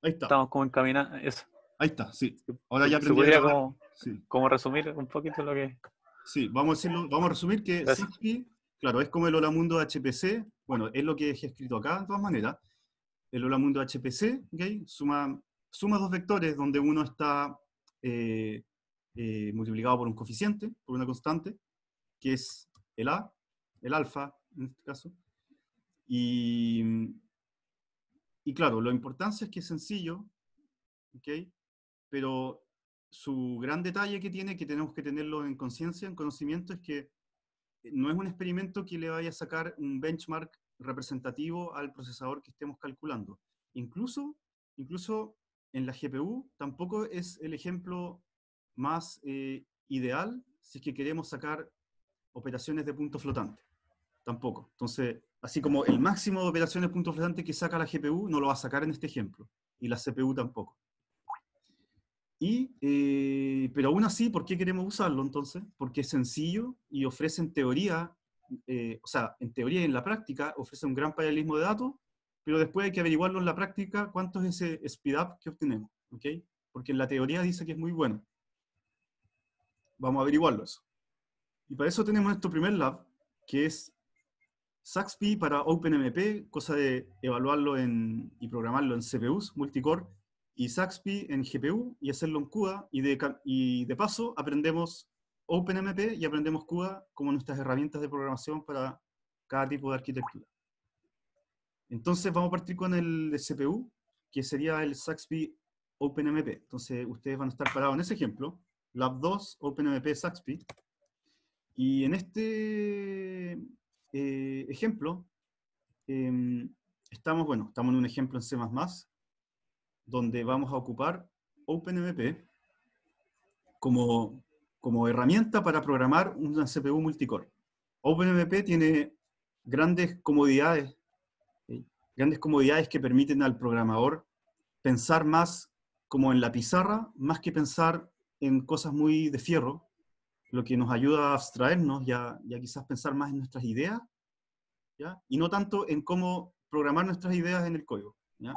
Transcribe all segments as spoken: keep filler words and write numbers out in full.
Ahí está. estamos como encaminados. Eso. Ahí está, sí. Ahora ya Se aprendí a podría grabar. como, Sí, como resumir un poquito lo que... sí. Vamos a decirlo, vamos a resumir que Gracias. Saxby, claro, es como el Hola Mundo H P C. Bueno, es lo que he escrito acá, de todas maneras. El Hola Mundo H P C, ¿okay? Suma, suma dos vectores donde uno está eh, eh, multiplicado por un coeficiente, por una constante, que es el A, el alfa, en este caso. Y, y claro, la importancia es que es sencillo, ¿okay? Pero su gran detalle que tiene, que tenemos que tenerlo en conciencia, en conocimiento, es que no es un experimento que le vaya a sacar un benchmark representativo al procesador que estemos calculando. Incluso, incluso en la G P U tampoco es el ejemplo más eh, ideal si es que queremos sacar operaciones de punto flotante. Tampoco. Entonces, así como el máximo de operaciones de punto flotante que saca la G P U no lo va a sacar en este ejemplo. Y la C P U tampoco. Y, eh, pero aún así, ¿por qué queremos usarlo entonces? Porque es sencillo y ofrece en teoría, eh, o sea, en teoría y en la práctica, ofrece un gran paralelismo de datos, pero después hay que averiguarlo en la práctica cuánto es ese speed up que obtenemos, ¿ok? Porque en la teoría dice que es muy bueno. Vamos a averiguarlo eso. Y para eso tenemos nuestro primer lab, que es Saxby para OpenMP, cosa de evaluarlo en, y programarlo en C P Us multicore, y Saxby en G P U y hacerlo en CUDA, y de, y de paso aprendemos OpenMP y aprendemos CUDA como nuestras herramientas de programación para cada tipo de arquitectura. Entonces vamos a partir con el de C P U, que sería el Saxby OpenMP. Entonces ustedes van a estar parados en ese ejemplo, Lab dos, OpenMP Saxby, y en este eh, ejemplo eh, estamos, bueno, estamos en un ejemplo en C más más, donde vamos a ocupar OpenMP como, como herramienta para programar una C P U multicore. OpenMP tiene grandes comodidades, ¿sí? Grandes comodidades que permiten al programador pensar más como en la pizarra, más que pensar en cosas muy de fierro, lo que nos ayuda a abstraernos y a, y a quizás pensar más en nuestras ideas, ¿ya? Y no tanto en cómo programar nuestras ideas en el código, ¿ya?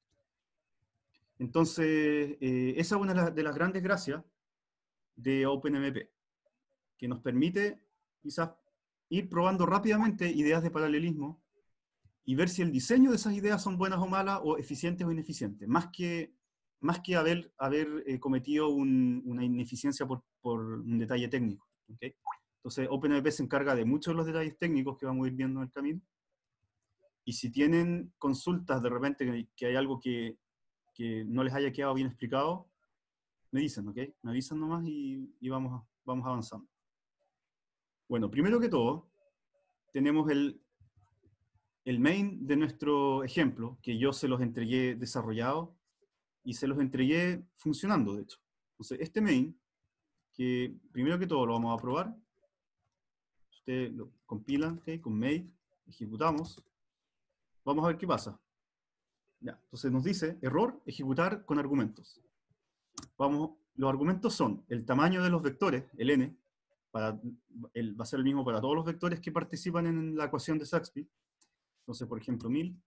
Entonces, eh, esa es una de las, de las grandes gracias de OpenMP, que nos permite quizás ir probando rápidamente ideas de paralelismo y ver si el diseño de esas ideas son buenas o malas, o eficientes o ineficientes, más que, más que haber, haber eh, cometido un, una ineficiencia por, por un detalle técnico, ¿okay? Entonces, OpenMP se encarga de muchos de los detalles técnicos que vamos a ir viendo en el camino, y si tienen consultas de repente que, que hay algo que, que no les haya quedado bien explicado, me dicen, ¿ok? Me avisan nomás y, y vamos, vamos avanzando. Bueno, primero que todo, tenemos el, el main de nuestro ejemplo, que yo se los entregué desarrollado y se los entregué funcionando, de hecho. Entonces, este main, que primero que todo lo vamos a probar, ustedes lo compilan, ¿ok? Con make, ejecutamos, vamos a ver qué pasa. Ya, entonces nos dice, error, ejecutar con argumentos. Vamos, los argumentos son el tamaño de los vectores, el n, para, el, va a ser el mismo para todos los vectores que participan en la ecuación de Saxby. Entonces, por ejemplo, mil.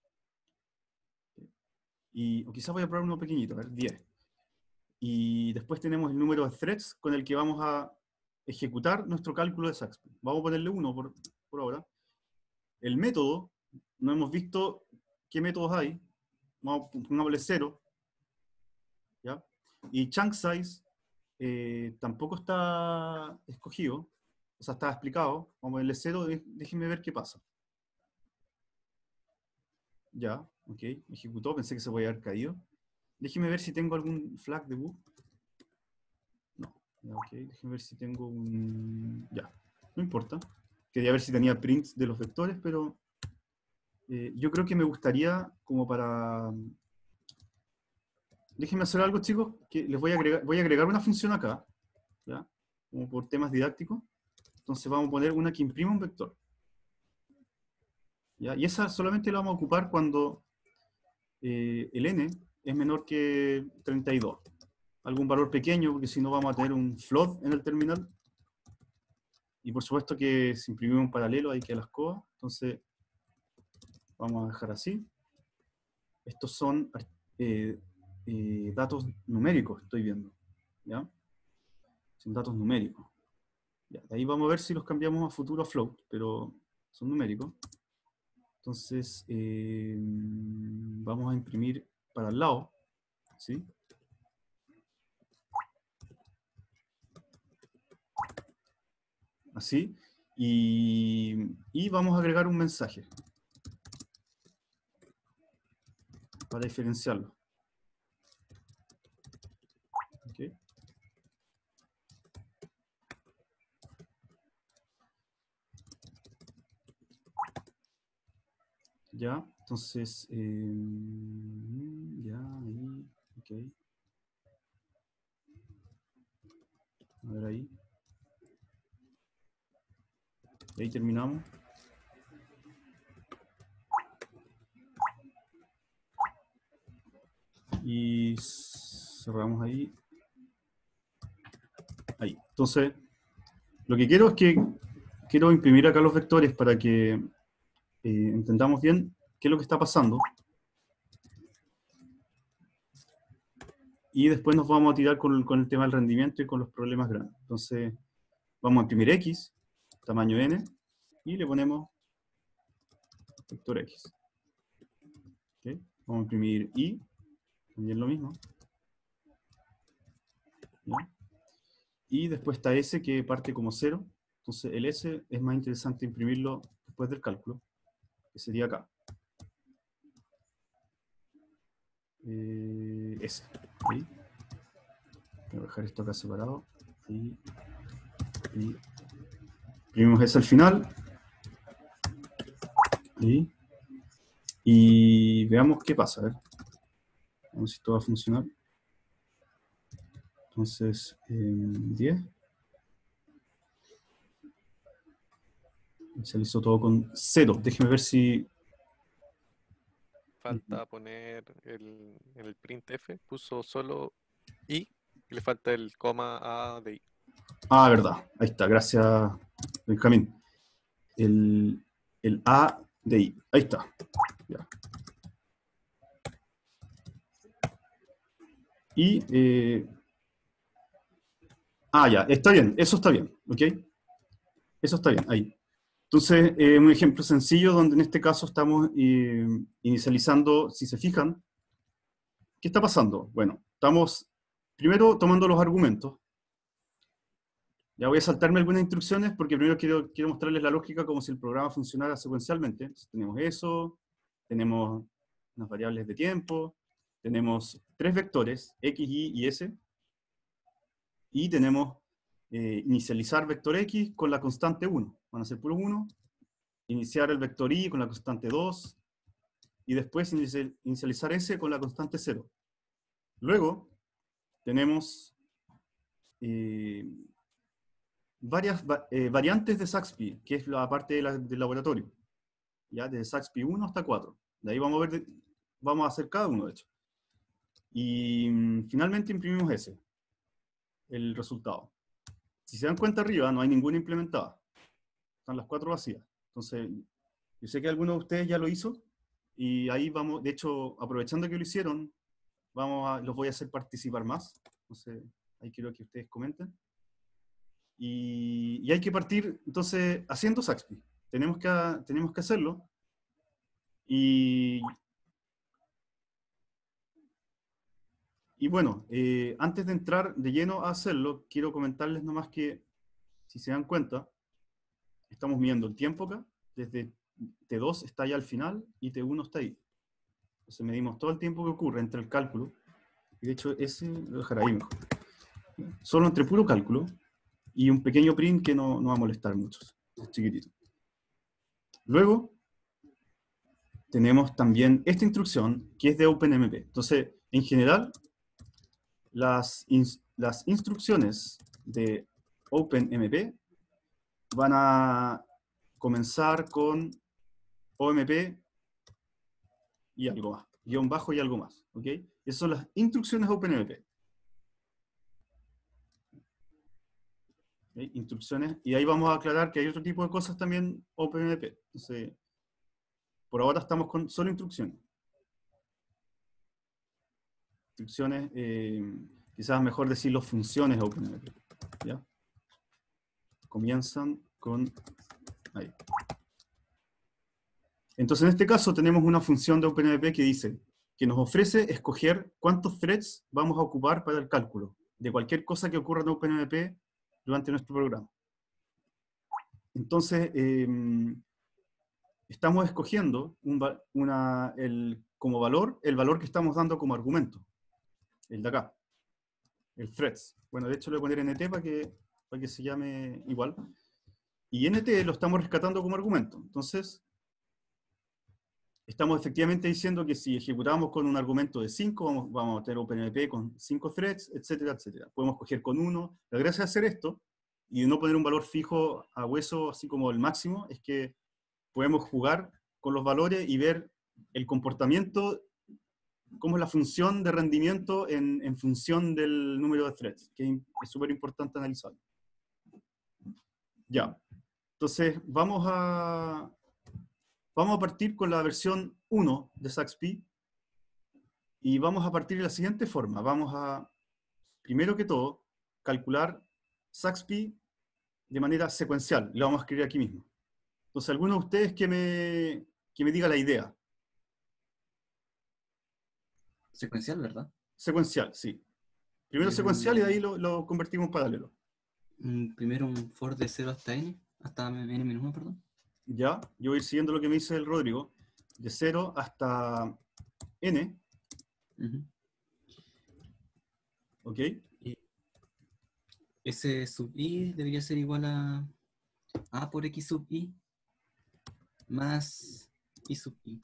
Y, o quizás voy a probar uno pequeñito, a ver, diez. Y después tenemos el número de threads con el que vamos a ejecutar nuestro cálculo de Saxby. Vamos a ponerle uno por, por ahora. El método, no hemos visto qué métodos hay. Vamos a ponerle cero. ¿Ya? Y chunk size eh, tampoco está escogido, o sea, está explicado. Vamos a ponerle cero, déjenme ver qué pasa. Ya, ok, ejecutó, pensé que se podía haber caído. Déjenme ver si tengo algún flag de bug. No, ya, ok, déjenme ver si tengo un... Ya, no importa. Quería ver si tenía prints de los vectores, pero eh, yo creo que me gustaría, como para... Déjenme hacer algo, chicos, que les voy a agregar, voy a agregar una función acá, ¿ya? Como por temas didácticos. Entonces vamos a poner una que imprima un vector. ¿Ya? Y esa solamente la vamos a ocupar cuando eh, el n es menor que treinta y dos. Algún valor pequeño, porque si no vamos a tener un float en el terminal. Y por supuesto que si imprimimos un paralelo hay que a las coas. Entonces vamos a dejar así. Estos son eh, eh, datos numéricos, estoy viendo. ¿Ya? Son datos numéricos. Ya, de ahí vamos a ver si los cambiamos a futuro a float, pero son numéricos. Entonces, eh, vamos a imprimir para el lado, ¿sí? Así. Y, y vamos a agregar un mensaje para diferenciarlo. ¿Okay? Ya, entonces, eh, ya, ahí, ok. A ver ahí. Ahí terminamos. Y cerramos ahí. Ahí. Entonces, lo que quiero es que quiero imprimir acá los vectores para que eh, entendamos bien qué es lo que está pasando. Y después nos vamos a tirar con, con el tema del rendimiento y con los problemas grandes. Entonces, vamos a imprimir X, tamaño N, y le ponemos vector X. ¿Okay? Vamos a imprimir Y, también lo mismo. ¿Ya? Y después está S, que parte como cero. Entonces, el S es más interesante imprimirlo después del cálculo, que sería acá. Eh, S. ¿Sí? Voy a dejar esto acá separado. Y, y imprimimos S al final. Y, y veamos qué pasa. A ver. Vamos a ver si esto va a funcionar. Entonces, eh, diez. Se hizo todo con cero. Déjeme ver si... Falta poner el, en el printf, puso solo I y le falta el coma A de I. Ah, verdad. Ahí está. Gracias, Benjamín. El, el A de I. Ahí está. Ya. Y... Eh, ah, ya. Está bien. Eso está bien. ¿Ok? Eso está bien. Ahí. Entonces, eh, un ejemplo sencillo donde en este caso estamos eh, inicializando, si se fijan, ¿qué está pasando? Bueno, estamos primero tomando los argumentos. Ya voy a saltarme algunas instrucciones porque primero quiero, quiero mostrarles la lógica como si el programa funcionara secuencialmente. Entonces, tenemos eso, tenemos unas variables de tiempo, tenemos tres vectores, X, Y y S, y tenemos eh, inicializar vector X con la constante uno. Van a ser puros uno. Iniciar el vector Y con la constante dos, y después inicializar S con la constante cero. Luego, tenemos eh, varias eh, variantes de Saxby, que es la parte de la, del laboratorio. ¿Ya? Desde Saxby uno hasta cuatro. De ahí vamos a ver, de, vamos a hacer cada uno, de hecho. Y mm, finalmente imprimimos S, el resultado. Si se dan cuenta arriba, no hay ninguna implementada. Están las cuatro vacías. Entonces, yo sé que alguno de ustedes ya lo hizo, y ahí vamos, de hecho, aprovechando que lo hicieron, vamos a, los voy a hacer participar más. Entonces, ahí quiero que ustedes comenten. Y, y hay que partir, entonces, haciendo Saxby. Tenemos que, tenemos que hacerlo. Y, y bueno, eh, antes de entrar de lleno a hacerlo, quiero comentarles nomás que, si se dan cuenta, estamos midiendo el tiempo acá. Desde T dos está allá al final y T uno está ahí. Entonces medimos todo el tiempo que ocurre entre el cálculo. Y de hecho, ese lo dejaré ahí mejor. Solo entre puro cálculo y un pequeño print que no, no va a molestar mucho. Es chiquitito. Luego, tenemos también esta instrucción que es de OpenMP. Entonces, en general, las, ins las instrucciones de OpenMP van a comenzar con O M P y algo más, guión bajo y algo más. ¿Ok? Esas son las instrucciones OpenMP. ¿Okay? Instrucciones, y ahí vamos a aclarar que hay otro tipo de cosas también OpenMP. Entonces, por ahora estamos con solo instrucciones. instrucciones, eh, quizás mejor decirlo funciones OpenMP, ¿ya? Comienzan con ahí. Entonces, en este caso tenemos una función de OpenMP que dice, que nos ofrece escoger cuántos threads vamos a ocupar para el cálculo de cualquier cosa que ocurra en OpenMP durante nuestro programa. Entonces, eh, estamos escogiendo un, una, el, como valor, el valor que estamos dando como argumento, el de acá, el threads. Bueno, de hecho le voy a poner nt para que, para que se llame igual. Y nt lo estamos rescatando como argumento. Entonces, estamos efectivamente diciendo que si ejecutamos con un argumento de cinco, vamos, vamos a tener OpenMP con cinco threads, etcétera, etcétera. Podemos coger con uno. La gracia de hacer esto, y de no poner un valor fijo a hueso, así como el máximo, es que podemos jugar con los valores y ver el comportamiento, cómo es la función de rendimiento en, en función del número de threads, que es súper importante analizarlo. Ya. Entonces, vamos a... Vamos a partir con la versión uno de SaxP y vamos a partir de la siguiente forma. Vamos a, primero que todo, calcular SaxP de manera secuencial. Lo vamos a escribir aquí mismo. Entonces, alguno de ustedes que me, que me diga la idea. Secuencial, ¿verdad? Secuencial, sí. Primero Yo- secuencial y de ahí lo, lo convertimos en paralelo. Mm, Primero un for de cero hasta n, hasta n menos uno, perdón. Ya, yo voy a ir siguiendo lo que me dice el Rodrigo. De cero hasta n, Ujú. ¿ok? Y S sub i debería ser igual a a por x sub i más i sub i.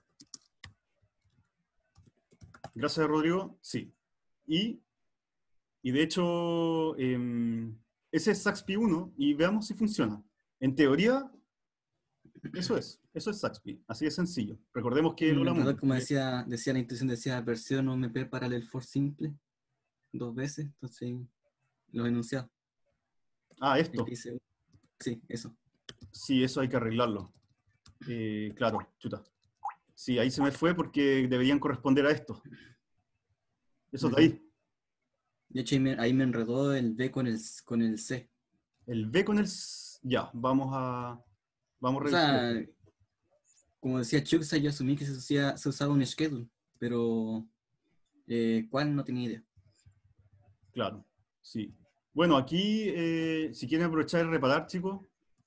Gracias, Rodrigo. Sí. Y, y de hecho, eh, ese es SaxP uno y veamos si funciona. En teoría, eso es. Eso es SaxP. Así de sencillo. Recordemos que En lo verdad, hablamos. como decía, decía la instrucción, decía versión O M P parallel for simple dos veces, entonces los enunciados. Ah, Ahí esto. dice, sí, eso. Sí, eso hay que arreglarlo. Eh, claro, chuta. Sí, ahí se me fue porque deberían corresponder a esto. Eso de Ujú. ahí. De hecho, ahí me, ahí me enredó el B con el, con el C. El B con el... S- Ya, vamos a... Vamos a O revisar sea, esto. como decía Chuxa, yo asumí que se, usía- se usaba un schedule, pero eh, ¿cuál? No tenía idea. Claro, sí. Bueno, aquí, eh, si quieren aprovechar y reparar, chicos,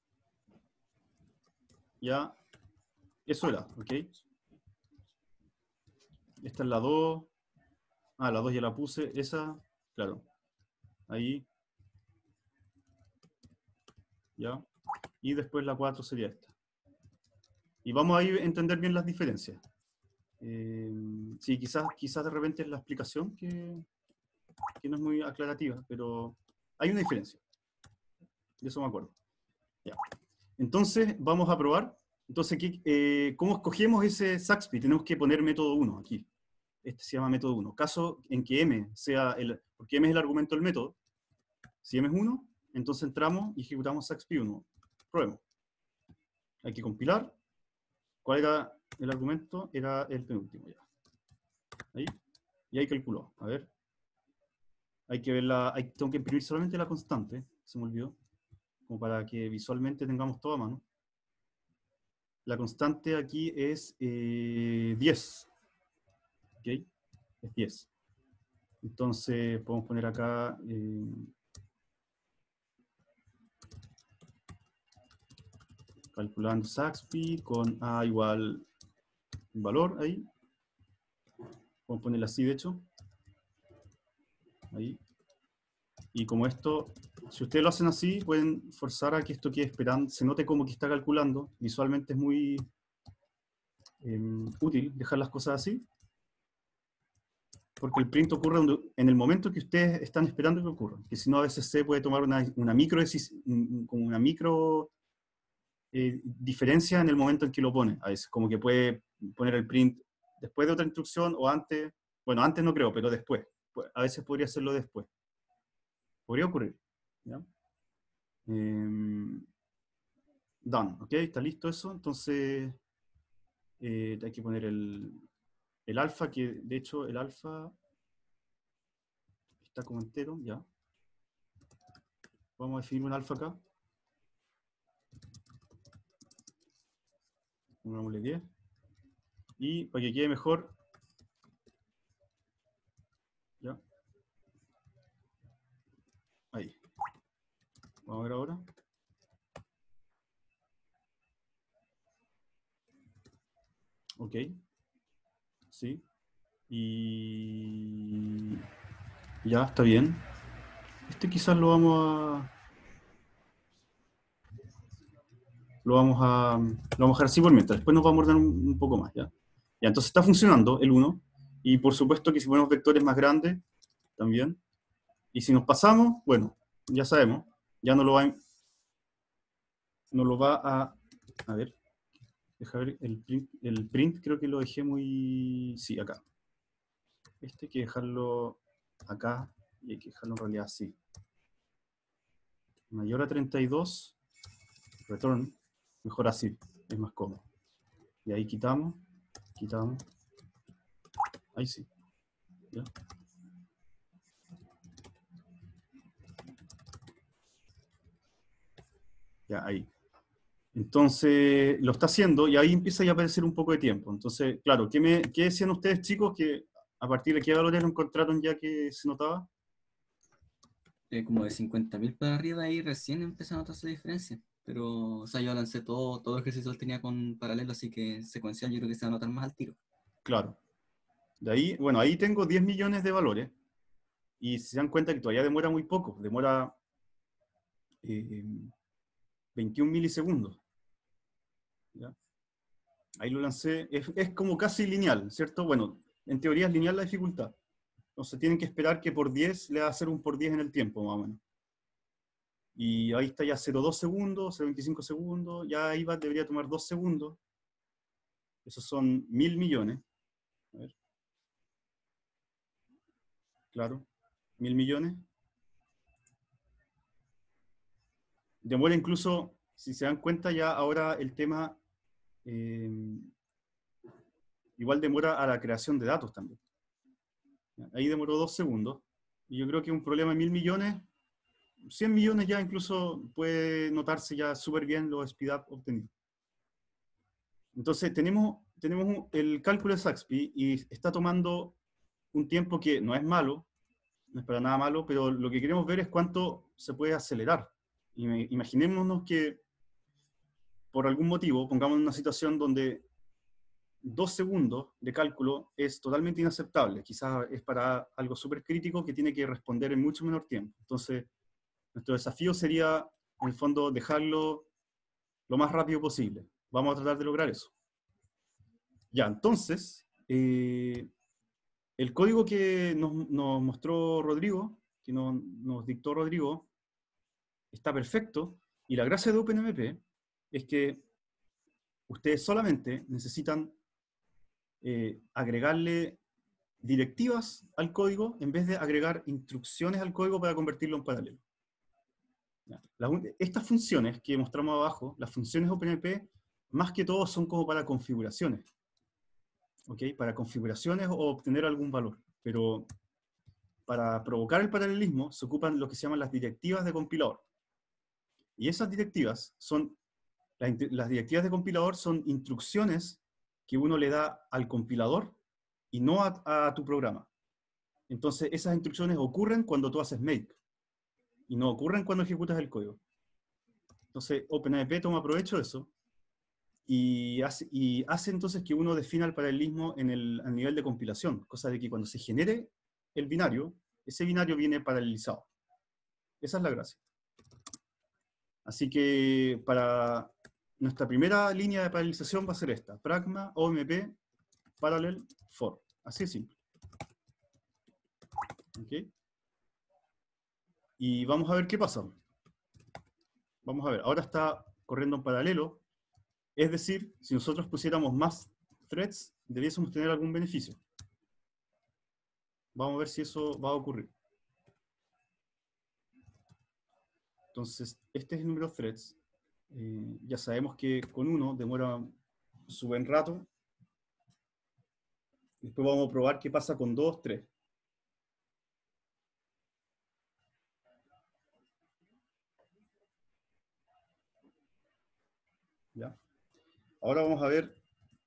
ya, eso era, ¿ok? Esta es la dos. Ah, la dos ya la puse. Esa, claro. Ahí. Ya. Y después la cuatro sería esta. Y vamos a ir a entender bien las diferencias. Eh, sí, quizás, quizás de repente es la explicación que, que no es muy aclarativa, pero hay una diferencia. De eso me acuerdo. Ya. Entonces, vamos a probar. Entonces, ¿qué, eh, ¿cómo escogemos ese SaxP? Tenemos que poner método uno aquí. Este se llama método uno. Caso en que m sea el... Porque m es el argumento del método. Si m es uno, entonces entramos y ejecutamos SaxP uno. Probemos. Hay que compilar. ¿Cuál era el argumento? Era el penúltimo ya. Ahí. Y ahí calculó. A ver. Hay que ver la... Hay, tengo que imprimir solamente la constante. Se me olvidó. Como para que visualmente tengamos todo a mano. La constante aquí es eh, diez. ¿Ok? Es diez. Entonces podemos poner acá... Eh, calculando SaxP con A igual un valor ahí. Vamos a ponerla así, de hecho. Ahí. Y como esto, si ustedes lo hacen así, pueden forzar a que esto quede esperando, se note como que está calculando. Visualmente es muy eh, útil dejar las cosas así. Porque el print ocurre en el momento que ustedes están esperando que ocurra. Que si no, a veces se puede tomar una, una micro, como una micro eh, diferencia en el momento en que lo pone. A veces, como que puede poner el print después de otra instrucción o antes. Bueno, antes no creo, pero después. A veces podría hacerlo después. Podría ocurrir. ¿Ya? Eh, done, ¿ok? ¿Está listo eso? Entonces eh, hay que poner el, el alfa, que de hecho el alfa está como entero, ya. Vamos a definir un alfa acá. Pongámosle diez. Y para que quede mejor, ya. Ahí. Vamos a ver ahora. Ok. Sí. Y ya, está bien. Este quizás lo vamos a... Lo vamos a, lo vamos a dejar así por mientras. Después nos vamos a ordenar un, un poco más, ¿ya? Ya, entonces está funcionando el uno. Y por supuesto que si ponemos vectores más grandes, también. Y si nos pasamos, bueno, ya sabemos. Ya no lo va a... No lo va a... A ver. Deja ver el print, el print creo que lo dejé muy... Sí, acá. Este hay que dejarlo acá y hay que dejarlo en realidad así. Mayor a treinta y dos, return, mejor así, es más cómodo. Y ahí quitamos, quitamos. Ahí sí. ¿Ya? Ya, ahí. Entonces, lo está haciendo y ahí empieza ya a aparecer un poco de tiempo. Entonces, claro, ¿qué, me, qué decían ustedes, chicos, que a partir de qué valores lo encontraron ya que se notaba? Eh, como de cincuenta mil para arriba ahí recién empezó a notarse la diferencia. Pero, o sea, yo lancé todo, todo ejercicio lo tenía con paralelo, así que secuencial yo creo que se va a notar más al tiro. Claro. De ahí, bueno, ahí tengo diez millones de valores y se dan cuenta que todavía demora muy poco, demora eh, veintiún milisegundos. ¿Ya? Ahí lo lancé, es, es como casi lineal, ¿cierto? Bueno, en teoría es lineal la dificultad. Entonces tienen que esperar que por diez le va a hacer un por diez en el tiempo, más o menos. Y ahí está ya cero coma dos segundos, cero coma veinticinco segundos, ya ahí va, debería tomar dos segundos. Esos son mil millones. A ver. Claro, mil millones. Demora incluso, si se dan cuenta ya ahora el tema, eh, igual demora a la creación de datos también. Ahí demoró dos segundos. Y yo creo que un problema de mil millones, cien millones ya incluso puede notarse ya súper bien los speedup obtenidos. Entonces tenemos, tenemos un- el cálculo de Saxby y está tomando un tiempo que no es malo, no es para nada malo, pero lo que queremos ver es cuánto se puede acelerar. Y me- imaginémonos que por algún motivo pongamos una situación donde dos segundos de cálculo es totalmente inaceptable. Quizás es para algo súper crítico que tiene que responder en mucho menor tiempo. Entonces, nuestro desafío sería, en el fondo, dejarlo lo más rápido posible. Vamos a tratar de lograr eso. Ya, entonces, eh, el código que nos, nos mostró Rodrigo, que nos, nos dictó Rodrigo, está perfecto. Y la gracia de OpenMP es que ustedes solamente necesitan eh, agregarle directivas al código en vez de agregar instrucciones al código para convertirlo en paralelo. ¿Ya? La, estas funciones que mostramos abajo, las funciones OpenMP, más que todo son como para configuraciones. ¿Ok? Para configuraciones o obtener algún valor. Pero para provocar el paralelismo se ocupan lo que se llaman las directivas de compilador. Y esas directivas son, las, las directivas de compilador son instrucciones que uno le da al compilador y no a, a tu programa. Entonces esas instrucciones ocurren cuando tú haces make y no ocurren cuando ejecutas el código. Entonces OpenMP toma provecho de eso y hace, y hace entonces que uno defina el paralelismo en el, a nivel de compilación, cosa de que cuando se genere el binario, ese binario viene paralelizado. Esa es la gracia. Así que para nuestra primera línea de paralelización va a ser esta, pragma omp parallel for. Así de simple. ¿Okay? Y vamos a ver qué pasa. Vamos a ver, ahora está corriendo en paralelo. Es decir, si nosotros pusiéramos más threads, debiésemos tener algún beneficio. Vamos a ver si eso va a ocurrir. Entonces, este es el número de threads. Eh, ya sabemos que con uno demora su buen rato. Después vamos a probar qué pasa con dos, tres. ¿Ya? Ahora vamos a ver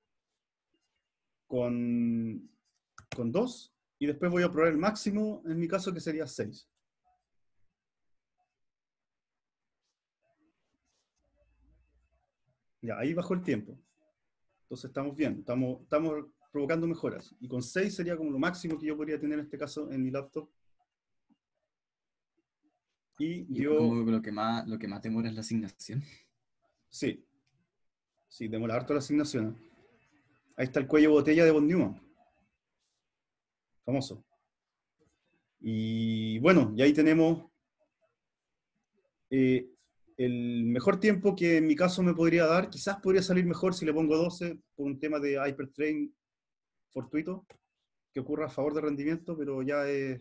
con, con dos, y después voy a probar el máximo, en mi caso, que sería seis. Ya, ahí bajó el tiempo. Entonces estamos bien, estamos, estamos provocando mejoras. Y con seis sería como lo máximo que yo podría tener en este caso en mi laptop. Y Y dio, como que lo que más, lo que más demora es la asignación. sí, sí, demora harto la asignación. Ahí está el cuello de botella de von Neumann. Famoso. Y bueno, y ahí tenemos eh, el mejor tiempo que en mi caso me podría dar. Quizás podría salir mejor si le pongo doce por un tema de hypertrain fortuito que ocurra a favor de rendimiento, pero ya es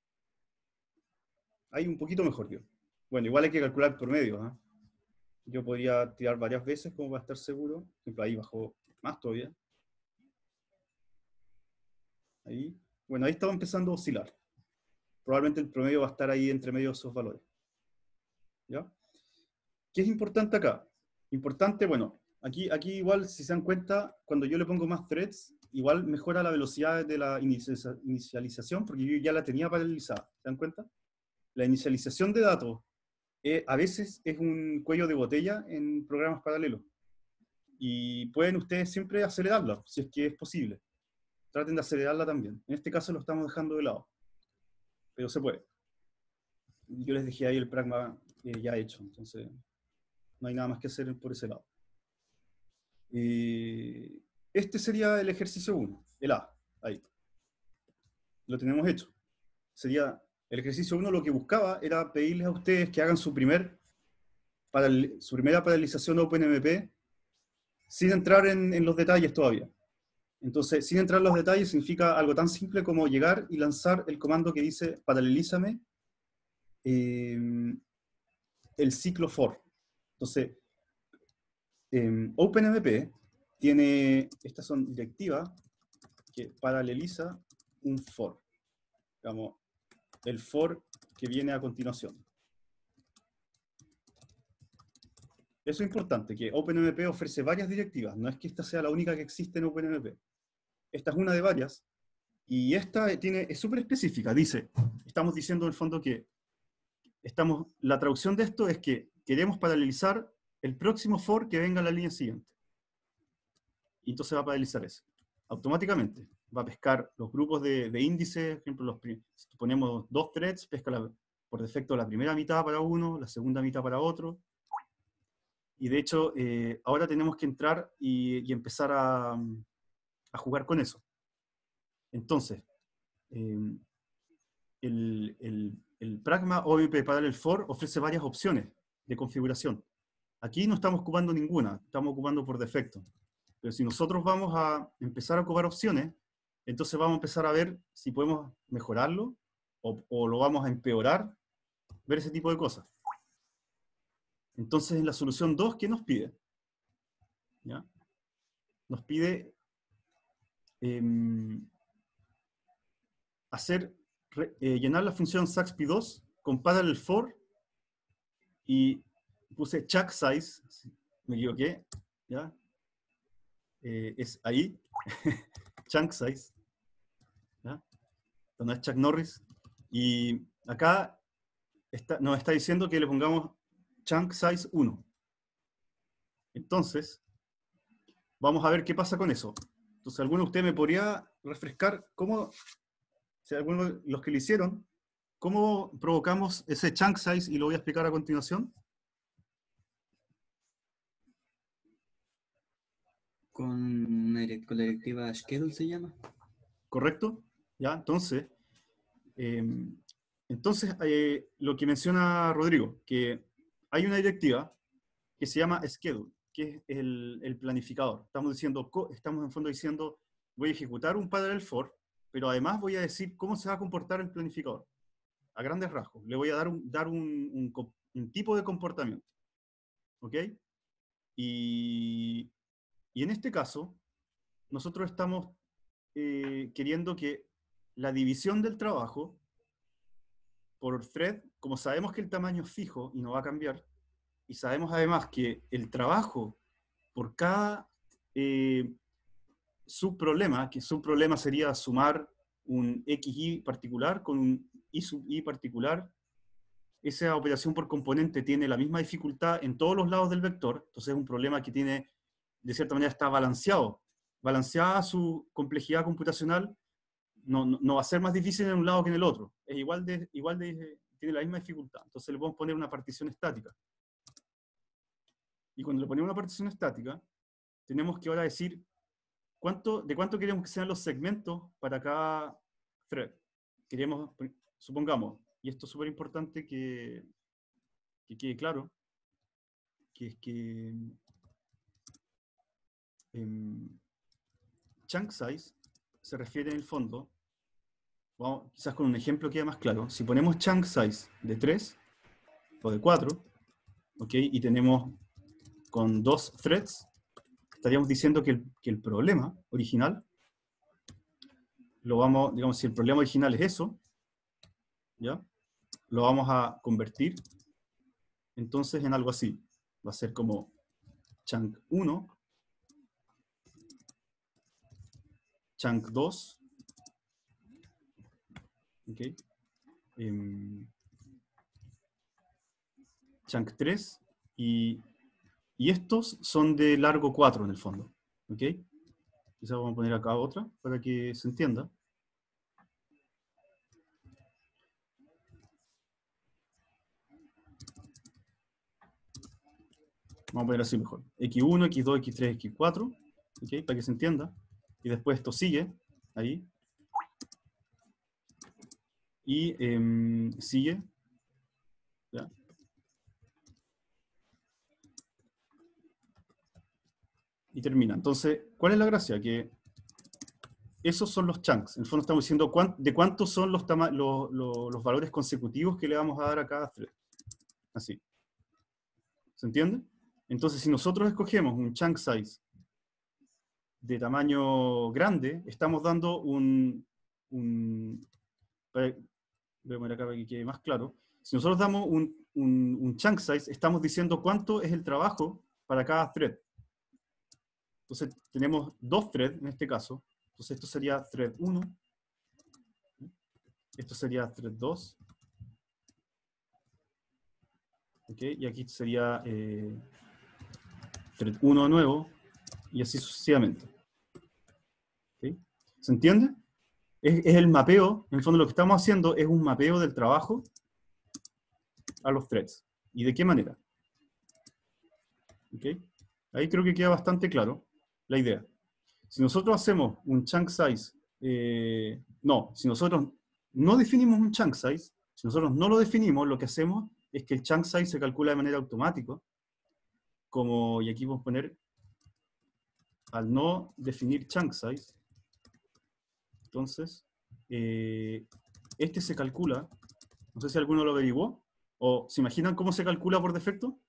hay un poquito mejor, tío. Bueno, igual hay que calcular el promedio, ¿ah? Yo podría tirar varias veces como para estar seguro. Por ejemplo, ahí bajó más todavía. Ahí. Bueno, ahí estaba empezando a oscilar. Probablemente el promedio va a estar ahí entre medio de esos valores. ¿Ya? ¿Qué es importante acá? Importante, bueno, aquí, aquí igual, si se dan cuenta, cuando yo le pongo más threads, igual mejora la velocidad de la inicia- inicialización, porque yo ya la tenía paralizada. ¿Se dan cuenta? La inicialización de datos eh, a veces es un cuello de botella en programas paralelos. Y pueden ustedes siempre acelerarla, si es que es posible. Traten de acelerarla también. En este caso lo estamos dejando de lado. Pero se puede. Yo les dejé ahí el pragma eh, ya hecho, entonces no hay nada más que hacer por ese lado. Eh, este sería el ejercicio uno, el A, ahí. Lo tenemos hecho. Sería el ejercicio uno, lo que buscaba era pedirles a ustedes que hagan su, primer, paral- su primera paralización OpenMP sin entrar en, en los detalles todavía. Entonces, sin entrar en los detalles, significa algo tan simple como llegar y lanzar el comando que dice paralelízame eh, el ciclo for. Entonces, eh, OpenMP tiene, estas son directivas que paraleliza un for. Digamos, el for que viene a continuación. Eso es importante, que OpenMP ofrece varias directivas. No es que esta sea la única que existe en OpenMP. Esta es una de varias. Y esta tiene, es súper específica. Dice, estamos diciendo en el fondo que estamos, la traducción de esto es que queremos paralelizar el próximo for que venga a la línea siguiente. Y entonces va a paralelizar eso. Automáticamente. Va a pescar los grupos de, de índices, por ejemplo, los, si ponemos dos threads, pesca la, por defecto la primera mitad para uno, la segunda mitad para otro. Y de hecho, eh, ahora tenemos que entrar y, y empezar a, a jugar con eso. Entonces, eh, el, el, el Pragma O M P Parallel for ofrece varias opciones de configuración. Aquí no estamos ocupando ninguna, estamos ocupando por defecto. Pero si nosotros vamos a empezar a ocupar opciones, entonces vamos a empezar a ver si podemos mejorarlo o, o lo vamos a empeorar, ver ese tipo de cosas. Entonces, en la solución dos, ¿qué nos pide? ¿Ya? Nos pide eh, hacer, re, eh, llenar la función sax p dos con parallel for y puse chuck size, me equivoqué, ¿ya? Eh, es ahí, chunk size, ¿ya? No es Chuck Norris. Y acá está, nos está diciendo que le pongamos chunk size uno. Entonces, vamos a ver qué pasa con eso. Entonces, ¿alguno de ustedes me podría refrescar cómo, si alguno de los que lo hicieron, cómo provocamos ese chunk size? Y lo voy a explicar a continuación. Con, una direct- con la directiva schedule se llama. ¿Correcto? ¿Ya? Entonces, eh, entonces eh, lo que menciona Rodrigo, que hay una directiva que se llama schedule, que es el, el planificador. Estamos diciendo, estamos en fondo diciendo, voy a ejecutar un parallel for, pero además voy a decir cómo se va a comportar el planificador. A grandes rasgos. Le voy a dar un, dar un, un, un tipo de comportamiento. ¿Ok? Y, y en este caso, nosotros estamos eh, queriendo que la división del trabajo por thread, como sabemos que el tamaño es fijo y no va a cambiar, y sabemos además que el trabajo por cada eh, subproblema, que subproblema sería sumar un xy particular con un y sub y particular. Esa operación por componente tiene la misma dificultad en todos los lados del vector, entonces es un problema que tiene, de cierta manera, está balanceado. Balanceada su complejidad computacional, no, no, no va a ser más difícil en un lado que en el otro. Es igual de, igual de, tiene la misma dificultad. Entonces le podemos poner una partición estática. Y cuando le ponemos una partición estática, tenemos que ahora decir cuánto, de cuánto queremos que sean los segmentos para cada thread. Queremos, supongamos, y esto es súper importante que, que quede claro, que es que eh, chunk size se refiere en el fondo, vamos, quizás con un ejemplo queda más claro, si ponemos chunk size de tres o de cuatro, ¿ok? Y tenemos con dos threads, estaríamos diciendo que el, que el problema original, lo vamos, digamos, si el problema original es eso, ¿ya? Lo vamos a convertir entonces en algo así. Va a ser como chunk uno, chunk dos, ¿ok? Um, chunk tres, y, y estos son de largo cuatro en el fondo, ¿ok? Quizás vamos a poner acá otra para que se entienda. Vamos a poner así mejor. equis uno, equis dos, equis tres, equis cuatro, ¿ok? Para que se entienda. Y después esto sigue, ahí. Y eh, sigue, ¿ya? Y termina. Entonces, ¿cuál es la gracia? Que esos son los chunks. En el fondo estamos diciendo cuán, de cuántos son los, los, los, los valores consecutivos que le vamos a dar a cada thread. Así. ¿Se entiende? Entonces, si nosotros escogemos un chunk size de tamaño grande, estamos dando un... un voy a poner acá para que quede más claro. Si nosotros damos un, un, un chunk size, estamos diciendo cuánto es el trabajo para cada thread. Entonces, tenemos dos threads en este caso. Entonces, esto sería thread uno. Esto sería thread dos. ¿Okay? Y aquí sería eh, thread uno de nuevo. Y así sucesivamente. ¿Okay? ¿Se entiende? Es, es el mapeo. En el fondo, lo que estamos haciendo es un mapeo del trabajo a los threads. ¿Y de qué manera? ¿Okay? Ahí creo que queda bastante claro la idea. Si nosotros hacemos un chunk size, eh, no, si nosotros no definimos un chunk size, si nosotros no lo definimos, lo que hacemos es que el chunk size se calcula de manera automática, como, y aquí vamos a poner, al no definir chunk size, entonces, eh, este se calcula, no sé si alguno lo averiguó, o ¿se imaginan cómo se calcula por defecto?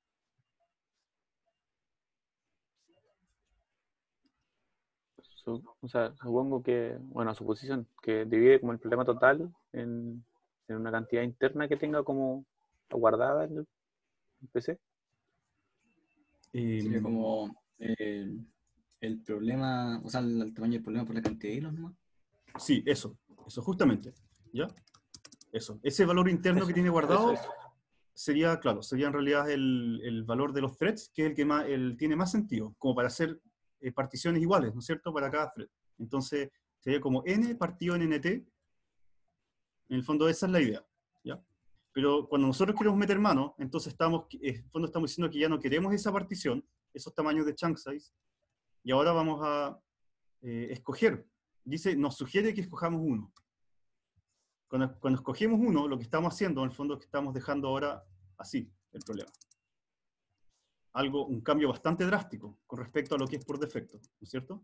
O sea, supongo que, bueno, suposición, que divide como el problema total en, en una cantidad interna que tenga como guardada en el P C. Eh, Sería como eh, el problema, o sea, el, el tamaño del problema por la cantidad de hilos nomás. Sí, eso, eso justamente, ¿ya? Eso, ese valor interno Eso, que tiene guardado eso, eso. sería, claro, sería en realidad el, el valor de los threads, que es el que más, el, tiene más sentido, como para hacer eh, particiones iguales, ¿no es cierto?, para cada thread. Entonces, sería como n partido en nt, en el fondo esa es la idea, ¿ya? Pero cuando nosotros queremos meter mano, entonces estamos, en el fondo estamos diciendo que ya no queremos esa partición, esos tamaños de chunk size, y ahora vamos a eh, escoger. Dice, nos sugiere que escojamos uno. Cuando, cuando escogemos uno, lo que estamos haciendo, en el fondo, es que estamos dejando ahora así el problema. Algo, un cambio bastante drástico con respecto a lo que es por defecto, ¿no es cierto?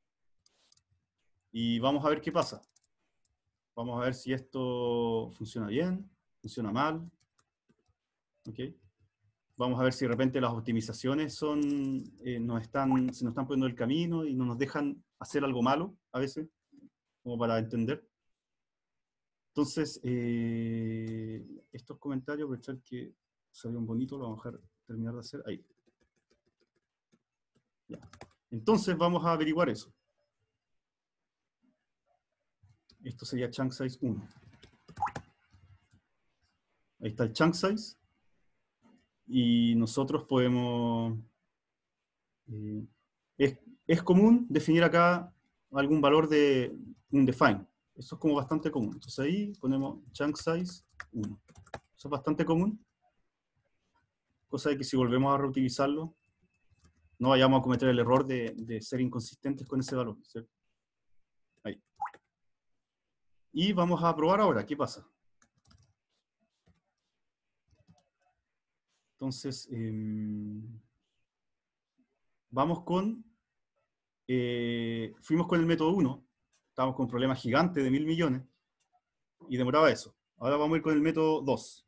Y vamos a ver qué pasa. Vamos a ver si esto funciona bien, funciona mal. ¿Ok? Vamos a ver si de repente las optimizaciones son, eh, nos están, se nos están poniendo el camino y no nos dejan hacer algo malo a veces, como para entender. Entonces, eh, estos comentarios, aprovechar que salieron bonitos, lo vamos a dejar terminar de hacer ahí. Ya. Entonces vamos a averiguar eso. Esto sería chunk size uno. Ahí está el chunk size. Y nosotros podemos... Eh, es, es común definir acá algún valor de un define. Eso es como bastante común. Entonces ahí ponemos chunk size uno. Eso es bastante común. Cosa de que si volvemos a reutilizarlo, no vayamos a cometer el error de, de ser inconsistentes con ese valor, ¿cierto? Ahí. Y vamos a probar ahora, ¿qué pasa? Entonces, eh, vamos con, eh, fuimos con el método uno, estábamos con un problema gigante de mil millones, y demoraba eso. Ahora vamos a ir con el método dos.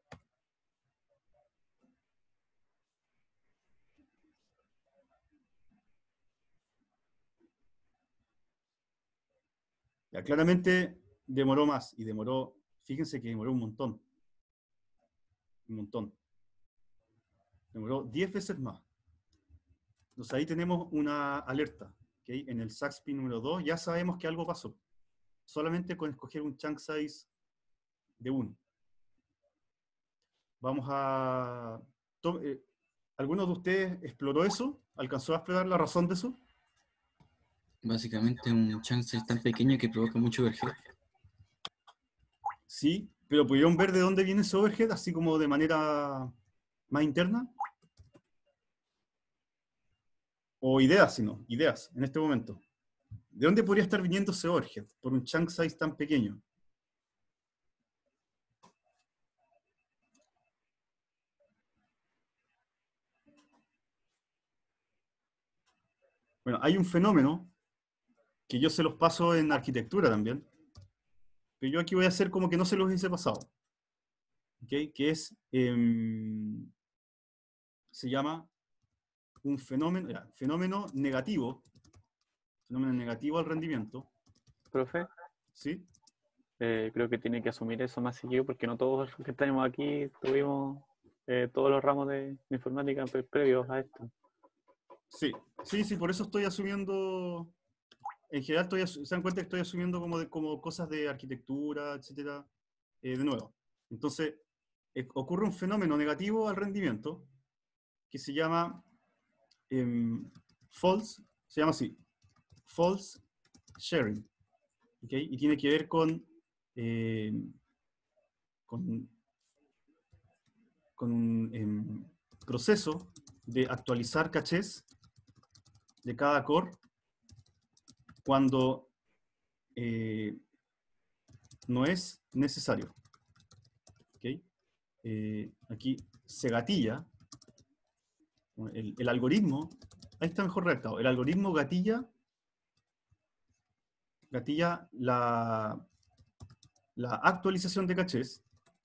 Ya, claramente demoró más, y demoró, fíjense que demoró un montón. Un montón. Demoró diez veces más. Entonces ahí tenemos una alerta. ¿Okay? En el S A X P número dos ya sabemos que algo pasó. Solamente con escoger un chunk size de uno. Vamos a... Eh, ¿alguno de ustedes exploró eso? ¿Alcanzó a explorar la razón de eso? Básicamente un chunk size tan pequeño que provoca mucho overhead. Sí, pero ¿pudieron ver de dónde viene ese overhead? Así como de manera más interna. O ideas, sino, ideas, en este momento. ¿De dónde podría estar viniendo ese overhead por un chunk size tan pequeño? Bueno, hay un fenómeno que yo se los paso en arquitectura también, pero yo aquí voy a hacer como que no se los hubiese pasado. ¿Okay? Que es, eh, se llama un fenómeno, ya, fenómeno negativo, fenómeno negativo al rendimiento. Profe, ¿Sí? eh, creo que tiene que asumir eso más seguido porque no todos los que estamos aquí tuvimos eh, todos los ramos de, de informática pre previos a esto. Sí, sí, sí, por eso estoy asumiendo, en general estoy, se dan cuenta que estoy asumiendo como, de, como cosas de arquitectura, etcétera, eh, de nuevo. Entonces, eh, ocurre un fenómeno negativo al rendimiento que se llama eh, false, se llama así, false sharing, ¿okay? Y tiene que ver con, eh, con, con un eh, proceso de actualizar cachés de cada core cuando eh, no es necesario. ¿Okay? Eh, aquí se gatilla, el, el algoritmo, ahí está mejor redactado, el algoritmo gatilla, gatilla la, la actualización de cachés,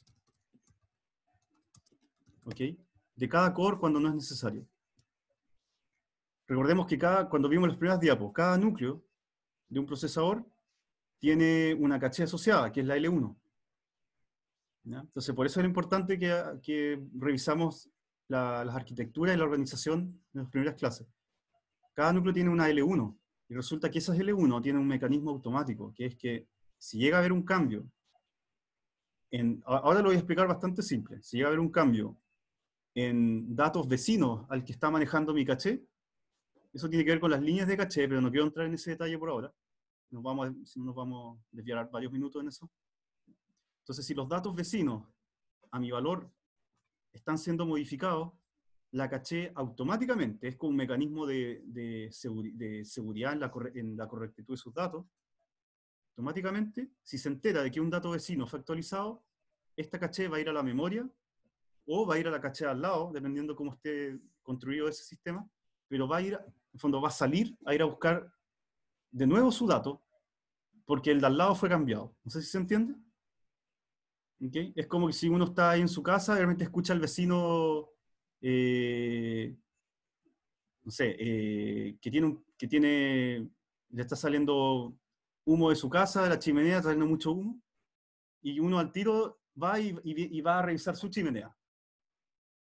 ¿okay? De cada core cuando no es necesario. Recordemos que cada, cuando vimos las primeras diapos, cada núcleo de un procesador tiene una caché asociada, que es la L uno. ¿Ya? Entonces, por eso era importante que, que revisamos la, las arquitecturas y la organización en las primeras clases. Cada núcleo tiene una L uno, y resulta que esa L uno tiene un mecanismo automático, que es que si llega a haber un cambio, en, ahora lo voy a explicar bastante simple, si llega a haber un cambio en datos vecinos al que está manejando mi caché, eso tiene que ver con las líneas de caché, pero no quiero entrar en ese detalle por ahora, nos vamos a, si no nos vamos a desviar varios minutos en eso. Entonces, si los datos vecinos a mi valor están siendo modificados, la caché automáticamente, es como un mecanismo de, de, seguri de seguridad en la, en la correctitud de sus datos, automáticamente, si se entera de que un dato vecino fue actualizado, esta caché va a ir a la memoria, o va a ir a la caché al lado, dependiendo cómo esté construido ese sistema, pero va a ir, en fondo va a salir, a ir a buscar de nuevo su dato, porque el de al lado fue cambiado. No sé si se entiende. ¿Okay? Es como que si uno está ahí en su casa, realmente escucha al vecino, eh, no sé, eh, que, tiene un, que tiene, le está saliendo humo de su casa, de la chimenea, está saliendo mucho humo, y uno al tiro va y, y, y va a revisar su chimenea.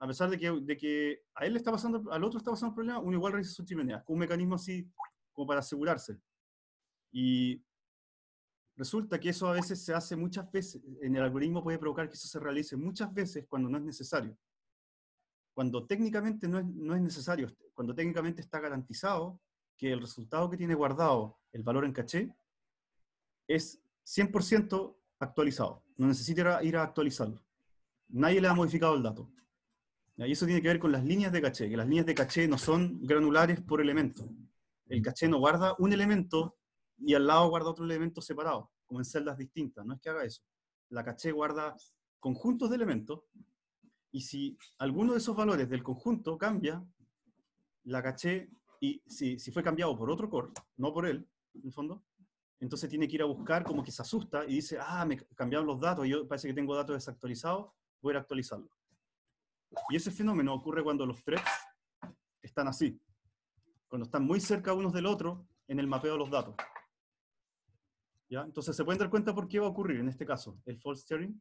a pesar de que, de que a él le está pasando, al otro está pasando un problema, uno igual revisa su chimenea, con un mecanismo así como para asegurarse. Y resulta que eso a veces se hace muchas veces, en el algoritmo puede provocar que eso se realice muchas veces cuando no es necesario. Cuando técnicamente no es, no es necesario, cuando técnicamente está garantizado que el resultado que tiene guardado el valor en caché es cien por ciento actualizado. No necesita ir a actualizarlo. Nadie le ha modificado el dato. Y eso tiene que ver con las líneas de caché, que las líneas de caché no son granulares por elemento. El caché no guarda un elemento y al lado guarda otro elemento separado, como en celdas distintas. No es que haga eso. La caché guarda conjuntos de elementos, y si alguno de esos valores del conjunto cambia, la caché, y si, si fue cambiado por otro core, no por él, en el fondo, entonces tiene que ir a buscar, como que se asusta y dice, ah, me cambiaron los datos, yo parece que tengo datos desactualizados, voy a ir a actualizarlos. Y ese fenómeno ocurre cuando los threads están así, cuando están muy cerca unos del otro en el mapeo de los datos. ¿Ya? Entonces se pueden dar cuenta por qué va a ocurrir en este caso el fault steering.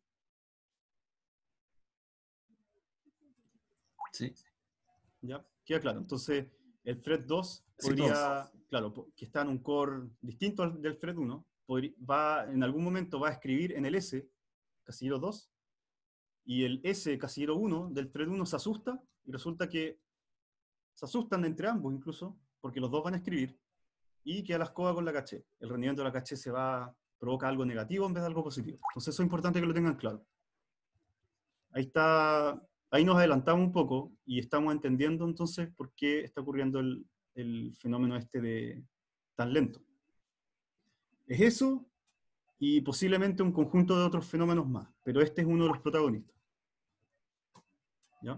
Sí. ¿Ya? Queda claro. Entonces el thread dos podría, sí, claro, que está en un core distinto al del thread uno, podría, va, en algún momento va a escribir en el S, casillero dos, y el S, casillero uno, del thread uno se asusta, y resulta que se asustan entre ambos incluso, porque los dos van a escribir, y queda la escoba con la caché. El rendimiento de la caché se va, provoca algo negativo en vez de algo positivo. Entonces eso es importante que lo tengan claro. Ahí está, ahí nos adelantamos un poco, y estamos entendiendo entonces por qué está ocurriendo el, el fenómeno este de tan lento. Es eso, y posiblemente un conjunto de otros fenómenos más, pero este es uno de los protagonistas. ¿Ya?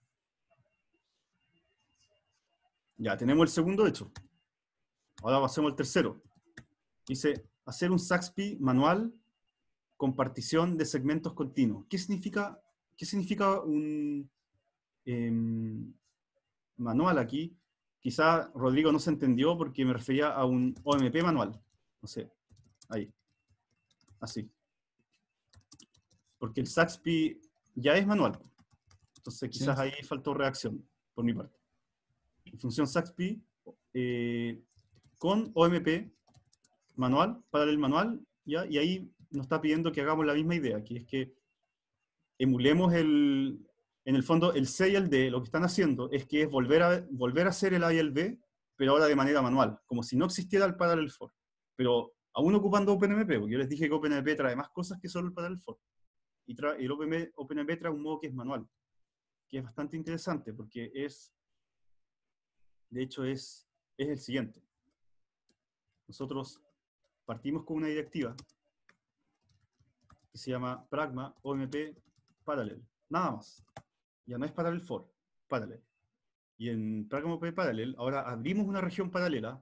Ya, tenemos el segundo hecho. Ahora pasemos al tercero. Dice, hacer un Saxby manual con partición de segmentos continuos. ¿Qué significa, qué significa un eh, manual aquí? Quizá Rodrigo no se entendió porque me refería a un O M P manual. No sé, ahí. Así. Porque el Saxby ya es manual. Entonces quizás sí, ahí faltó reacción por mi parte. Función Saxby eh, con O M P manual, para el manual, ¿ya? Y ahí nos está pidiendo que hagamos la misma idea, que es que emulemos el, en el fondo, el C y el D. Lo que están haciendo es que es volver a, volver a hacer el A y el B, pero ahora de manera manual, como si no existiera el parallel for. Pero aún ocupando OpenMP, porque yo les dije que OpenMP trae más cosas que solo el parallel for. Y trae, el OpenMP, OpenMP trae un modo que es manual, que es bastante interesante, porque es, de hecho, es, es el siguiente. Nosotros partimos con una directiva que se llama pragma omp parallel. Nada más. Ya no es parallel for, parallel. Y en pragma omp parallel, ahora abrimos una región paralela.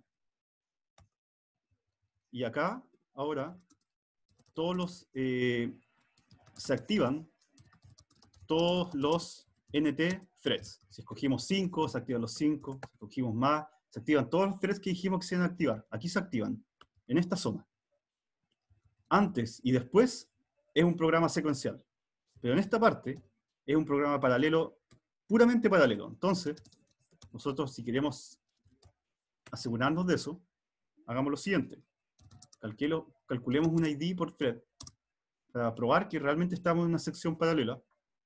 Y acá, ahora, todos los, eh, se activan todos los N T threads. Si escogimos cinco, se activan los cinco. Si escogimos más, se activan todos los threads que dijimos que se iban a activar. Aquí se activan, en esta zona. Antes y después es un programa secuencial. Pero en esta parte es un programa paralelo, puramente paralelo. Entonces, nosotros si queremos asegurarnos de eso, hagamos lo siguiente. Calculo, calculemos un I D por thread para probar que realmente estamos en una sección paralela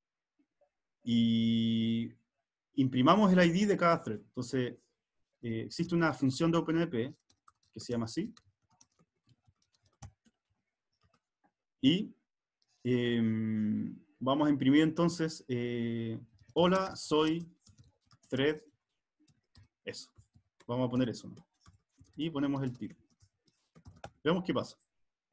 y imprimamos el I D de cada thread. Entonces, eh, existe una función de OpenMP que se llama así. Y eh, vamos a imprimir entonces, eh, hola, soy thread, eso. Vamos a poner eso, ¿no? Y ponemos el tipo. Veamos qué pasa.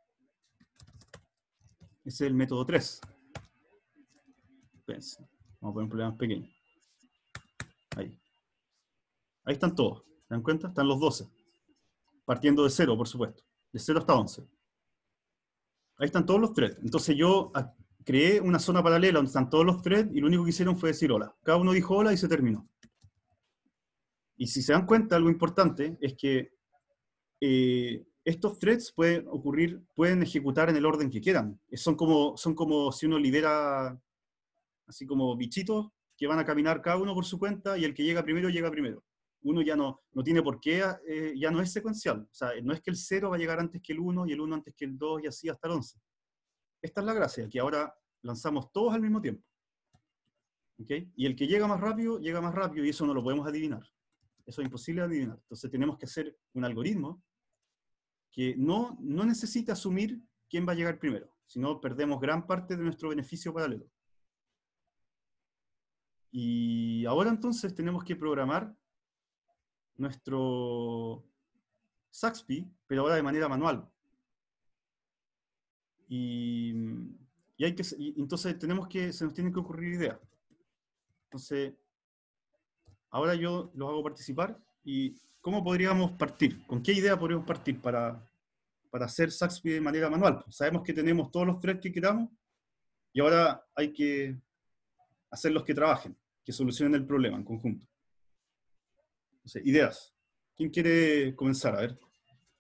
Ese es el método tres. Espérense. Vamos a poner un problema más pequeño. Ahí. Ahí están todos. ¿Se dan cuenta? Están los doce. Partiendo de cero, por supuesto. De cero hasta once. Ahí están todos los threads. Entonces yo creé una zona paralela donde están todos los threads y lo único que hicieron fue decir hola. Cada uno dijo hola y se terminó. Y si se dan cuenta, algo importante es que eh, estos threads pueden ocurrir, pueden ejecutar en el orden que quieran. Son como, son como si uno lidera así como bichitos que van a caminar cada uno por su cuenta y el que llega primero, llega primero. Uno ya no, no tiene por qué, eh, ya no es secuencial. O sea, no es que el cero va a llegar antes que el uno y el uno antes que el dos y así hasta el once. Esta es la gracia, que ahora lanzamos todos al mismo tiempo. ¿Okay? Y el que llega más rápido, llega más rápido y eso no lo podemos adivinar. Eso es imposible de adivinar. Entonces tenemos que hacer un algoritmo que no, no necesita asumir quién va a llegar primero, sino perdemos gran parte de nuestro beneficio paralelo. Y ahora entonces tenemos que programar nuestro Saxby, pero ahora de manera manual. Y, y, hay que, y entonces tenemos que, se nos tienen que ocurrir ideas. Entonces, ahora yo los hago participar. ¿Y cómo podríamos partir? ¿Con qué idea podríamos partir para, para hacer Saxby de manera manual? Pues sabemos que tenemos todos los threads que queramos y ahora hay que hacerlos que trabajen, que solucionen el problema en conjunto. Entonces, ideas. ¿Quién quiere comenzar? A ver.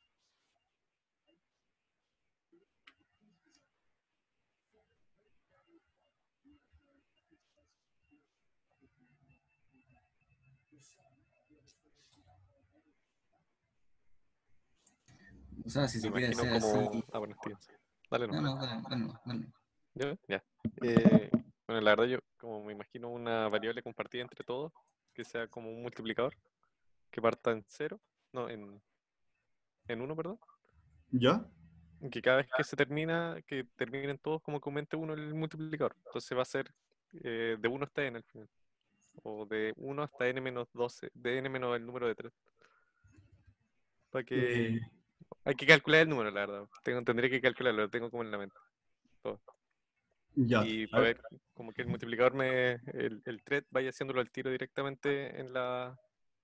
O sea, si se Me quiere imagino hacer como... así. Ah, bueno, tío. Dale, No, no. no, dale, dale, dale. ¿Ya? Ya. Eh, bueno, la verdad yo como me imagino una variable compartida entre todos, que sea como un multiplicador, que parta en cero, no, en, en uno, perdón. ¿Ya? Que cada vez que se termina, que terminen todos como que aumente uno el multiplicador. Entonces va a ser eh, de uno hasta n al final. O de uno hasta n menos doce, de n menos el número de tres. Para que... Eh, Hay que calcular el número, la verdad. Tengo, tendría que calcularlo, lo tengo como en la mente. Todo. ya. Y A para ver. ver como que el multiplicador me... El, el thread vaya haciéndolo al tiro directamente en la...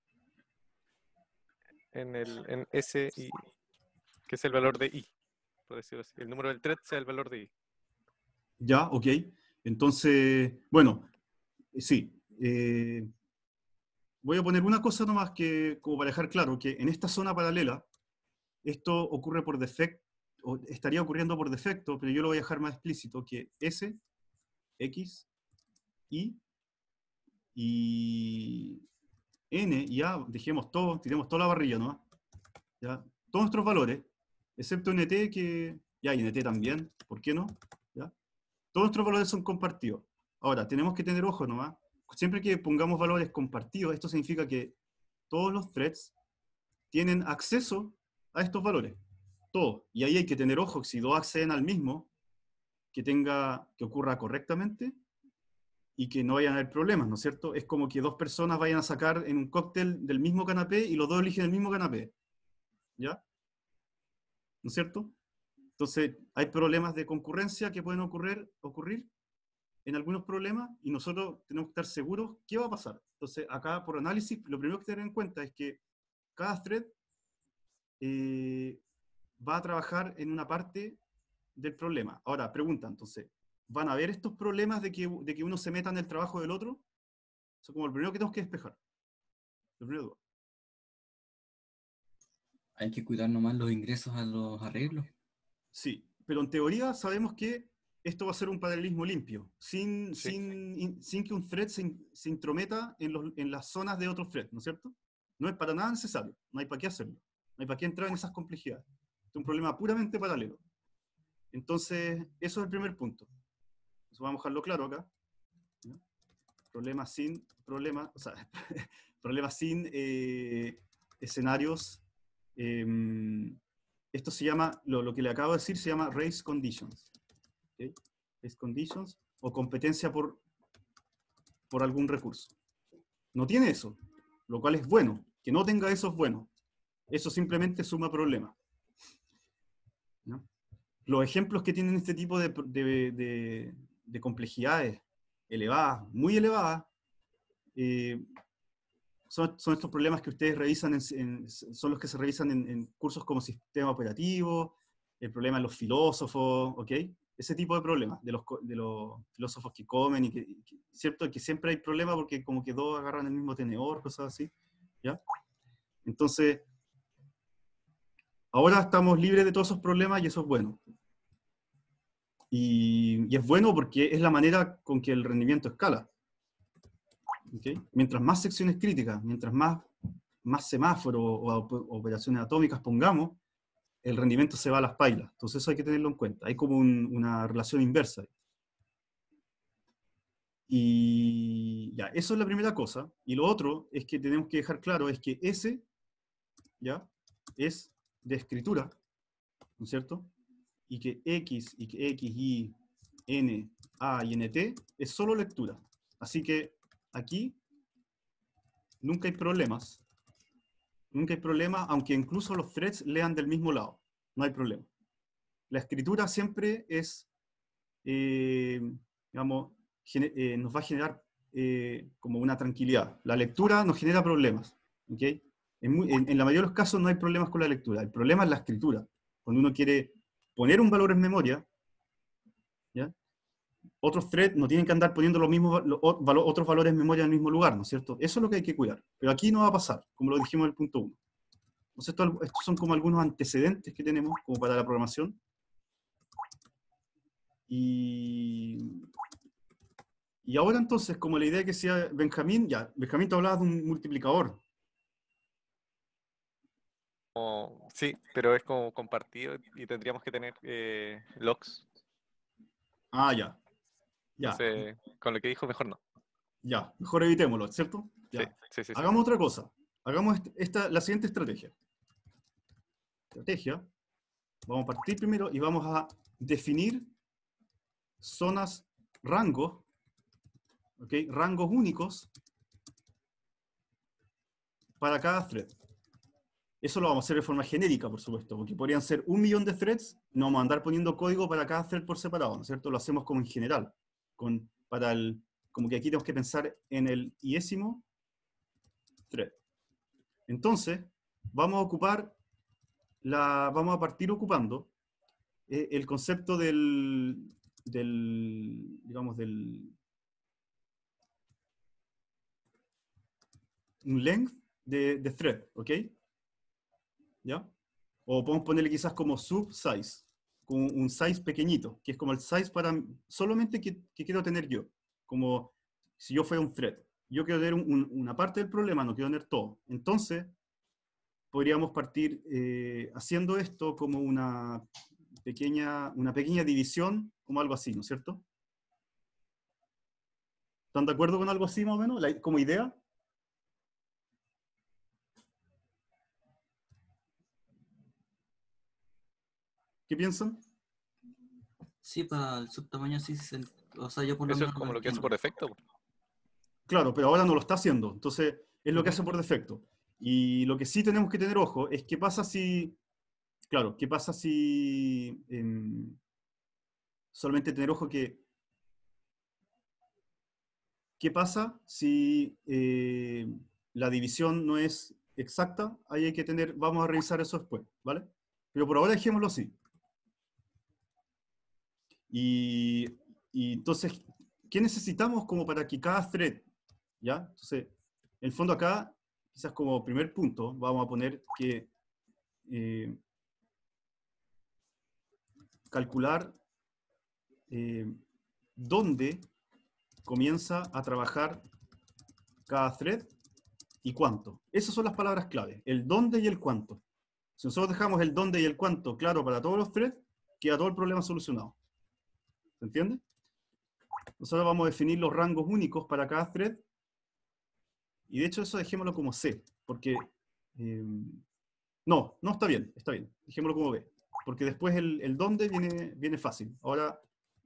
En el en S y... que es el valor de i, por decirlo así. El número del thread sea el valor de i. Ya, ok. Entonces, bueno, eh, sí. Eh, voy a poner una cosa nomás que, como para dejar claro, que en esta zona paralela, esto ocurre por defecto, o estaría ocurriendo por defecto, pero yo lo voy a dejar más explícito, que S, X, Y, y N, y A, dejemos todo, tiremos toda la barrilla nomás. ¿Ya? Todos nuestros valores, excepto N T, que ya, y N T también, ¿por qué no? ¿Ya? Todos nuestros valores son compartidos. Ahora, tenemos que tener ojo nomás. Siempre que pongamos valores compartidos, esto significa que todos los threads tienen acceso a estos valores. Todos. Y ahí hay que tener ojo, que si dos acceden al mismo, que, tenga, que ocurra correctamente y que no vayan a haber problemas, ¿no es cierto? Es como que dos personas vayan a sacar en un cóctel del mismo canapé y los dos eligen el mismo canapé. ¿Ya? ¿No es cierto? Entonces, hay problemas de concurrencia que pueden ocurrir, ocurrir en algunos problemas y nosotros tenemos que estar seguros qué va a pasar. Entonces, acá por análisis, lo primero que tener en cuenta es que cada thread eh, va a trabajar en una parte del problema. Ahora, pregunta entonces, ¿van a haber estos problemas de que, de que uno se meta en el trabajo del otro? Eso es como el primero que tenemos que despejar. Lo primero. Hay que cuidar nomás los ingresos a los arreglos. Sí, pero en teoría sabemos que esto va a ser un paralelismo limpio, sin, Sí. sin, in, sin que un thread se, in, se intrometa en, los, en las zonas de otros threads, ¿no es cierto? No es para nada necesario, no hay para qué hacerlo, no hay para qué entrar en esas complejidades. Es un problema puramente paralelo. Entonces, eso es el primer punto. Eso vamos a dejarlo claro acá. ¿No? Problema sin, problema, o sea, problema sin eh, escenarios. Eh, esto se llama, lo, lo que le acabo de decir se llama race conditions. ¿Okay? Race conditions o competencia por, por algún recurso. No tiene eso, lo cual es bueno. Que no tenga eso es bueno. Eso simplemente suma problemas. ¿No? Los ejemplos que tienen este tipo de, de, de, de complejidades elevadas, muy elevadas, eh, son, son estos problemas que ustedes revisan, en, en, son los que se revisan en, en cursos como sistema operativo, el problema de los filósofos, ¿ok? Ese tipo de problemas, de los, de los filósofos que comen, y que, que, ¿cierto? Que siempre hay problemas porque como que dos agarran el mismo tenedor, cosas así, ¿ya? Entonces, ahora estamos libres de todos esos problemas y eso es bueno. Y, y es bueno porque es la manera con que el rendimiento escala. ¿Okay? Mientras más secciones críticas, mientras más, más semáforos o, o operaciones atómicas pongamos, el rendimiento se va a las pailas. Entonces eso hay que tenerlo en cuenta. Hay como un, una relación inversa. Y ya, eso es la primera cosa. Y lo otro es que tenemos que dejar claro es que S, ¿ya?, es de escritura, ¿no es cierto? Y que X, y que X, Y, N, A y N T es solo lectura. Así que aquí nunca hay problemas. Nunca hay problema, aunque incluso los threads lean del mismo lado. No hay problema. La escritura siempre es, eh, digamos, eh, nos va a generar eh, como una tranquilidad. La lectura nos genera problemas. ¿Okay? En, muy, en, en la mayoría de los casos no hay problemas con la lectura. El problema es la escritura. Cuando uno quiere poner un valor en memoria, ¿ya?, otros threads no tienen que andar poniendo los mismos, los, otros valores en memoria en el mismo lugar, ¿no es cierto? Eso es lo que hay que cuidar. Pero aquí no va a pasar, como lo dijimos en el punto uno. Entonces, esto, estos son como algunos antecedentes que tenemos como para la programación. Y, y ahora entonces, como la idea que decía Benjamín, ya, Benjamín te hablaba de un multiplicador. Oh, sí, pero es como compartido y tendríamos que tener eh, logs. Ah, ya. Ya. Entonces, con lo que dijo, mejor no. Ya, mejor evitémoslo, ¿cierto? Ya. Sí, sí, sí, sí. Hagamos otra cosa. Hagamos esta, la siguiente estrategia. Estrategia. Vamos a partir primero y vamos a definir zonas, rangos, ¿ok? Rangos únicos para cada thread. Eso lo vamos a hacer de forma genérica, por supuesto, porque podrían ser un millón de threads, no vamos a andar poniendo código para cada thread por separado, ¿no es cierto? Lo hacemos como en general, con, para el, como que aquí tenemos que pensar en el iésimo thread. Entonces, vamos a ocupar, la, vamos a partir ocupando eh, el concepto del, del, digamos, del un length de, de thread, ¿ok? ¿Ya? O podemos ponerle quizás como subsize, como un size pequeñito, que es como el size para solamente que, que quiero tener yo, como si yo fuera un thread. Yo quiero tener un, un, una parte del problema, no quiero tener todo. Entonces, podríamos partir eh, haciendo esto como una pequeña, una pequeña división, como algo así, ¿no es cierto? ¿Están de acuerdo con algo así más o menos, la, como idea? ¿Qué piensan? Sí, para el subtamaño sí, se, o sea, yo por lo Eso es menos como lo que hace entiendo. por defecto. Claro, pero ahora no lo está haciendo. Entonces, es lo que hace por defecto. Y lo que sí tenemos que tener ojo es qué pasa si, claro, qué pasa si, eh, solamente tener ojo que, qué pasa si eh, la división no es exacta, ahí hay que tener, vamos a revisar eso después, ¿vale? Pero por ahora dejémoslo así. Y, y entonces, ¿qué necesitamos como para que cada thread, ¿ya? Entonces, en el fondo acá, quizás como primer punto, vamos a poner que eh, calcular eh, dónde comienza a trabajar cada thread y cuánto. Esas son las palabras clave, el dónde y el cuánto. Si nosotros dejamos el dónde y el cuánto claro para todos los threads, queda todo el problema solucionado. ¿Se entiende? Nosotros vamos a definir los rangos únicos para cada thread, y de hecho eso dejémoslo como C, porque... Eh, no, no está bien, está bien, dejémoslo como B, porque después el, el dónde viene, viene fácil. Ahora,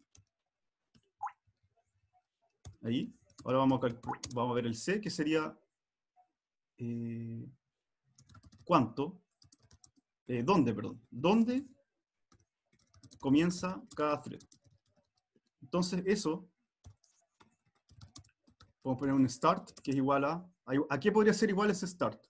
ahí, ahora vamos a, vamos a ver el C, que sería eh, cuánto, eh, dónde, perdón, dónde comienza cada thread. Entonces eso, podemos poner un start, que es igual a, ¿a qué podría ser igual ese start?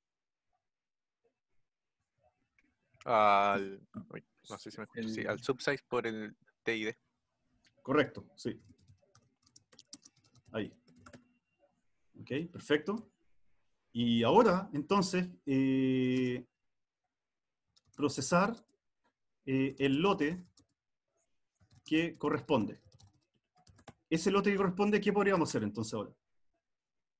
Al, uy, no sé si me escucho, El- sí, al subsize por el T I D. Correcto, sí. Ahí. Ok, perfecto. Y ahora, entonces, eh, procesar eh, el lote que corresponde. Ese lote que corresponde, ¿qué podríamos hacer entonces ahora?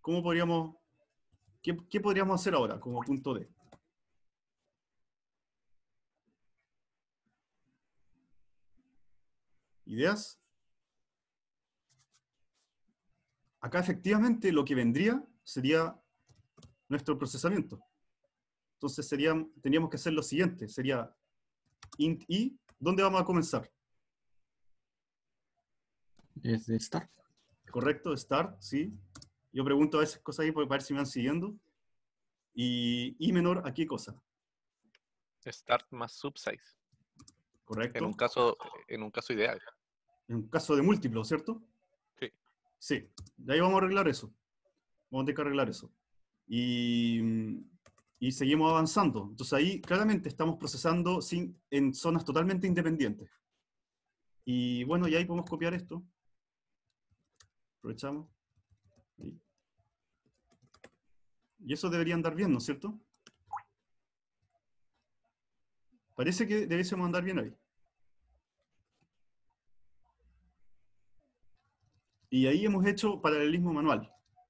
¿cómo podríamos, qué, qué podríamos hacer ahora como punto D? ¿Ideas? Acá efectivamente lo que vendría sería nuestro procesamiento. Entonces sería, tendríamos que hacer lo siguiente, sería int i, ¿dónde vamos a comenzar? Desde start. Correcto, start, sí. Yo pregunto a veces cosas ahí para ver si me van siguiendo. Y i menor, ¿a qué cosa? Start más subsize. Correcto. En un caso, en un caso ideal. En un caso de múltiplo, ¿cierto? Sí. Sí. De ahí vamos a arreglar eso. Vamos a tener que arreglar eso. Y, y seguimos avanzando. Entonces ahí claramente estamos procesando sin, en zonas totalmente independientes. Y bueno, y ahí podemos copiar esto. Aprovechamos. Ahí. Y eso debería andar bien, ¿no es cierto? Parece que debiésemos andar bien ahí. Y ahí hemos hecho paralelismo manual.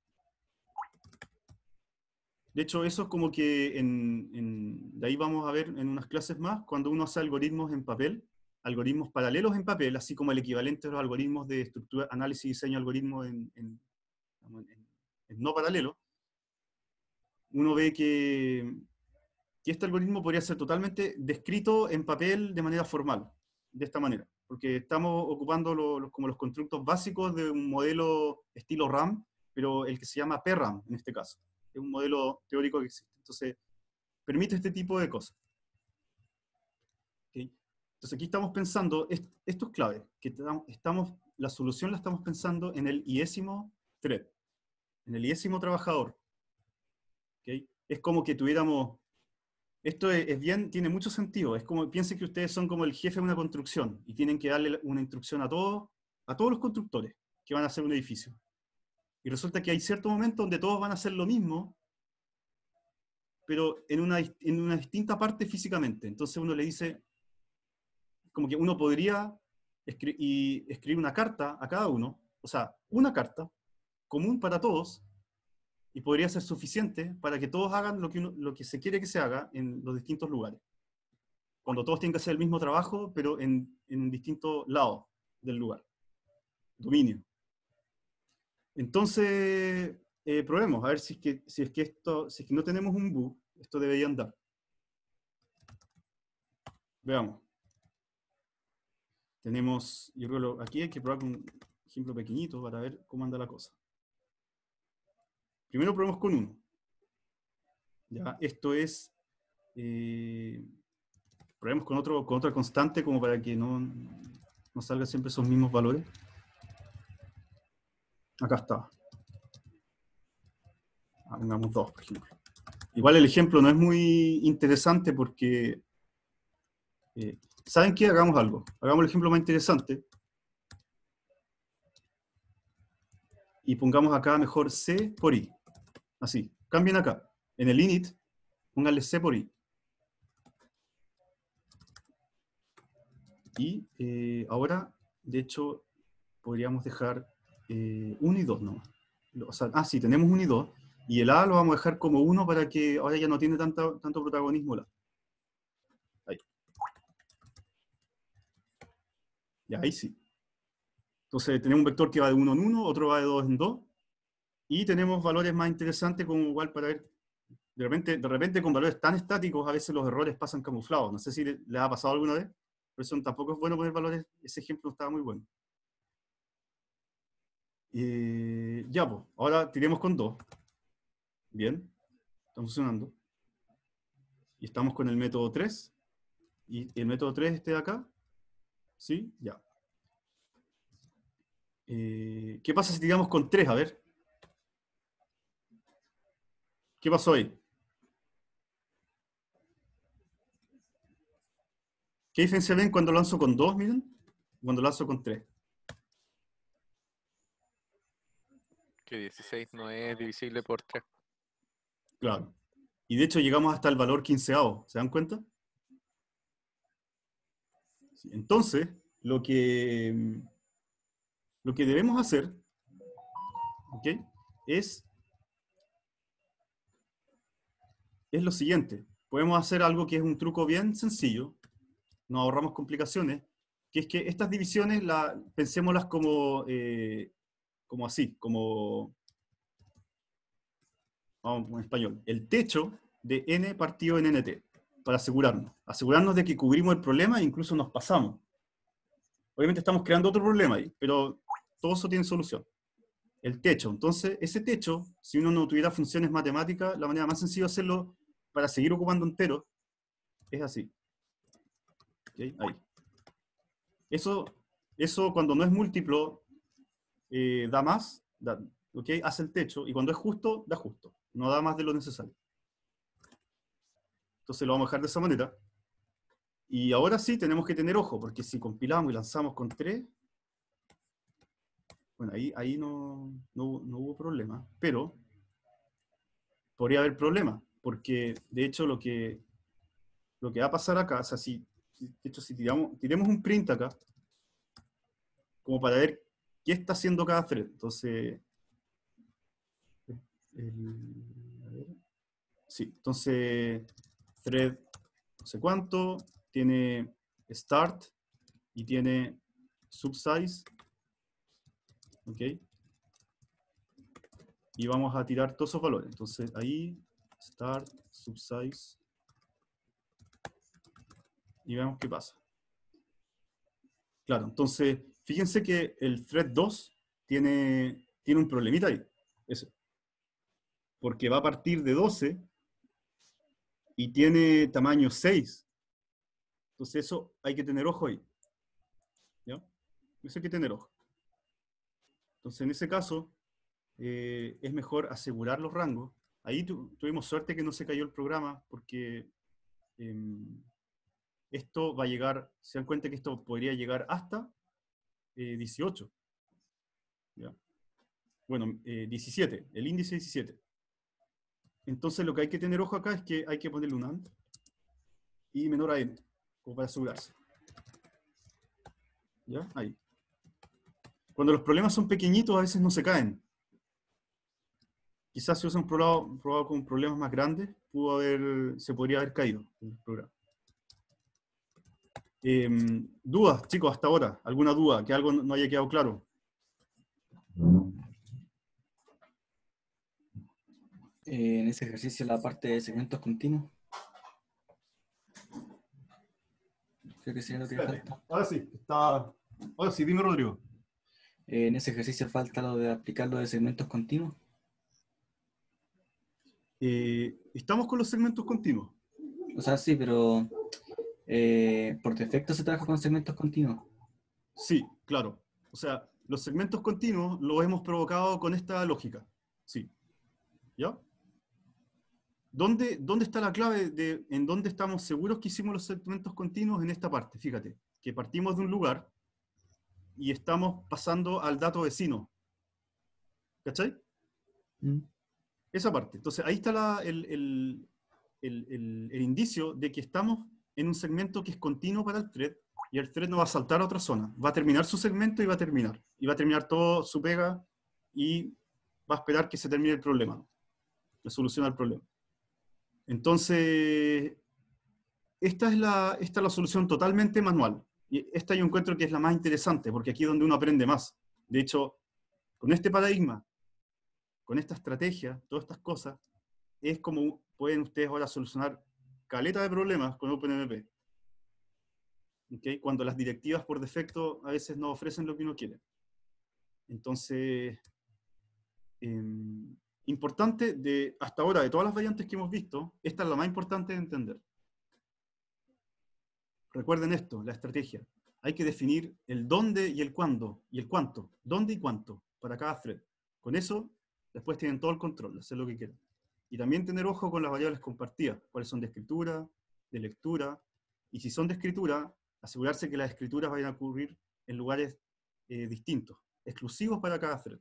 De hecho, eso es como que en, en, de ahí vamos a ver en unas clases más, cuando uno hace algoritmos en papel, algoritmos paralelos en papel, así como el equivalente a los algoritmos de estructura, análisis y diseño de algoritmos en, en, en, en no paralelo, uno ve que, que este algoritmo podría ser totalmente descrito en papel de manera formal, de esta manera, porque estamos ocupando lo, lo, como los constructos básicos de un modelo estilo RAM, pero el que se llama P RAM en este caso. Es un modelo teórico que existe. Entonces, permite este tipo de cosas. ¿Okay? Entonces, aquí estamos pensando, esto es clave, que estamos, la solución la estamos pensando en el iésimo thread, en el iésimo trabajador. ¿Okay? Es como que tuviéramos, esto es, es bien, tiene mucho sentido, es como, piensen que ustedes son como el jefe de una construcción y tienen que darle una instrucción a todos, a todos los constructores que van a hacer un edificio. Y resulta que hay cierto momento donde todos van a hacer lo mismo, pero en una, en una distinta parte físicamente. Entonces uno le dice, como que uno podría escri y escribir una carta a cada uno, o sea, una carta común para todos, y podría ser suficiente para que todos hagan lo que, uno, lo que se quiere que se haga en los distintos lugares. Cuando todos tienen que hacer el mismo trabajo, pero en, en distintos lados del lugar. Dominio. Entonces, eh, probemos, a ver si es, que, si, es que esto, si es que no tenemos un bug, esto debería andar. Veamos. Tenemos, yo creo que aquí hay que probar con un ejemplo pequeñito para ver cómo anda la cosa. Primero probemos con uno. Ya, esto es, eh, probemos con, otro, con otra constante como para que no, no salgan siempre esos mismos valores. Acá está. Ah, pongamos dos, por ejemplo. Igual el ejemplo no es muy interesante porque, eh, ¿saben qué? Hagamos algo. Hagamos el ejemplo más interesante. Y pongamos acá mejor C por I. Así. Cambien acá. En el init, pónganle C por I. Y eh, ahora, de hecho, podríamos dejar eh, uno y dos, ¿no? O sea, ah, sí, tenemos uno y dos. Y el A lo vamos a dejar como uno para que ahora ya no tiene tanta, tanto protagonismo el A. Ahí. Ya, ahí sí. Entonces tenemos un vector que va de uno en uno, otro va de dos en dos. Y tenemos valores más interesantes como igual para ver. De repente, de repente con valores tan estáticos a veces los errores pasan camuflados. No sé si les le ha pasado alguna vez. Por eso tampoco es bueno poner valores. Ese ejemplo estaba muy bueno. Eh, ya, pues. Ahora tiremos con dos. Bien. Está funcionando. Y estamos con el método tres. Y el método tres este de acá. ¿Sí? Ya. Eh, ¿Qué pasa si tiramos con tres? A ver. ¿Qué pasó ahí? ¿Qué diferencia ven cuando lanzo con dos, miren? Cuando lanzo con tres. Que dieciséis no es divisible por tres. Claro. Y de hecho llegamos hasta el valor quinceavo. ¿Se dan cuenta? Sí. Entonces, lo que, lo que debemos hacer, ¿okay?, es es lo siguiente. Podemos hacer algo que es un truco bien sencillo, nos ahorramos complicaciones, que es que estas divisiones la, pensémoslas como, eh, como así, como, vamos en español, el techo de n partido en nt, para asegurarnos. Asegurarnos de que cubrimos el problema e incluso nos pasamos. Obviamente estamos creando otro problema ahí, pero todo eso tiene solución. El techo. Entonces, ese techo, si uno no tuviera funciones matemáticas, la manera más sencilla de hacerlo para seguir ocupando enteros es así. ¿Okay? Ahí. Eso, eso cuando no es múltiplo, eh, da más, da, ¿okay? Hace el techo, y cuando es justo, da justo. No da más de lo necesario. Entonces lo vamos a dejar de esa manera. Y ahora sí tenemos que tener ojo, porque si compilamos y lanzamos con tres, bueno, ahí, ahí no, no, no hubo problema, pero podría haber problema, porque de hecho lo que, lo que va a pasar acá, o sea, si, de hecho si tiramos, tiremos un print acá, como para ver qué está haciendo cada thread. Entonces, el, a ver, sí, entonces, thread no sé cuánto, tiene start y tiene subsize, ¿ok? Y vamos a tirar todos esos valores. Entonces ahí, start, subsize, y vemos qué pasa. Claro, entonces, fíjense que el thread dos tiene, tiene un problemita ahí, ese. Porque va a partir de doce y tiene tamaño seis. Entonces eso hay que tener ojo ahí. ¿Ya? Eso hay que tener ojo. Entonces en ese caso, eh, es mejor asegurar los rangos. Ahí tu, tuvimos suerte que no se cayó el programa, porque eh, esto va a llegar, se dan cuenta que esto podría llegar hasta eh, dieciocho. ¿Ya? Bueno, eh, diecisiete, el índice diecisiete. Entonces lo que hay que tener ojo acá es que hay que ponerle un AND y menor a n, como para asegurarse. ¿Ya? Ahí. Cuando los problemas son pequeñitos, a veces no se caen. Quizás si hubiesen probado, probado con problemas más grandes, pudo haber, se podría haber caído el programa. Eh, ¿Dudas, chicos, hasta ahora? ¿Alguna duda? ¿Que algo no haya quedado claro? Eh, en ese ejercicio, la parte de segmentos continuos. Creo que sería lo que Espérate, falta. ahora sí, está... Ahora sí, dime, Rodrigo. Eh, en ese ejercicio falta lo de aplicar lo de segmentos continuos. Eh, estamos con los segmentos continuos. O sea, sí, pero eh, por defecto se trabaja con segmentos continuos. Sí, claro. O sea, los segmentos continuos los hemos provocado con esta lógica. Sí. ¿Ya? ¿Dónde, dónde está la clave de en dónde estamos seguros que hicimos los segmentos continuos? En esta parte, fíjate, que partimos de un lugar y estamos pasando al dato vecino. ¿Cachai? ¿Mm? Esa parte. Entonces, ahí está la, el, el, el, el, el indicio de que estamos en un segmento que es continuo para el thread, y el thread no va a saltar a otra zona. Va a terminar su segmento y va a terminar. Y va a terminar todo su pega y va a esperar que se termine el problema, la solución al problema. Entonces, esta es la, esta es la solución totalmente manual. Y esta yo encuentro que es la más interesante, porque aquí es donde uno aprende más. De hecho, con este paradigma, con esta estrategia, todas estas cosas, es como pueden ustedes ahora solucionar caleta de problemas con OpenMP. ¿Okay? Cuando las directivas por defecto a veces no ofrecen lo que uno quiere. Entonces, eh, importante, de, hasta ahora, de todas las variantes que hemos visto, esta es la más importante de entender. Recuerden esto, la estrategia. Hay que definir el dónde y el cuándo, y el cuánto. Dónde y cuánto, para cada thread. Con eso, después tienen todo el control, hacer lo que quieran. Y también tener ojo con las variables compartidas, cuáles son de escritura, de lectura, y si son de escritura, asegurarse que las escrituras vayan a ocurrir en lugares eh, distintos, exclusivos para cada thread.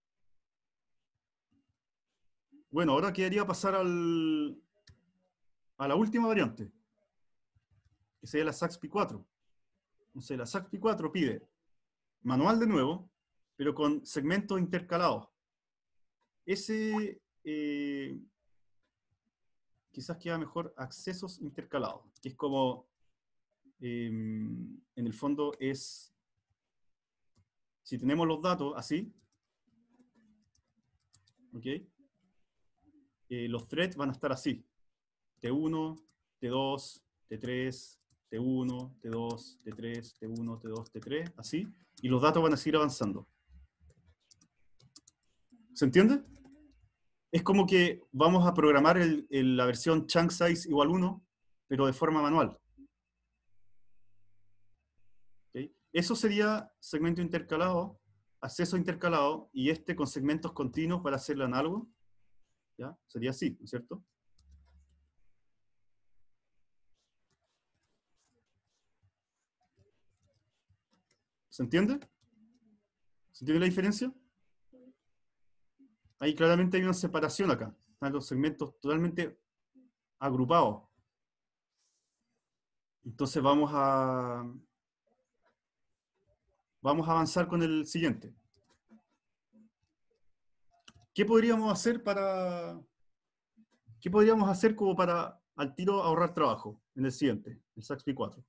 Bueno, ahora quedaría pasar al, a la última variante, que sería la S A X P I cuatro. Entonces, la S A X P I cuatro pide manual de nuevo, pero con segmentos intercalados. Ese, eh, quizás queda mejor accesos intercalados, que es como, eh, en el fondo es, si tenemos los datos así, ¿ok? Eh, los threads van a estar así, T uno, T dos, T tres, T uno, T dos, T tres, T uno, T dos, T tres, así, y los datos van a seguir avanzando. ¿Se entiende? Es como que vamos a programar el, el, la versión chunk size igual uno, pero de forma manual. ¿Okay? Eso sería segmento intercalado, acceso intercalado, y este con segmentos continuos para hacerlo análogo. ¿Ya? Sería así, ¿no es cierto? ¿Se entiende? ¿Se entiende la diferencia? Ahí claramente hay una separación acá. Están los segmentos totalmente agrupados. Entonces vamos a, vamos a avanzar con el siguiente. ¿Qué podríamos hacer para, qué podríamos hacer como para al tiro ahorrar trabajo en el siguiente, el S A X P cuatro?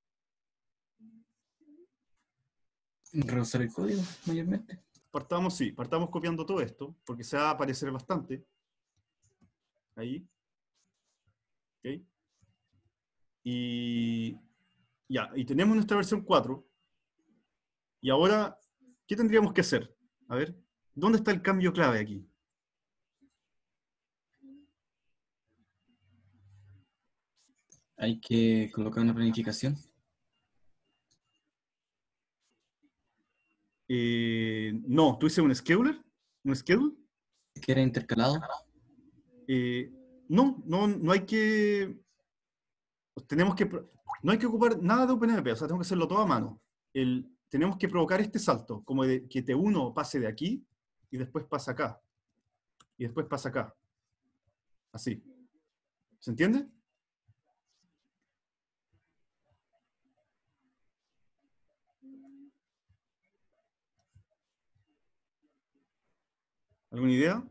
Reusar el código, mayormente. Partamos, sí, partamos copiando todo esto, porque se va a aparecer bastante. Ahí. ¿Ok? Y ya, y tenemos nuestra versión cuatro. Y ahora, ¿qué tendríamos que hacer? A ver, ¿dónde está el cambio clave aquí? Hay que colocar una planificación. Eh, no, ¿tú dices un scheduler? ¿Un schedule? Que era intercalado. Eh, no, no, no hay que... Tenemos que... No hay que ocupar nada de OpenMP, o sea, tenemos que hacerlo todo a mano. El, tenemos que provocar este salto, como de que T uno pase de aquí, y después pasa acá. Y después pasa acá. Así. ¿Se entiende? ¿Alguna idea?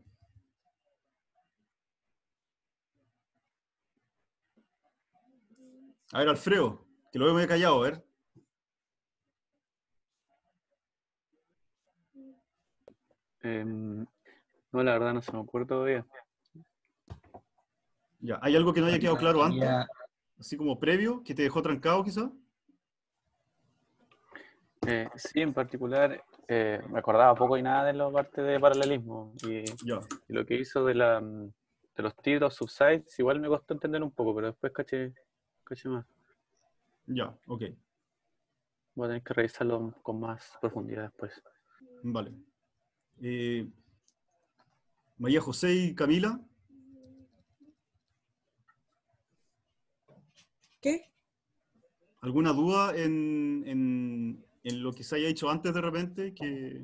A ver, Alfredo, que lo veo medio callado, a ver. Eh, no, la verdad no se me ocurre todavía. Ya, ¿hay algo que no haya quedado claro antes? Sería- Así como previo, que te dejó trancado quizá. Eh, sí, en particular, eh, me acordaba poco y nada de la parte de paralelismo. Y, Ya, y lo que hizo de, la, de los títulos subsites, igual me costó entender un poco, pero después caché, caché más. ya, ok. Voy a tener que revisarlo con más profundidad después. Vale. Eh, María José y Camila, ¿Qué? ¿alguna duda en, en, en lo que se haya hecho antes de repente? Que,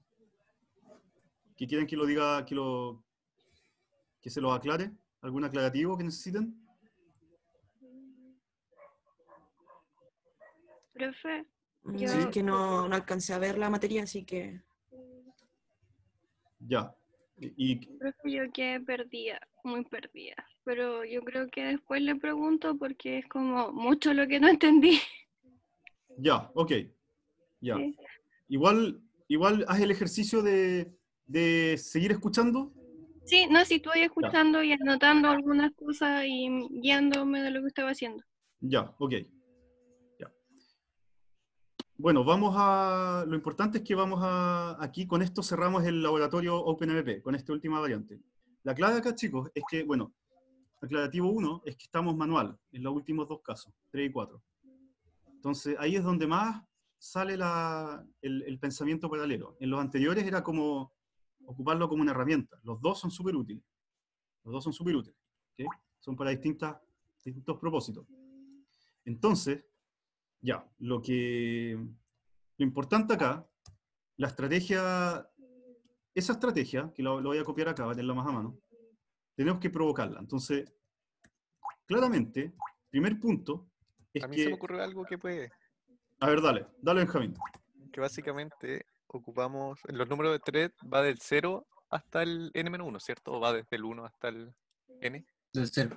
que quieran que lo diga, que, lo, que se lo aclare. ¿Algún aclarativo que necesiten? Profe, Sí. yo es que no, no alcancé a ver la materia, así que... Ya. Y, y- Profe, yo quedé perdida, muy perdida. Pero yo creo que después le pregunto porque es como mucho lo que no entendí. ya, ok. Ya. Sí. Igual, igual haz el ejercicio de, de seguir escuchando. Sí, no, sí, estoy escuchando y anotando algunas cosas y guiándome de lo que estaba haciendo. Ya, ok. Ya. Bueno, vamos a... Lo importante es que vamos a... Aquí con esto cerramos el laboratorio OpenMP, con esta última variante. La clave acá, chicos, es que, bueno, aclarativo uno es que estamos manual, en los últimos dos casos, tres y cuatro. Entonces, ahí es donde más sale la, el, el pensamiento paralelo. En los anteriores era como ocuparlo como una herramienta. Los dos son súper útiles. Los dos son súper útiles. ¿Okay? Son para distintas, distintos propósitos. Entonces, ya, lo que... Lo importante acá, la estrategia... Esa estrategia, que lo, lo voy a copiar acá, va a tenerla más a mano, tenemos que provocarla. Entonces, claramente, primer punto es A mí que... se me ocurre algo que puede, A ver, dale, dale, Benjamín. que básicamente ocupamos, los números de thread va del cero hasta el n menos uno, ¿cierto? O va desde el uno hasta el n. Desde cero.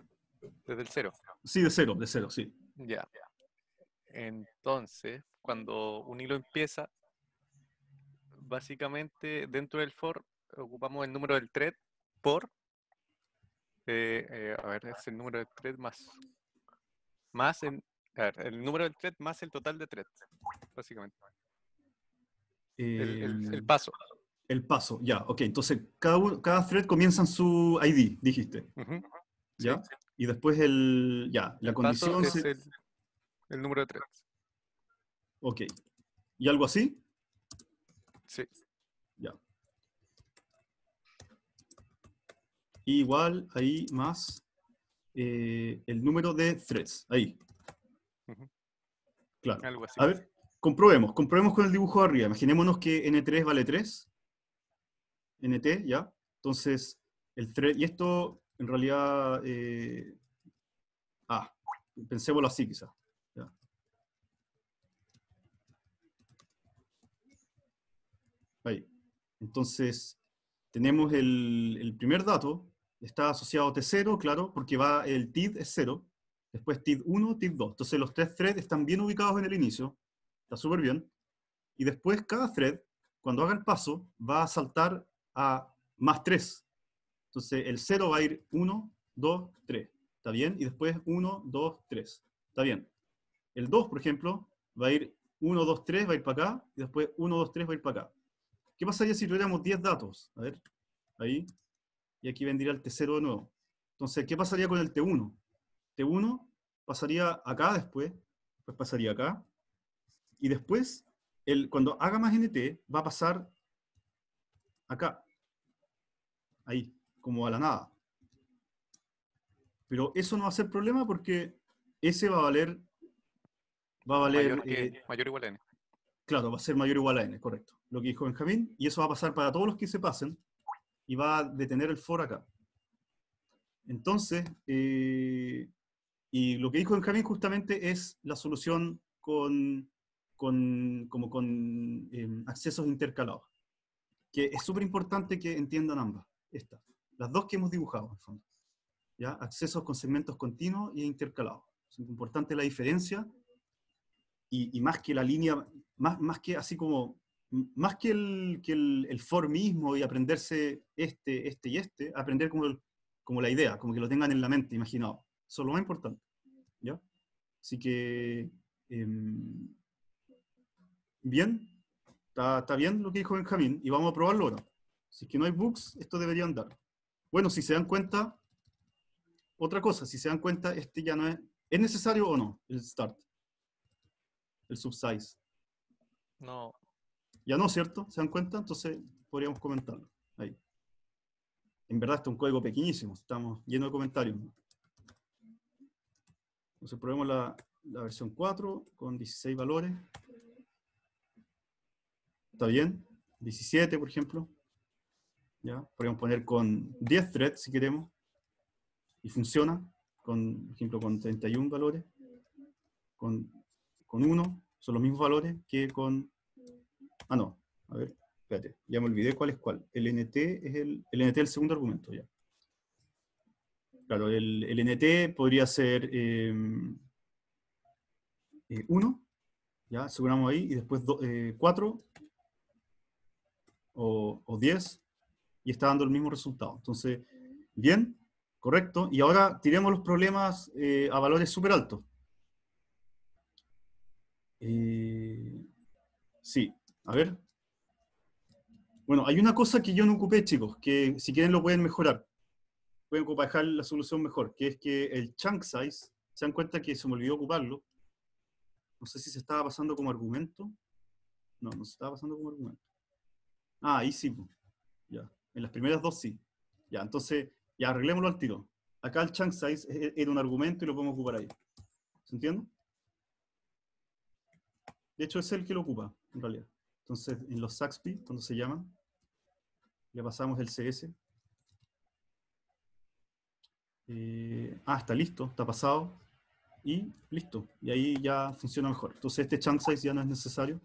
Desde el cero. Sí, de cero, de cero, sí. Ya. Entonces, cuando un hilo empieza, básicamente dentro del for ocupamos el número del thread por, eh, eh, a ver, es el número del thread más, más el, a ver, el número del thread más el total de threads, básicamente. El, el- el Eh, paso. el paso, ya, ok. Entonces, cada, uno- cada thread comienza en su I D, dijiste, Ujú, sí. ¿ya? Y después el, ya, la El paso condición, es se- el, el número de threads. ok. ¿Y algo así? Sí. Ya. Igual, ahí más eh, el número de threads, ahí, Ujú, claro. algo así. A ver, comprobemos, comprobemos con el dibujo de arriba. Imaginémonos que N tres vale tres, N T, ¿ya? Entonces, el thread, y esto en realidad, eh, ah, pensémoslo así quizás. ¿Ya? Ahí. Entonces, tenemos el, el primer dato, está asociado a T cero, claro, porque va el T I D es cero, después T I D uno, T I D dos. Entonces los tres threads están bien ubicados en el inicio, está súper bien. Y después cada thread, cuando haga el paso, va a saltar a más tres. Entonces el cero va a ir uno, dos, tres. ¿Está bien? Y después uno, dos, tres. ¿Está bien? El dos, por ejemplo, va a ir uno, dos, tres, va a ir para acá, y después uno, dos, tres va a ir para acá. ¿Qué pasaría si tuviéramos diez datos? A ver, ahí. Y aquí vendría el T cero de nuevo. Entonces, ¿qué pasaría con el T uno? T uno pasaría acá después, después pasaría acá, y después, el, cuando haga más N T, va a pasar acá, ahí, como a la nada. Pero eso no va a ser problema porque ese va a valer, va a valer, Mayor que, eh, mayor o igual a n. claro, va a ser mayor o igual a n, correcto. Lo que dijo Benjamín, y eso va a pasar para todos los que se pasen, y va a detener el for acá. Entonces, eh, y lo que dijo Benjamín justamente es la solución con, con, como con eh, accesos intercalados. Que es súper importante que entiendan ambas, estas, las dos que hemos dibujado, en fondo. ¿Ya? Accesos con segmentos continuos e intercalados. Es importante la diferencia, y, y más que la línea, más, más que así como, más que, el, que el, el for mismo y aprenderse este, este y este, aprender como, el, como la idea, como que lo tengan en la mente, imaginado. Eso es lo más importante. ¿Ya? Así que, eh, bien, está, está bien lo que dijo Benjamín, y vamos a probarlo ahora. Si es que no hay bugs, esto debería andar. Bueno, si se dan cuenta, otra cosa, si se dan cuenta, este ya no es, ¿es necesario o no el start? El subsize. No, Ya no, ¿cierto? ¿Se dan cuenta? Entonces podríamos comentarlo. Ahí. En verdad, este es un código pequeñísimo, estamos llenos de comentarios. Entonces probemos la, la versión cuatro con dieciséis valores. ¿Está bien? diecisiete, por ejemplo. ¿Ya? Podríamos poner con diez threads si queremos. Y funciona, con, por ejemplo, con treinta y uno valores. Con, con uno, son los mismos valores que con... Ah, no. A ver, espérate. Ya me olvidé cuál es cuál. El N T es el, el N T es el segundo argumento, ya. Claro, el, el N T podría ser eh, eh, uno, ya, aseguramos ahí, y después eh, cuatro o, o diez, y está dando el mismo resultado. Entonces, bien, correcto. Y ahora tiremos los problemas eh, a valores súper altos. Eh, sí, a ver. Bueno, hay una cosa que yo no ocupé, chicos, que si quieren lo pueden mejorar. Pueden dejar la solución mejor, que es que el chunk size, se dan cuenta que se me olvidó ocuparlo. No sé si se estaba pasando como argumento. No, no se estaba pasando como argumento. Ah, ahí sí. Ya. En las primeras dos sí. Ya, entonces, ya arreglémoslo al tiro. Acá el chunk size era un argumento y lo podemos ocupar ahí. ¿Se entiende? De hecho, es el que lo ocupa, en realidad. Entonces, en los Saxby, cuando se llaman, le pasamos el C S. Eh, ah, está listo, está pasado. Y listo. Y ahí ya funciona mejor. Entonces, este chunk size ya no es necesario.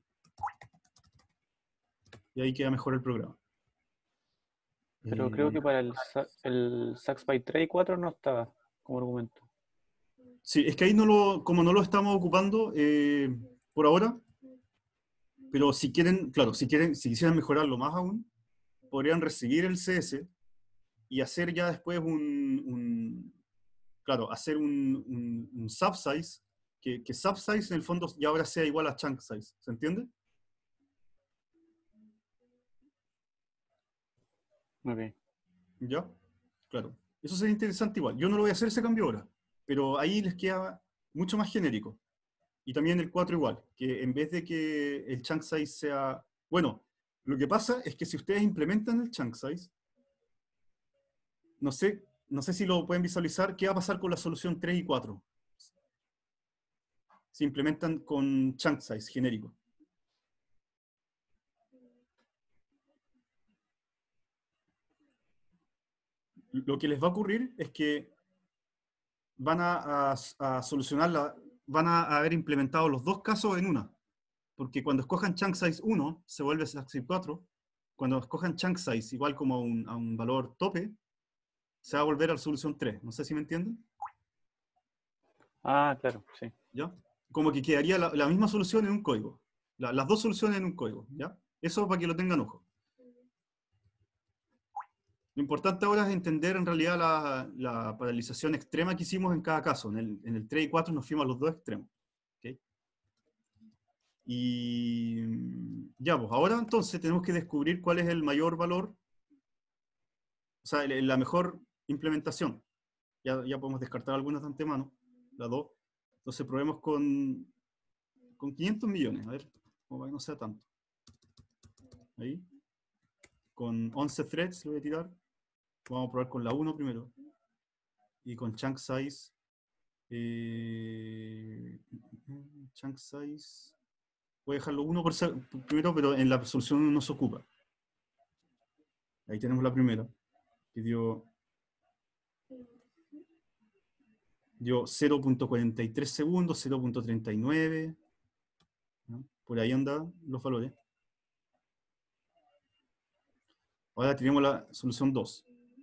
Y ahí queda mejor el programa. Pero Eh, creo que para el, Sa- el Sax by tres y cuatro no estaba como argumento. Sí, es que ahí no lo, como no lo estamos ocupando eh, por ahora, pero si quieren, claro, si quieren, si quisieran mejorarlo más aún, podrían recibir el C S y hacer ya después un, un claro, hacer un, un, un subsize, que, que subsize en el fondo ya ahora sea igual a chunk size, ¿se entiende? Ok. ¿Ya? Claro. Eso sería interesante igual. Yo no lo voy a hacer ese cambio ahora, pero ahí les queda mucho más genérico. Y también el cuatro igual, que en vez de que el chunk size sea... Bueno, lo que pasa es que si ustedes implementan el chunk size, no sé, no sé si lo pueden visualizar, ¿qué va a pasar con la solución tres y cuatro? Si implementan con chunk size genérico. Lo que les va a ocurrir es que van a, a, a solucionar la, van a haber implementado los dos casos en una. Porque cuando escojan chunk size uno, se vuelve chunk size cuatro. Cuando escojan chunk size igual como a un, a un valor tope, se va a volver a la solución tres. No sé si me entienden. Ah, claro, sí. ¿Ya? Como que quedaría la, la misma solución en un código. La, las dos soluciones en un código. ¿Ya? Eso para que lo tengan ojo. Lo importante ahora es entender en realidad la, la paralización extrema que hicimos en cada caso. En el, en el tres y cuatro nos fuimos a los dos extremos. ¿Okay? Y ya, pues ahora entonces tenemos que descubrir cuál es el mayor valor, o sea, la mejor implementación. Ya, ya podemos descartar algunas de antemano, la dos. Entonces probemos con, con quinientos millones, a ver, como para que no sea tanto. Ahí. Con once threads lo voy a tirar. Vamos a probar con la uno primero. Y con chunk size. Eh, chunk size. Voy a dejarlo uno por ser, primero, pero en la solución no se ocupa. Ahí tenemos la primera. Que dio, dio cero punto cuarenta y tres segundos, cero punto treinta y nueve. ¿No? Por ahí andan los valores. Ahora tenemos la solución dos.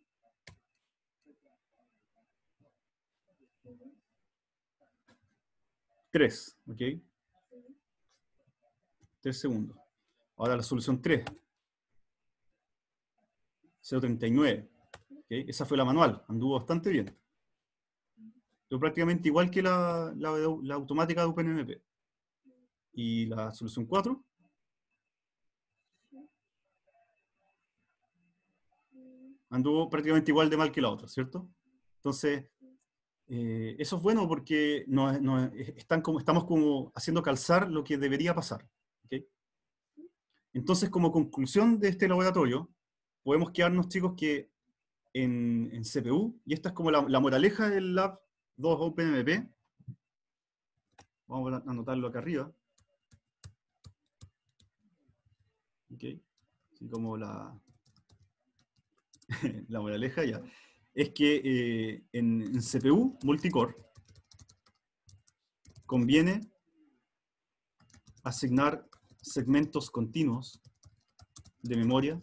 tres, ¿ok? tres segundos. Ahora la solución tres. cero punto treinta y nueve. ¿Okay? Esa fue la manual, anduvo bastante bien. Pero prácticamente igual que la, la, la automática de OpenMP. Y la solución cuatro. Anduvo prácticamente igual de mal que la otra, ¿cierto? Entonces, eh, eso es bueno porque nos, nos están como, estamos como haciendo calzar lo que debería pasar. ¿Okay? Entonces, como conclusión de este laboratorio, podemos quedarnos, chicos, que en, en C P U, y esta es como la, la moraleja del Lab dos OpenMP, vamos a anotarlo acá arriba, ¿okay? Así como la, la moraleja ya, es que eh, en, en C P U multicore conviene asignar segmentos continuos de memoria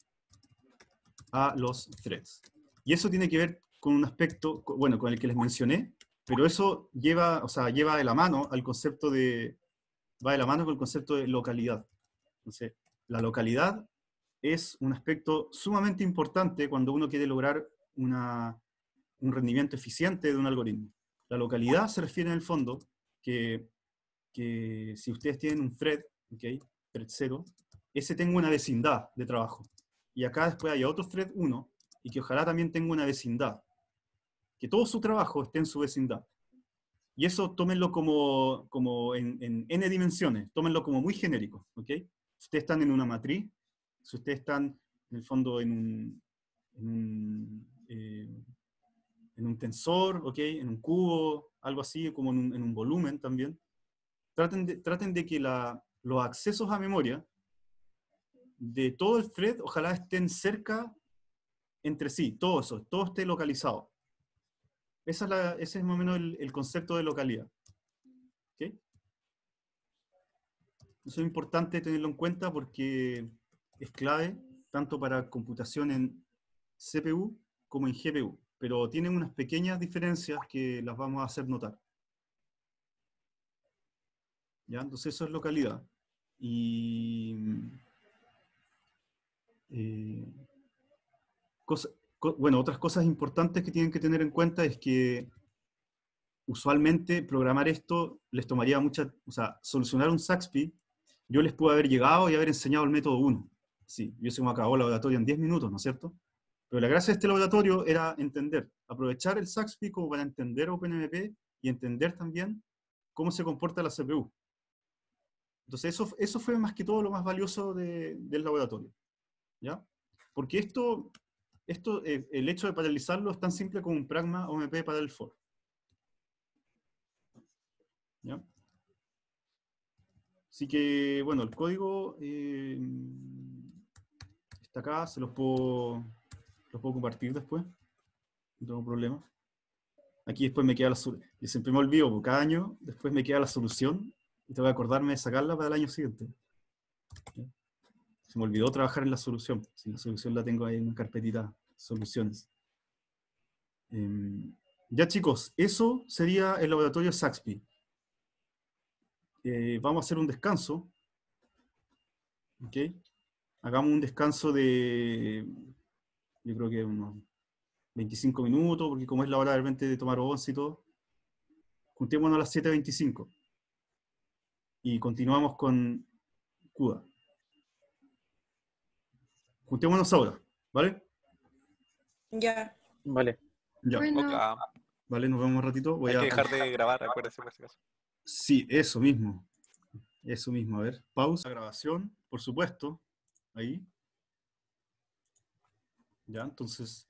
a los threads. Y eso tiene que ver con un aspecto, bueno, con el que les mencioné, pero eso lleva, o sea, lleva de la mano al concepto de, va de la mano con el concepto de localidad. Entonces, la localidad es un aspecto sumamente importante cuando uno quiere lograr una, un rendimiento eficiente de un algoritmo. La localidad se refiere en el fondo que, que si ustedes tienen un thread, ¿okay? Thread cero, ese tenga una vecindad de trabajo. Y acá después haya otro thread uno, y que ojalá también tenga una vecindad. Que todo su trabajo esté en su vecindad. Y eso tómenlo como, como en, en n dimensiones, tómenlo como muy genérico. ¿Okay? Si ustedes están en una matriz, si ustedes están en el fondo en un, en un, eh, en un tensor, ¿okay? En un cubo, algo así, como en un, en un volumen también, traten de, traten de que la, los accesos a memoria de todo el thread ojalá estén cerca entre sí, todo eso, todo esté localizado. Esa es la, ese es más o menos el, el concepto de localidad. ¿Okay? Eso es importante tenerlo en cuenta porque es clave tanto para computación en C P U como en G P U. pero tienen unas pequeñas diferencias que las vamos a hacer notar. ¿Ya? Entonces eso es localidad. Y eh, cosa, co, bueno, otras cosas importantes que tienen que tener en cuenta es que usualmente programar esto les tomaría mucha, o sea, solucionar un SAXPY, yo les puedo haber llegado y haber enseñado el método uno. Sí, yo sé cómo acabó el laboratorio en diez minutos, ¿no es cierto? Pero la gracia de este laboratorio era entender, aprovechar el SAXPY como para entender OpenMP y entender también cómo se comporta la C P U. Entonces eso, eso fue más que todo lo más valioso de, del laboratorio. ¿Ya? Porque esto, esto eh, el hecho de paralizarlo es tan simple como un pragma O M P para el for. ¿Ya? Así que, bueno, el código eh, está acá, se los puedo, los puedo compartir después, no tengo problema. Aquí después me queda la solución, y siempre me olvido, porque cada año después me queda la solución, y tengo que acordarme de sacarla para el año siguiente. ¿Ya? Se me olvidó trabajar en la solución, si la solución la tengo ahí en una carpetita, soluciones. Eh, ya chicos, eso sería el laboratorio SAXPY. Eh, vamos a hacer un descanso. ¿Ok? Hagamos un descanso de, yo creo que unos veinticinco minutos, porque como es la hora de repente de tomar once y todo, juntémonos a las siete veinticinco. Y continuamos con CUDA. Juntémonos ahora, ¿vale? Ya. Vale. Ya. Bueno, Ok. Vale, nos vemos un ratito. Voy Hay a... que dejar de grabar, acuérdense por si acaso. Sí, eso mismo. Eso mismo, a ver. Pausa, grabación, por supuesto. Ahí. Ya, entonces...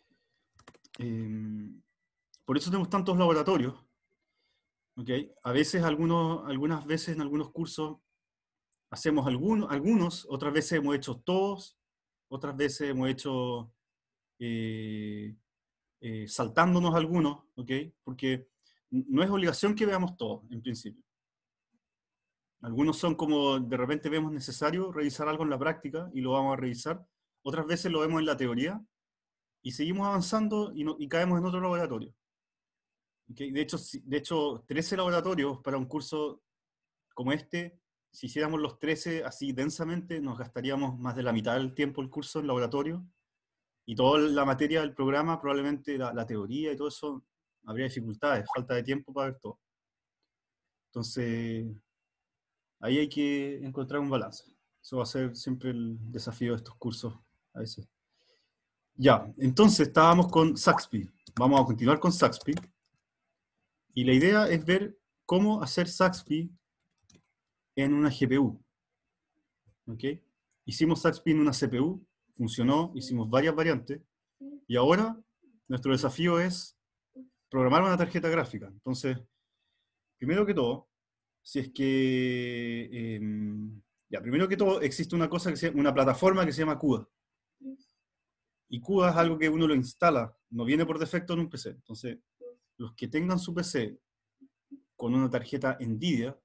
Eh, por eso tenemos tantos laboratorios. ¿Okay? A veces, algunos, algunas veces en algunos cursos hacemos algunos, algunos, otras veces hemos hecho todos, otras veces hemos hecho eh, eh, saltándonos algunos, ¿ok? Porque no es obligación que veamos todos, en principio. Algunos son como de repente vemos necesario revisar algo en la práctica y lo vamos a revisar. Otras veces lo vemos en la teoría y seguimos avanzando y, no, y caemos en otro laboratorio. ¿Okay? De hecho, de hecho, trece laboratorios para un curso como este, si hiciéramos los trece así densamente, nos gastaríamos más de la mitad del tiempo el curso en laboratorio, y toda la materia del programa, probablemente la, la teoría y todo eso, habría dificultades, falta de tiempo para ver todo. Entonces, ahí hay que encontrar un balance. Eso va a ser siempre el desafío de estos cursos a veces. Ya, entonces estábamos con SAXPY. Vamos a continuar con SAXPY. Y la idea es ver cómo hacer SAXPY en una G P U. ¿Ok? Hicimos SAXPY en una C P U, funcionó, hicimos varias variantes, y ahora nuestro desafío es programar una tarjeta gráfica. Entonces, primero que todo, si es que... Eh, ya, primero que todo, existe una cosa que se llama, una plataforma que se llama CUDA. Y CUDA es algo que uno lo instala, no viene por defecto en un P C. Entonces, los que tengan su P C con una tarjeta NVIDIA,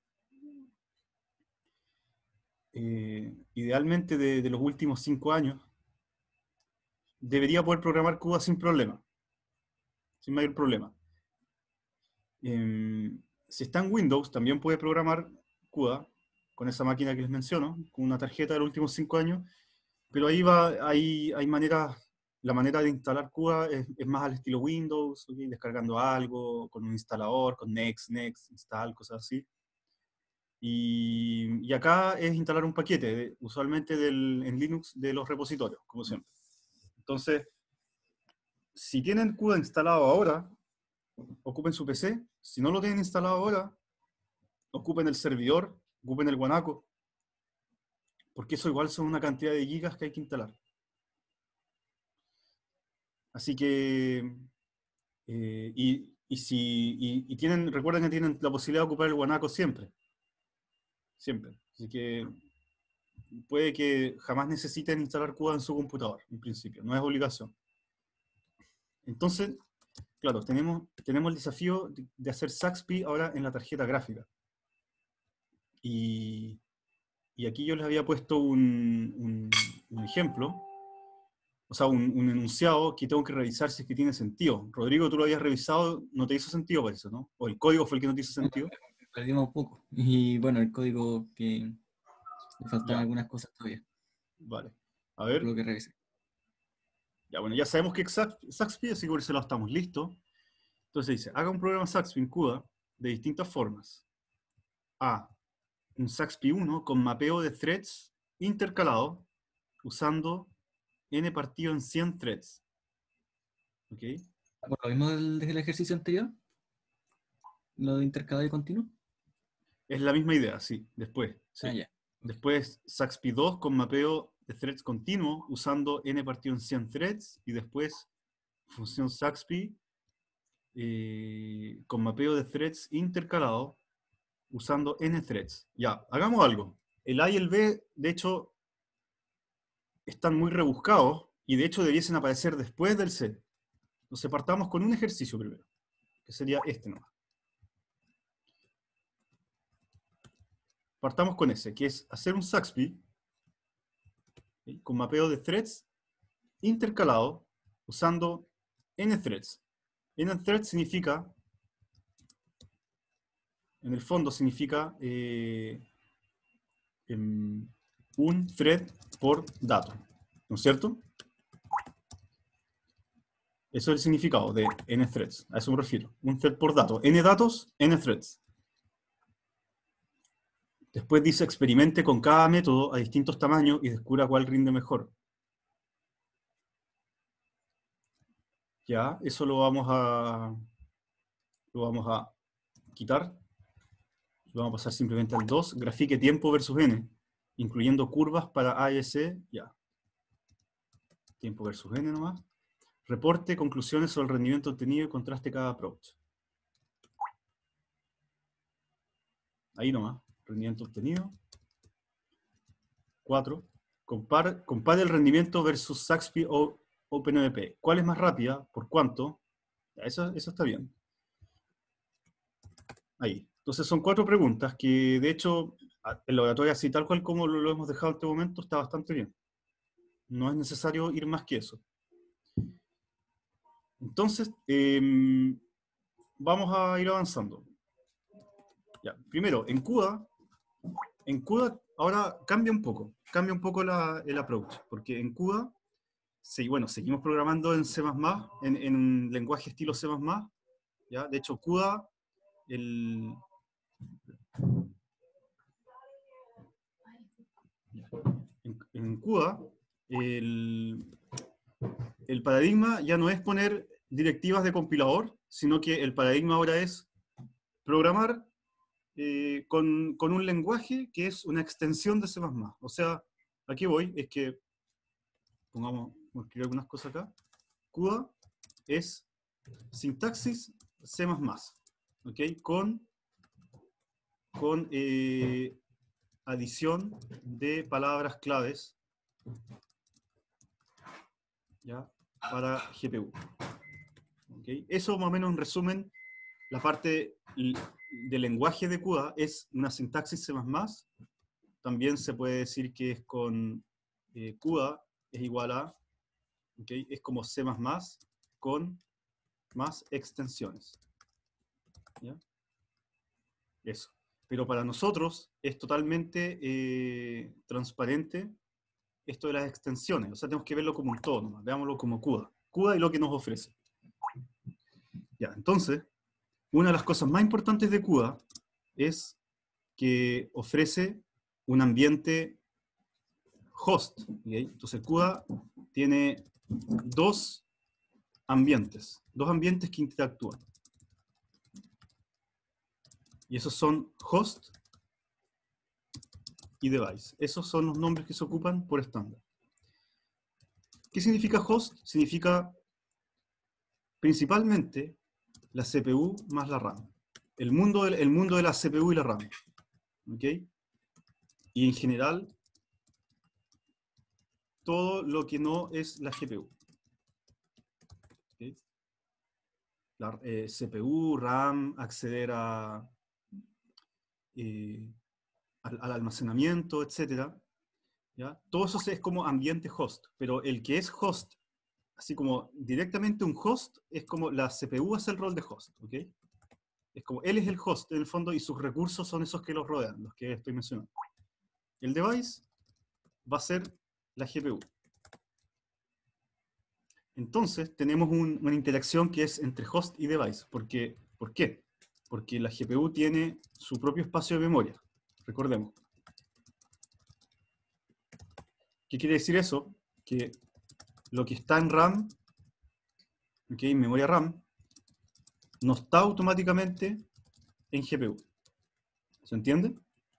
eh, idealmente de, de los últimos cinco años, debería poder programar CUDA sin problema, sin mayor problema. Eh, si está en Windows, también puede programar CUDA con esa máquina que les menciono, con una tarjeta de los últimos cinco años, pero ahí va, ahí hay maneras, la manera de instalar CUDA es, es más al estilo Windows, ¿okay? Descargando algo, con un instalador, con next, next, install, cosas así. Y, y acá es instalar un paquete, de, usualmente del, en Linux, de los repositorios, como siempre. Entonces, si tienen CUDA instalado ahora, ocupen su P C. Si no lo tienen instalado ahora, ocupen el servidor, ocupen el guanaco, porque eso igual son una cantidad de gigas que hay que instalar. Así que, eh, y, y, si, y, y tienen, recuerden que tienen la posibilidad de ocupar el guanaco siempre. Siempre. Así que puede que jamás necesiten instalar CUDA en su computador, en principio. No es obligación. Entonces, claro, tenemos, tenemos el desafío de, de hacer SAXPY ahora en la tarjeta gráfica. Y, y aquí yo les había puesto un, un, un ejemplo. o sea, un, un enunciado que tengo que revisar si es que tiene sentido. Rodrigo, tú lo habías revisado, no te hizo sentido por eso, ¿no? O el código fue el que no te hizo sentido. Perdimos un poco. Y bueno, el código que le faltan Ya. algunas cosas todavía, Vale. A por ver, lo que revisé. ya bueno, ya sabemos que es Saxby, así que por ese lado estamos listos. Entonces dice, haga un programa Saxby en CUDA de distintas formas. A, un Saxby uno con mapeo de threads intercalado usando n partido en cien threads. ¿Ok? Bueno, lo mismo del, del ejercicio anterior, lo de intercalado y continuo. Es la misma idea, sí. Después, sí. Ah, ya. Después Saxby dos con mapeo de threads continuo usando n partido en cien threads. Y después función Saxby eh, con mapeo de threads intercalado usando n threads. Ya, hagamos algo. El A y el B, de hecho, están muy rebuscados y de hecho debiesen aparecer después del C. Entonces partamos con un ejercicio primero, que sería este nomás. Partamos con ese, que es hacer un Saxby ¿sí? con mapeo de threads intercalado usando n threads. N threads significa, en el fondo significa eh, em, un thread por dato, ¿no es cierto? Eso es el significado de n threads, a eso me refiero. Un thread por dato. N datos, n threads. Después dice, experimente con cada método a distintos tamaños y descubra cuál rinde mejor. Ya, eso lo vamos a, lo vamos a quitar. Lo vamos a pasar simplemente al dos. Grafique tiempo versus n, incluyendo curvas para A y C. Ya. Tiempo versus n nomás. Reporte conclusiones sobre el rendimiento obtenido y contraste cada approach. Ahí nomás. Rendimiento obtenido. cuatro. Compare, compare el rendimiento versus Saxby o OpenMP. ¿Cuál es más rápida? ¿Por cuánto? Eso, eso está bien. Ahí. Entonces son cuatro preguntas que, de hecho, el laboratorio así tal cual como lo, lo hemos dejado en este momento está bastante bien. No es necesario ir más que eso. Entonces, eh, vamos a ir avanzando. Ya, primero, en CUDA, en CUDA ahora cambia un poco, cambia un poco la, el approach, porque en CUDA, sí, bueno, seguimos programando en C más más, en, en un lenguaje estilo C más más, ¿ya? De hecho, CUDA, el... En, en CUDA, el, el paradigma ya no es poner directivas de compilador, sino que el paradigma ahora es programar eh, con, con un lenguaje que es una extensión de C más más. O sea, aquí voy, es que, pongamos, voy a escribir algunas cosas acá. CUDA es sintaxis C más más, ¿ok? Con, con eh, adición de palabras claves, ¿ya? Para G P U. ¿Okay? Eso más o menos en resumen, la parte del lenguaje de CUDA es una sintaxis C más más. También se puede decir que es con eh, CUDA es igual a, ¿okay? Es como C más más con más extensiones. ¿Ya? Eso. Pero para nosotros es totalmente eh, transparente esto de las extensiones. O sea, tenemos que verlo como un todo, nomás. Veámoslo como CUDA. CUDA y lo que nos ofrece. Ya, entonces, una de las cosas más importantes de CUDA es que ofrece un ambiente host. ¿Okay? Entonces, CUDA tiene dos ambientes, dos ambientes que interactúan. Y esos son host y device. Esos son los nombres que se ocupan por estándar. ¿Qué significa host? Significa principalmente la C P U más la RAM. El mundo de, el mundo de la C P U y la RAM. ¿Ok? Y en general, todo lo que no es la G P U. ¿Okay? La eh, C P U, RAM, acceder a, eh, al, al almacenamiento, etcétera. ¿Ya? Todo eso es como ambiente host, pero el que es host así como directamente un host, es como la C P U hace el rol de host, ¿ok? Es como, él es el host en el fondo y sus recursos son esos que los rodean, los que estoy mencionando. El device va a ser la G P U. Entonces, tenemos un, una interacción que es entre host y device. Porque, ¿por qué? Porque la G P U tiene su propio espacio de memoria. Recordemos. ¿Qué quiere decir eso? Que lo que está en RAM, ¿okay? En memoria RAM, no está automáticamente en G P U. ¿Se entiende?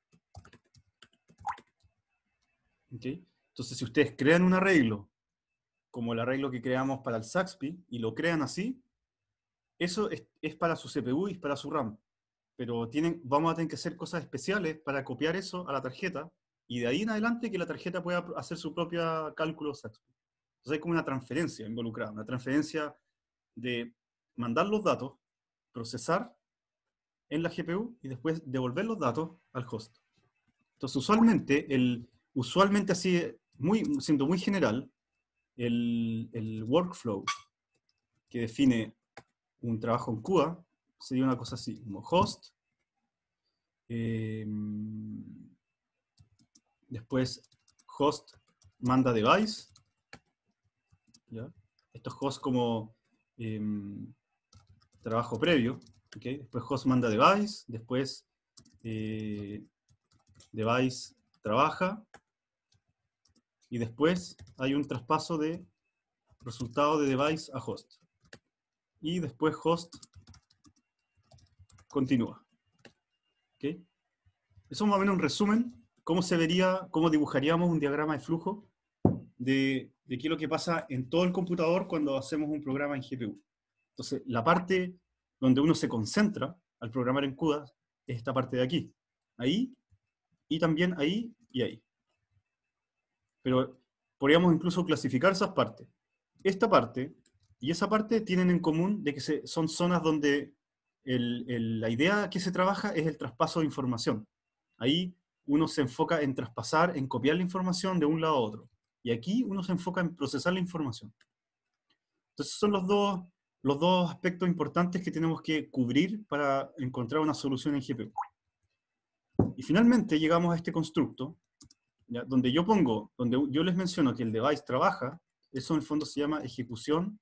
¿Okay? Entonces, si ustedes crean un arreglo, como el arreglo que creamos para el Saxby, y lo crean así, eso es, es para su C P U y para su RAM. Pero tienen, vamos a tener que hacer cosas especiales para copiar eso a la tarjeta, y de ahí en adelante que la tarjeta pueda hacer su propia cálculo Saxby. Entonces hay como una transferencia involucrada, una transferencia de mandar los datos, procesar en la G P U y después devolver los datos al host. Entonces usualmente, el, usualmente así, muy, siendo muy general, el, el workflow que define un trabajo en CUDA sería una cosa así, como host, eh, después host manda device, ¿ya? Esto es host como eh, trabajo previo, ¿okay? Después host manda device, después eh, device trabaja, y después hay un traspaso de resultado de device a host. Y después host continúa. ¿Okay? Eso es más o menos un resumen, cómo se vería, cómo dibujaríamos un diagrama de flujo de, de qué es lo que pasa en todo el computador cuando hacemos un programa en G P U. Entonces, la parte donde uno se concentra al programar en CUDA es esta parte de aquí. Ahí, y también ahí y ahí. Pero podríamos incluso clasificar esas partes. Esta parte y esa parte tienen en común de que se, son zonas donde el, el, la idea que se trabaja es el traspaso de información. Ahí uno se enfoca en traspasar, en copiar la información de un lado a otro. Y aquí uno se enfoca en procesar la información. Entonces son los dos, los dos aspectos importantes que tenemos que cubrir para encontrar una solución en G P U. Y finalmente llegamos a este constructo, ¿ya? Donde yo pongo, donde yo les menciono que el device trabaja, eso en el fondo se llama ejecución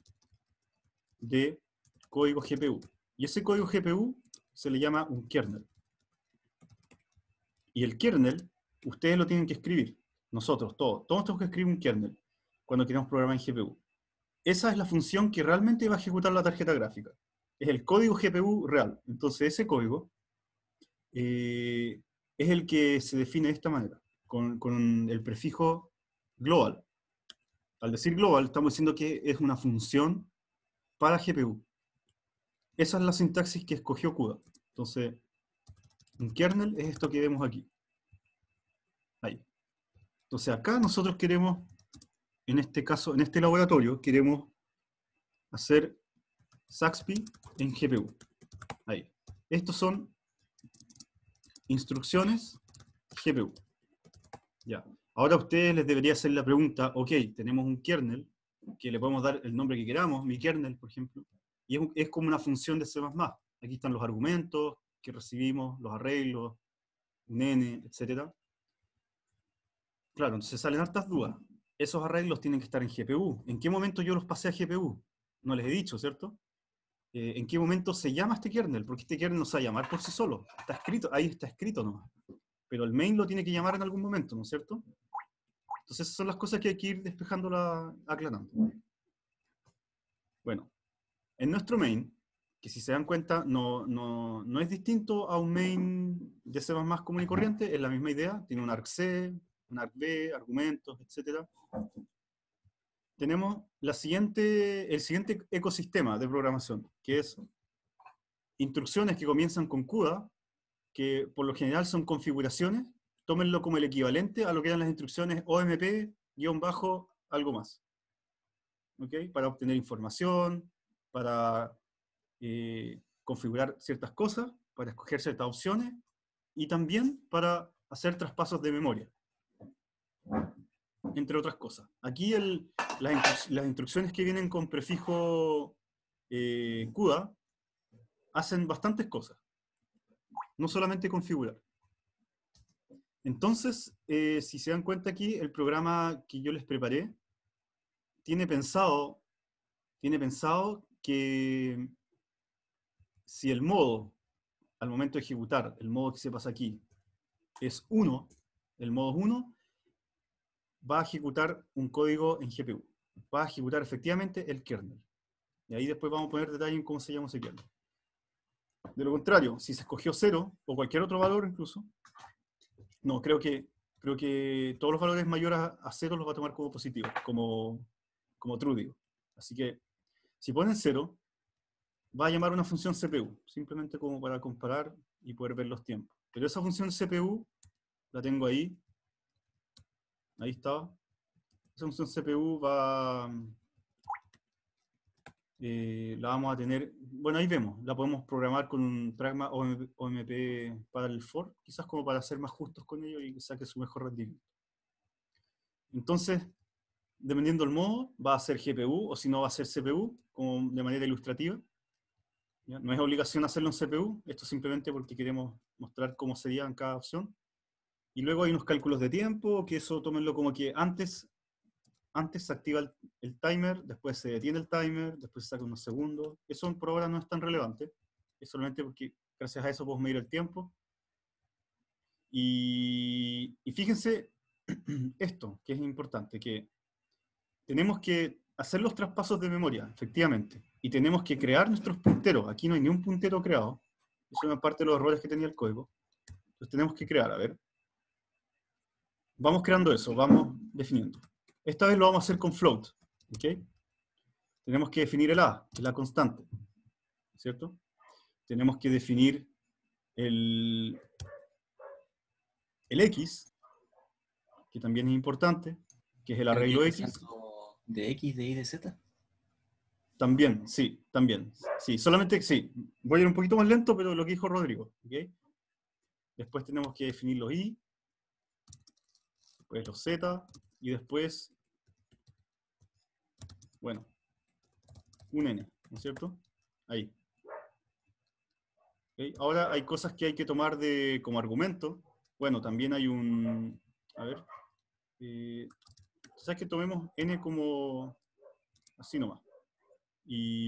de código G P U. Y ese código G P U se le llama un kernel. Y el kernel, ustedes lo tienen que escribir. Nosotros, todos. Todos tenemos que escribir un kernel cuando queremos programar en G P U. Esa es la función que realmente va a ejecutar la tarjeta gráfica. Es el código G P U real. Entonces ese código eh, es el que se define de esta manera, con, con el prefijo global. Al decir global, estamos diciendo que es una función para G P U. Esa es la sintaxis que escogió CUDA. Entonces, un kernel es esto que vemos aquí. Ahí. Entonces acá nosotros queremos, en este caso, en este laboratorio, queremos hacer Saxby en G P U. Ahí. Estos son instrucciones G P U. Ya. Ahora a ustedes les debería hacer la pregunta, ok, tenemos un kernel, que le podemos dar el nombre que queramos, mi kernel, por ejemplo, y es, un, es como una función de C más más. Aquí están los argumentos que recibimos, los arreglos, un n, etcétera. Claro, entonces salen hartas dudas. Esos arreglos tienen que estar en G P U. ¿En qué momento yo los pasé a G P U? No les he dicho, ¿cierto? Eh, ¿En qué momento se llama este kernel? Porque este kernel no se va a llamar por sí solo. Está escrito, ahí está escrito nomás. Pero el main lo tiene que llamar en algún momento, ¿no es cierto? Entonces esas son las cosas que hay que ir despejando, aclarando. Bueno, en nuestro main, que si se dan cuenta no, no, no es distinto a un main de C más más común y corriente, es la misma idea, tiene un argc, un argv, argumentos, etcétera. Tenemos la siguiente, el siguiente ecosistema de programación, que es instrucciones que comienzan con CUDA, que por lo general son configuraciones. Tómenlo como el equivalente a lo que eran las instrucciones O M P, guión bajo, algo más. ¿Ok? Para obtener información, para eh, configurar ciertas cosas, para escoger ciertas opciones, y también para hacer traspasos de memoria. entre otras cosas. Aquí el, las, instru- las instrucciones que vienen con prefijo eh, CUDA hacen bastantes cosas, no solamente configurar. Entonces, eh, si se dan cuenta aquí, el programa que yo les preparé tiene pensado, tiene pensado que si el modo, al momento de ejecutar, el modo que se pasa aquí, es uno, el modo es uno, va a ejecutar un código en G P U. Va a ejecutar efectivamente el kernel. Y ahí después vamos a poner detalle en cómo se llama ese kernel. De lo contrario, si se escogió cero, o cualquier otro valor incluso, no, creo que, creo que todos los valores mayores a, a cero los va a tomar como positivos, como, como true, digo. Así que, si ponen cero, va a llamar una función C P U, simplemente como para comparar y poder ver los tiempos. Pero esa función C P U, la tengo ahí, ahí está. Esa función C P U va, eh, la vamos a tener, bueno, ahí vemos, la podemos programar con un Pragma O M P para el for, quizás como para ser más justos con ello y que saque su mejor rendimiento. Entonces, dependiendo del modo, va a ser G P U o si no va a ser C P U, como de manera ilustrativa. ¿Ya? No es obligación hacerlo en C P U, esto simplemente porque queremos mostrar cómo sería en cada opción. Y luego hay unos cálculos de tiempo, que eso tómenlo como que antes, antes se activa el, el timer, después se detiene el timer, después se saca unos segundos. Eso por ahora no es tan relevante, es solamente porque gracias a eso podemos medir el tiempo. Y, y fíjense esto, que es importante, que tenemos que hacer los traspasos de memoria, efectivamente, y tenemos que crear nuestros punteros. Aquí no hay ni un puntero creado, eso es parte de los errores que tenía el código. Entonces tenemos que crear, a ver. Vamos creando eso, vamos definiendo. Esta vez lo vamos a hacer con float, ¿ok? Tenemos que definir el A, que es la constante, ¿cierto? Tenemos que definir el, el X, que también es importante, que es el arreglo X. ¿De X, de Y, de Z? También, sí, también. Sí, solamente, sí, voy a ir un poquito más lento, pero lo que dijo Rodrigo, ¿ok? Después tenemos que definir los Y, después los Z, y después, bueno, un N, ¿no es cierto? Ahí. ¿Okay? Ahora hay cosas que hay que tomar de, como argumento. Bueno, también hay un, a ver, eh, ¿sabes que tomemos N como así nomás? Y,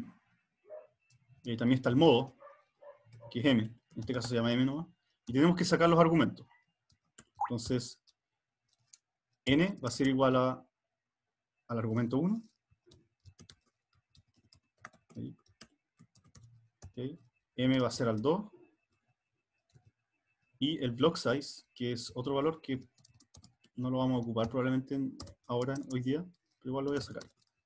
y también está el modo, que es M, en este caso se llama M nomás, y tenemos que sacar los argumentos. Entonces, N va a ser igual a, al argumento uno. Ahí. Okay. M va a ser al dos. Y el block size, que es otro valor que no lo vamos a ocupar probablemente en, ahora, hoy día, pero igual lo voy a sacar.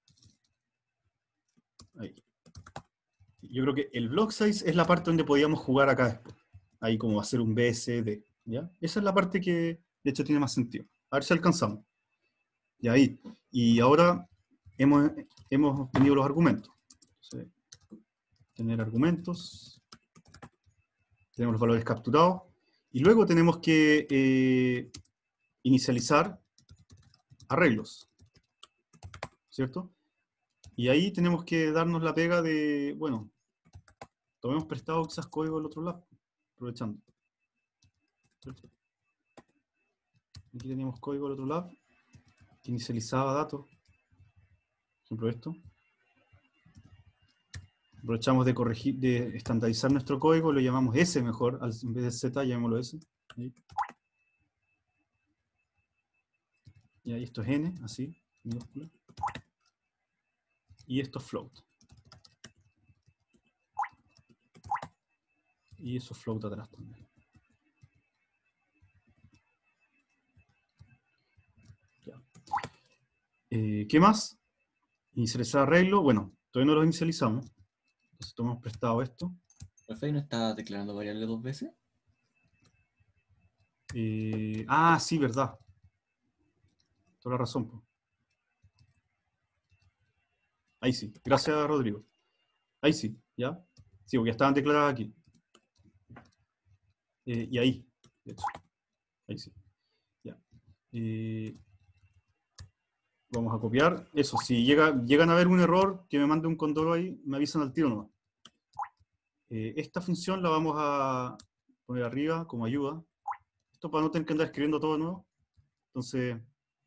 Ahí. Yo creo que el block size es la parte donde podíamos jugar acá después. Ahí como va a ser un B S D. ¿Ya? Esa es la parte que de hecho tiene más sentido. A ver si alcanzamos. Y ahí. Y ahora hemos, hemos tenido los argumentos. Entonces, tener argumentos. Tenemos los valores capturados. Y luego tenemos que eh, inicializar arreglos. ¿Cierto? Y ahí tenemos que darnos la pega de, bueno, tomemos prestado quizás código del otro lado, aprovechando. ¿Cierto? Aquí teníamos código del otro lado, que inicializaba datos. Por ejemplo esto. Aprovechamos de corregir, de estandarizar nuestro código, lo llamamos S mejor, en vez de Z, llamémoslo S. Ahí. Y ahí esto es N, así, minúscula. Y esto es float. Y eso float atrás también. Ya. Eh, ¿Qué más? Inicializar arreglo. Bueno, todavía no lo inicializamos. Entonces tomamos prestado esto. ¿Profe no está declarando variable dos veces? Eh, ah, sí, verdad. Toda la razón. Po. Ahí sí. Gracias, Rodrigo. Ahí sí, ¿ya? Sí, porque ya estaban declaradas aquí. Eh, y ahí, de hecho. Ahí sí. Ya. Eh, Vamos a copiar. Eso, si llega, llegan a ver un error, que me mande un condoro ahí, me avisan al tiro nomás. Eh, esta función la vamos a poner arriba como ayuda. Esto para no tener que andar escribiendo todo de nuevo. Entonces,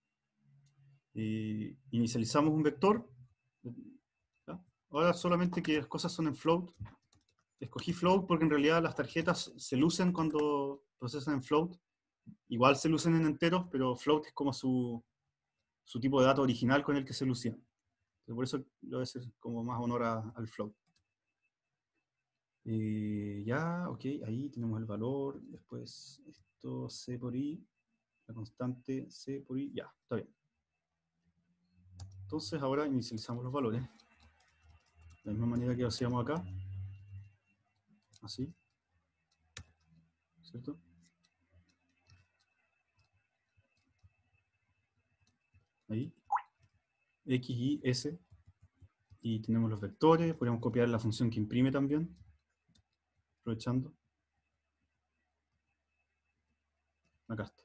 eh, inicializamos un vector. ¿Ya? Ahora solamente que las cosas son en float. Escogí float porque en realidad las tarjetas se lucen cuando procesan en float. Igual se lucen en enteros, pero float es como su, su tipo de dato original con el que se lucían. Por eso le voy a hacer como más honor a, al float. Eh, ya, ok, ahí tenemos el valor. Después esto C por I. La constante C por I. Ya, está bien. Entonces ahora inicializamos los valores. De la misma manera que lo hacíamos acá. Así. ¿Cierto? Ahí. X, Y, S. Y tenemos los vectores. Podemos copiar la función que imprime también. Aprovechando. Acá está.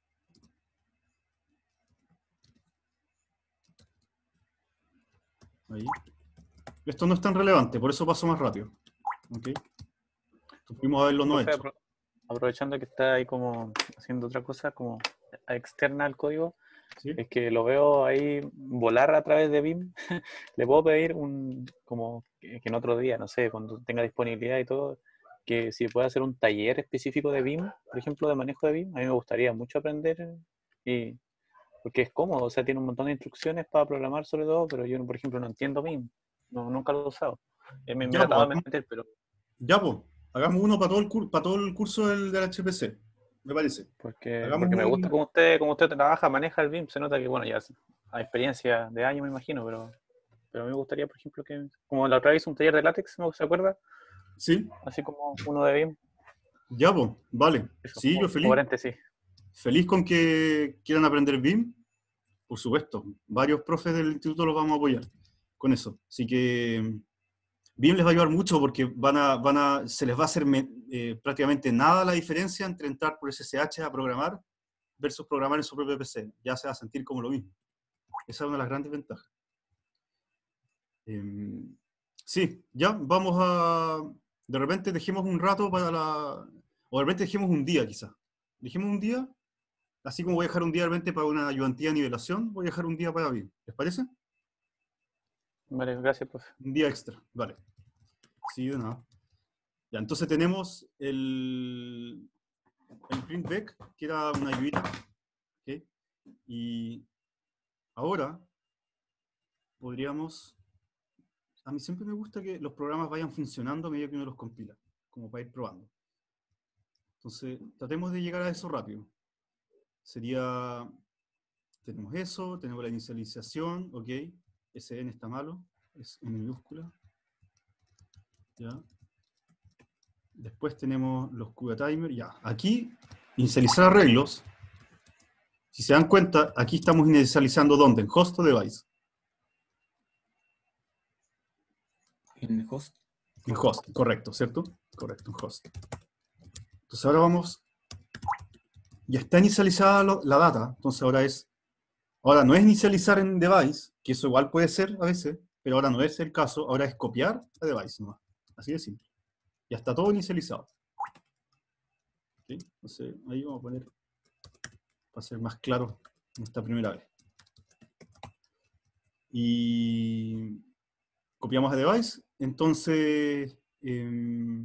Ahí. Esto no es tan relevante, por eso paso más rápido. ¿Ok? Pudimos haberlo no Profe, hecho. apro- aprovechando que está ahí como haciendo otra cosa, como externa al código, ¿Sí? es que lo veo ahí volar a través de Vim. Le puedo pedir un, como que que en otro día, no sé, cuando tenga disponibilidad y todo, que si puede hacer un taller específico de Vim, por ejemplo, de manejo de Vim. A mí me gustaría mucho aprender, y porque es cómodo, o sea, tiene un montón de instrucciones para programar sobre todo, pero yo, por ejemplo, no entiendo Vim, no, nunca lo he usado. Eh, me, me he Ya, tratado pues, de meter, pero ya, pues, hagamos uno para todo el, cur- para todo el curso del, del H P C. Me parece. porque, Hagamos porque me gusta un... cómo usted, cómo usted trabaja, maneja el Vim, se nota que, bueno, ya hay experiencia de años, me imagino, pero, pero a mí me gustaría, por ejemplo, que, como la otra vez hice un taller de látex, ¿no se acuerda? Sí, Así como uno de Vim, ya, pues, vale. eso, Sí, yo como feliz. paréntesis. Feliz con que quieran aprender Vim. Por supuesto. Varios profes del instituto los vamos a apoyar con eso. Así que Vim les va a ayudar mucho porque van a, van a, se les va a hacer me- eh, prácticamente nada la diferencia entre entrar por S S H a programar versus programar en su propio P C. Ya se va a sentir como lo mismo. Esa es una de las grandes ventajas. Eh, sí, ya vamos a... De repente dejemos un rato para la... O de repente dejemos un día quizás. Dejemos un día, así como voy a dejar un día de repente para una ayudantía de nivelación, voy a dejar un día para Vim. ¿Les parece? Vale, gracias, profe. Un día extra, vale. Sí, de nada. Ya, entonces tenemos el, el printback, que era una ayudita. ¿Ok? Y ahora podríamos... A mí siempre me gusta que los programas vayan funcionando a medida que uno los compila, como para ir probando. Entonces, tratemos de llegar a eso rápido. Sería... Tenemos eso, tenemos la inicialización, ok. ese N está malo, es en minúscula. Ya. Después tenemos los CubeTimer, ya. Aquí, inicializar arreglos. Si se dan cuenta, aquí estamos inicializando ¿dónde? ¿En host o device? En host. En host, correcto, ¿cierto? Correcto, en host. Entonces ahora vamos, ya está inicializada lo- la data, entonces ahora es, ahora no es inicializar en device, que eso igual puede ser a veces, pero ahora no es el caso, ahora es copiar a device nomás. Así de simple. Ya está todo inicializado. ¿Sí? Entonces ahí vamos a poner, para ser más claro en esta primera vez. Y copiamos a device, entonces eh,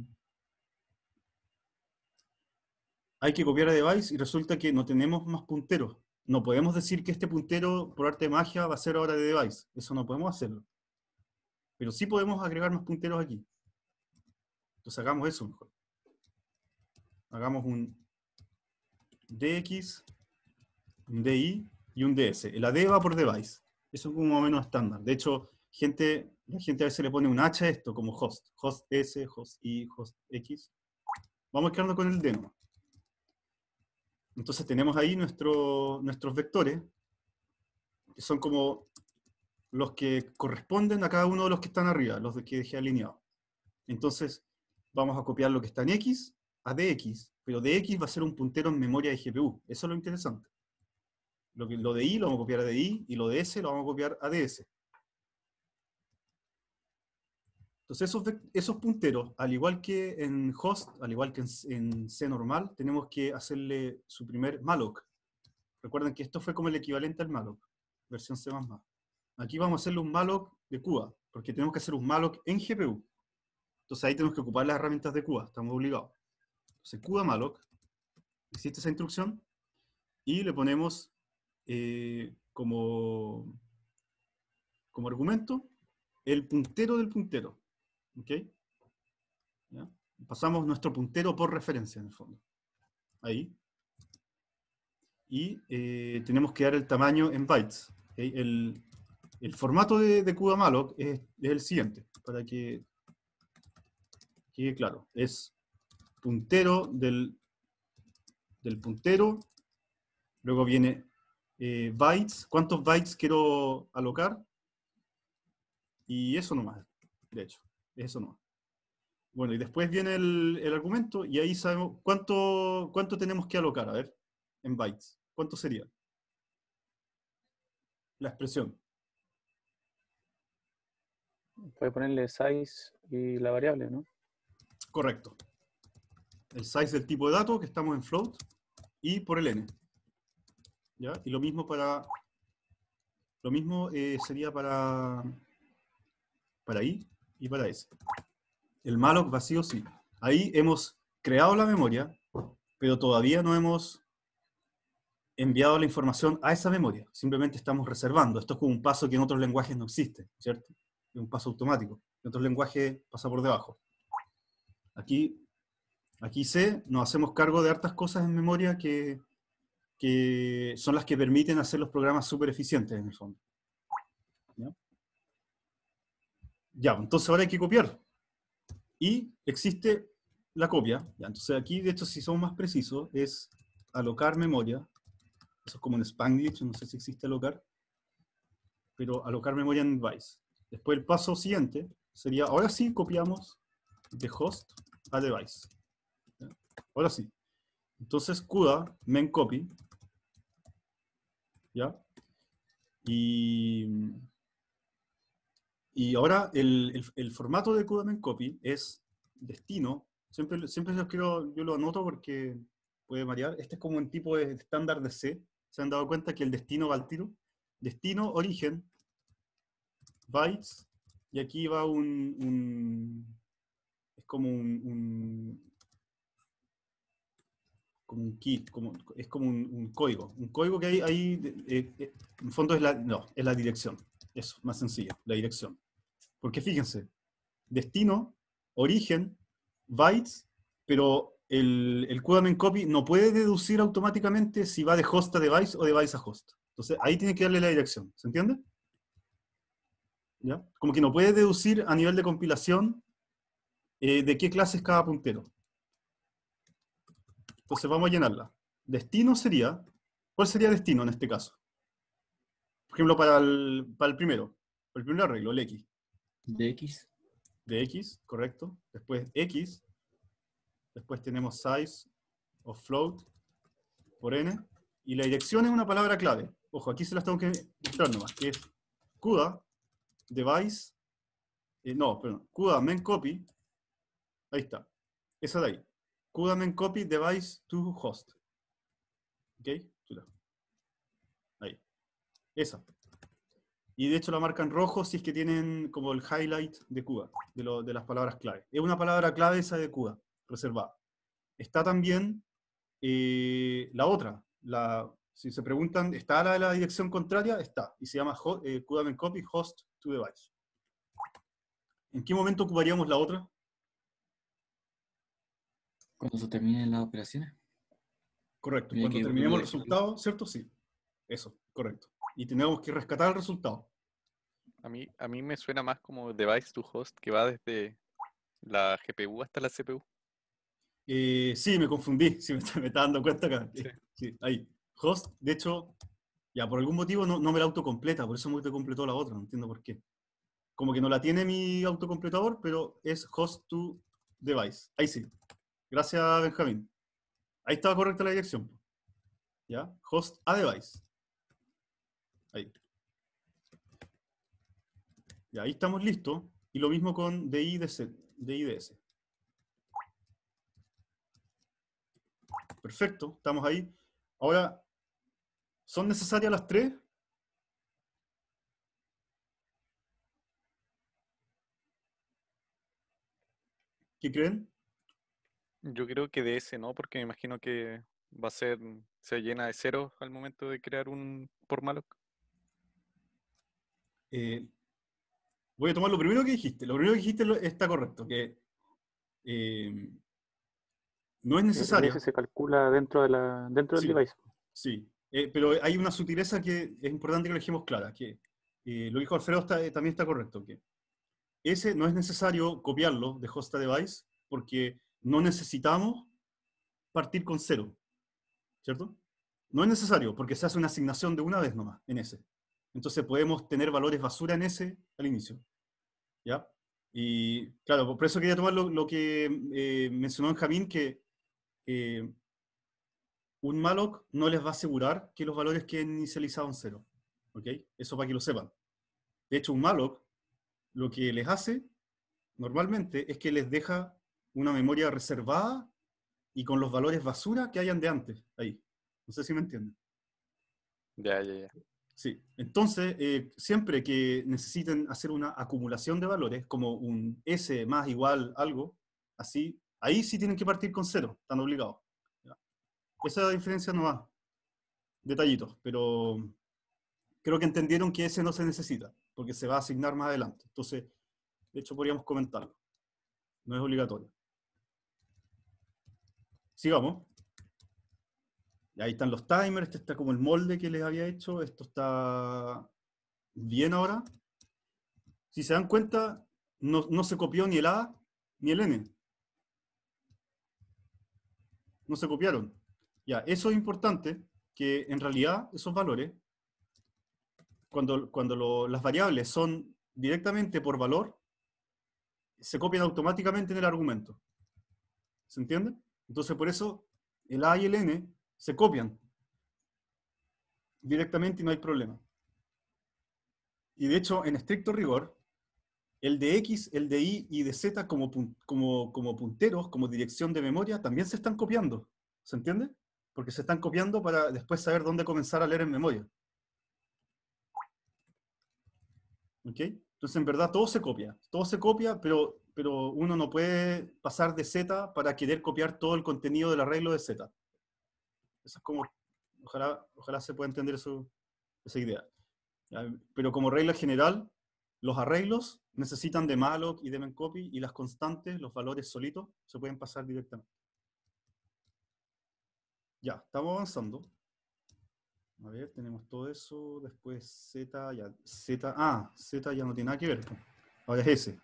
hay que copiar a device y resulta que no tenemos más punteros. No podemos decir que este puntero, por arte de magia, va a ser ahora de device. Eso no podemos hacerlo. Pero sí podemos agregar más punteros aquí. Entonces hagamos eso mejor. Hagamos un dx, un di y un ds. El A D va por device. Eso es como más o menos estándar. De hecho, gente, la gente a veces le pone un H a esto, como host. Host S, host I, host X. Vamos quedando con el D nomás. Entonces tenemos ahí nuestro, nuestros vectores, que son como los que corresponden a cada uno de los que están arriba, los que dejé alineados. Entonces, vamos a copiar lo que está en X a dx, pero dx va a ser un puntero en memoria de G P U. Eso es lo interesante. Lo, que, lo de I lo vamos a copiar a D I y lo de S lo vamos a copiar a D S. Entonces esos, esos punteros, al igual que en host, al igual que en, en C normal, tenemos que hacerle su primer malloc. Recuerden que esto fue como el equivalente al malloc, versión C más más. Aquí vamos a hacerle un malloc de CUDA, porque tenemos que hacer un malloc en G P U. Entonces ahí tenemos que ocupar las herramientas de CUDA, estamos obligados. Entonces CUDA malloc, existe esa instrucción, y le ponemos eh, como, como argumento el puntero del puntero. ¿Ok? ¿Ya? Pasamos nuestro puntero por referencia, en el fondo. Ahí. Y eh, tenemos que dar el tamaño en bytes. ¿Okay? El, el formato de, de CUDA malloc es, es el siguiente, para que quede claro. Es puntero del, del puntero, luego viene eh, bytes, cuántos bytes quiero alocar, y eso nomás, de hecho, eso nomás. Bueno, y después viene el, el argumento, y ahí sabemos cuánto, cuánto tenemos que alocar, a ver, en bytes. ¿Cuánto sería? La expresión. Puede ponerle size y la variable, ¿no? Correcto. El size del tipo de dato, que estamos en float, y por el n. ¿Ya? Y lo mismo para... Lo mismo eh, sería para... Para i y para s. El malloc vacío sí. Ahí hemos creado la memoria, pero todavía no hemos enviado la información a esa memoria. Simplemente estamos reservando. Esto es como un paso que en otros lenguajes no existe, ¿cierto? Es un paso automático. En otros lenguajes pasa por debajo. Aquí, aquí C, nos hacemos cargo de hartas cosas en memoria que, que son las que permiten hacer los programas súper eficientes, en el fondo. ¿Ya? Ya, entonces ahora hay que copiar. Y existe la copia. Ya, entonces aquí, de hecho, si somos más precisos, es alocar memoria. Eso es como en Spanglish, no sé si existe alocar. Pero alocar memoria en device. Después el paso siguiente sería, ahora sí copiamos de host a device. ¿Ya? Ahora sí. Entonces CUDA memcopy. ¿Ya? Y, y ahora el, el, el formato de CUDA memcopy es destino. Siempre, siempre yo, quiero, yo lo anoto porque puede variar. Este es como un tipo de estándar de C. ¿Se han dado cuenta que el destino va al tiro? Destino, origen, bytes, y aquí va un, un es como un, un como un key, como, es como un, un código, un código que hay ahí, eh, eh, en fondo es la, no, es la dirección, eso, más sencillo, la dirección. Porque fíjense, destino, origen, bytes, pero el, el CUDA memcopy no puede deducir automáticamente si va de host a device o device a host. Entonces ahí tiene que darle la dirección, ¿se entiende? ¿Ya? Como que no puede deducir a nivel de compilación eh, de qué clase es cada puntero. Entonces vamos a llenarla. Destino sería, ¿cuál sería destino en este caso? Por ejemplo, para el, para el primero, para el primer arreglo, el X. De X. De X, correcto. Después X. Después tenemos size of float por n. Y la dirección es una palabra clave. Ojo, aquí se las tengo que mostrar nomás, que es CUDA device, eh, no, perdón, CUDA memcopy, ahí está, esa de ahí, CUDA memcopy device to host, ok, ahí, esa, y de hecho la marcan rojo si es que tienen como el highlight de CUDA, de, lo, de las palabras clave, es una palabra clave esa de CUDA, reservada. Está también eh, la otra, la, si se preguntan, ¿está la de la dirección contraria? Está, y se llama eh, CUDA memcopy host to device. ¿En qué momento ocuparíamos la otra? Cuando se terminen las operaciones. Correcto, Mira cuando que- terminemos el resultado, ¿cierto? Sí, eso, correcto. Y tenemos que rescatar el resultado. A mí, a mí me suena más como device to host, que va desde la G P U hasta la C P U. Eh, sí, me confundí, sí, me está, me está dando cuenta acá. Sí. Sí, ahí. Host, de hecho, ya por algún motivo no, no me la autocompleta, por eso me autocompletó la otra, no entiendo por qué. Como que no la tiene mi autocompletador, pero es host to device. Ahí sí. Gracias, Benjamín. Ahí estaba correcta la dirección. ¿Ya? Host a device. Ahí. Y ahí estamos listos. Y lo mismo con D I, D S. D I, D S. Perfecto, estamos ahí. Ahora, ¿son necesarias las tres? ¿Qué creen? Yo creo que de ese no, porque me imagino que va a ser, se llena de ceros al momento de crear un por malloc. Eh, voy a tomar lo primero que dijiste. Lo primero que dijiste lo- está correcto, que eh, no es El necesaria. D S se calcula dentro, de la, dentro del Sí, device. sí. Eh, pero hay una sutileza que es importante que lo dejemos clara, que eh, lo que dijo Alfredo está- eh, también está correcto, que ese no es necesario copiarlo de host a device porque no necesitamos partir con cero, ¿cierto? No es necesario porque se hace una asignación de una vez nomás en ese. Entonces podemos tener valores basura en ese al inicio, ¿ya? Y claro, por eso quería tomar lo, lo que eh, mencionó Benjamín, que eh, un malloc no les va a asegurar que los valores queden inicializados en cero, ¿ok? Eso para que lo sepan. De hecho, un malloc lo que les hace normalmente es que les deja una memoria reservada y con los valores basura que hayan de antes, ahí. No sé si me entienden. Ya, ya, ya. Sí. Entonces, eh, siempre que necesiten hacer una acumulación de valores, como un S más igual algo, así, ahí sí tienen que partir con cero, están obligados. ¿Ya? Esa diferencia no va. Detallitos, pero creo que entendieron que ese no se necesita, porque se va a asignar más adelante. Entonces, de hecho, podríamos comentarlo. No es obligatorio. Sigamos. Y ahí están los timers, este está como el molde que les había hecho, esto está bien ahora. Si se dan cuenta, no, no se copió ni el A ni el N. No se copiaron. Ya, eso es importante, que en realidad esos valores, cuando, cuando lo- las variables son directamente por valor, se copian automáticamente en el argumento. ¿Se entiende? Entonces por eso el A y el N se copian directamente y no hay problema. Y de hecho, en estricto rigor, el de X, el de Y y de Z como, pun- como, como punteros, como dirección de memoria, también se están copiando. ¿Se entiende? Porque se están copiando para después saber dónde comenzar a leer en memoria. ¿Ok? Entonces, en verdad, todo se copia. Todo se copia, pero, pero uno no puede pasar de Z para querer copiar todo el contenido del arreglo de Z. Eso es como... Ojalá, ojalá se pueda entender eso, esa idea. ¿Ya? Pero como regla general, los arreglos necesitan de malloc y de memcopy, y las constantes, los valores solitos, se pueden pasar directamente. Ya, estamos avanzando. A ver, tenemos todo eso. Después Z, ya, Z, ah, Z ya no tiene nada que ver. pues. Ahora es S.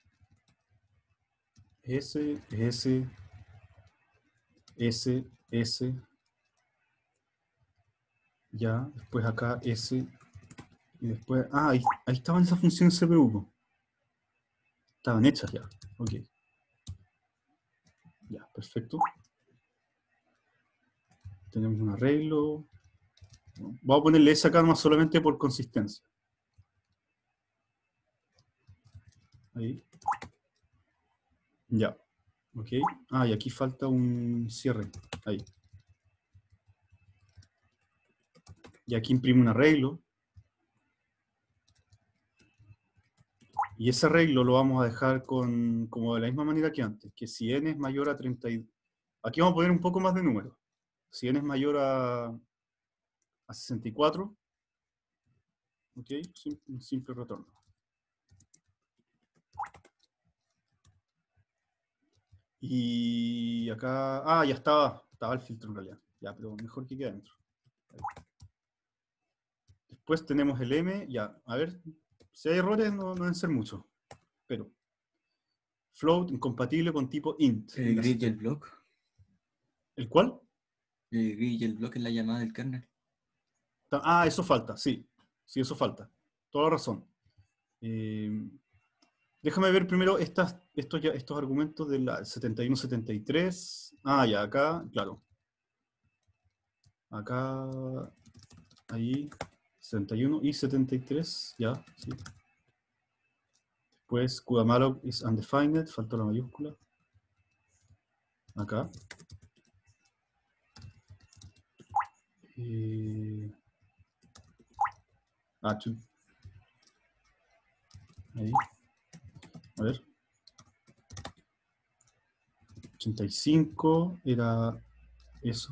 S, S, S, S. Ya, después acá S. Y después, ah, ahí, ahí estaban esas funciones C P U. po. Estaban hechas ya. Ok. Ya, perfecto. Tenemos un arreglo. Vamos a ponerle S acá más solamente por consistencia. Ahí. Ya. Ok. Ah, y aquí falta un cierre. Ahí. Y aquí imprime un arreglo. Y ese arreglo lo vamos a dejar con, como de la misma manera que antes, que si n es mayor a treinta y... Aquí vamos a poner un poco más de números. Si n es mayor a, a sesenta y cuatro, ok, sim- un simple retorno. Y acá, ah, ya estaba, estaba el filtro en realidad. Ya, pero mejor que quede adentro. Ahí. Después tenemos el m, ya, a ver, si hay errores no, no deben ser muchos, pero float incompatible con tipo int. El en la grid y C- el block. ¿El cuál? El grid y el block en la llamada del kernel. Ta- Ah, eso falta, sí, sí, eso falta. Toda la razón. Eh, déjame ver primero estas, estos, ya, estos argumentos de la setenta y uno setenta y tres. Ah, ya, acá, claro. Acá, ahí, setenta y uno y setenta y tres, ya, sí. Después, CUDA-malloc is undefined, faltó la mayúscula. Acá. Eh, ah, chu. Ahí. A ver. ochenta y cinco era eso.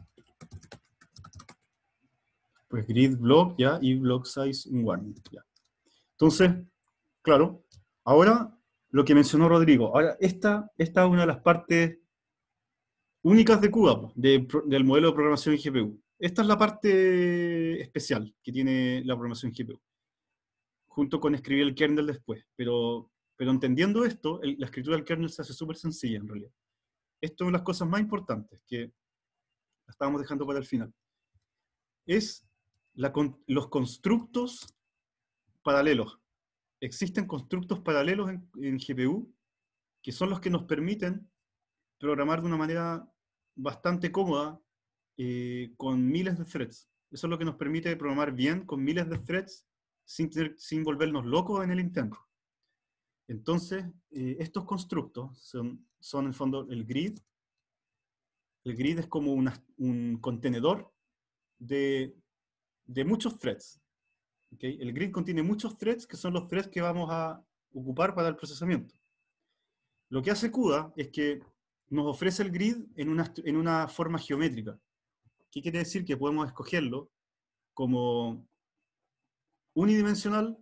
Pues grid block, ya, y block size un warning, ya. Entonces, claro, ahora lo que mencionó Rodrigo. Ahora, esta, esta es una de las partes únicas de CUDA, de, del modelo de programación en G P U. Esta es la parte especial que tiene la programación en G P U, junto con escribir el kernel después. Pero, pero entendiendo esto, el, la escritura del kernel se hace súper sencilla en realidad. Esto es una de las cosas más importantes que la estábamos dejando para el final. Es la, los constructos paralelos. Existen constructos paralelos en, en G P U que son los que nos permiten programar de una manera bastante cómoda eh, con miles de threads. Eso es lo que nos permite programar bien con miles de threads sin, tener, sin volvernos locos en el intento. Entonces, eh, estos constructos son, son en el fondo el grid. El grid es como una, un contenedor de, de muchos threads. ¿Okay? El grid contiene muchos threads que son los threads que vamos a ocupar para el procesamiento. Lo que hace CUDA es que nos ofrece el grid en una, en una forma geométrica. ¿Qué quiere decir? Que podemos escogerlo como unidimensional,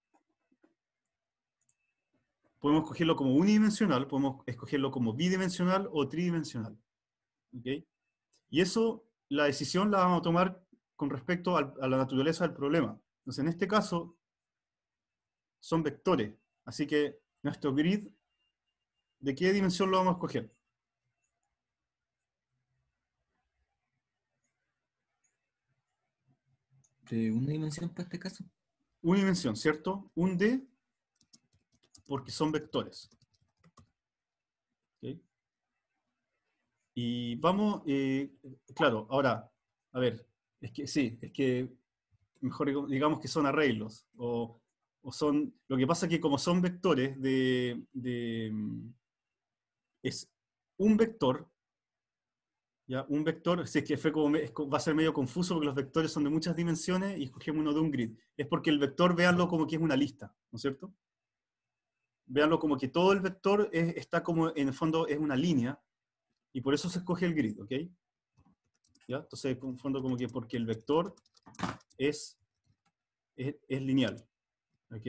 podemos escogerlo como unidimensional, podemos escogerlo como bidimensional o tridimensional. ¿Okay? Y eso, la decisión la vamos a tomar con respecto al, a la naturaleza del problema. Entonces, en este caso, son vectores. Así que nuestro grid, ¿de qué dimensión lo vamos a escoger? ¿De una dimensión para este caso? Una dimensión, ¿cierto? Un D, porque son vectores. ¿Okay? Y vamos, eh, claro, ahora, a ver, es que sí, es que mejor digamos que son arreglos, o, o son, lo que pasa es que como son vectores de, de es un vector, ya, un vector, si es que fue como, es, va a ser medio confuso porque los vectores son de muchas dimensiones y escogemos uno de un grid, es porque el vector, véanlo como que es una lista, ¿no es cierto? Véanlo como que todo el vector es, está como, en el fondo, es una línea, y por eso se escoge el grid, ¿ok? ¿Ya? Entonces, en el fondo, como que porque el vector es, es, es lineal, ¿ok?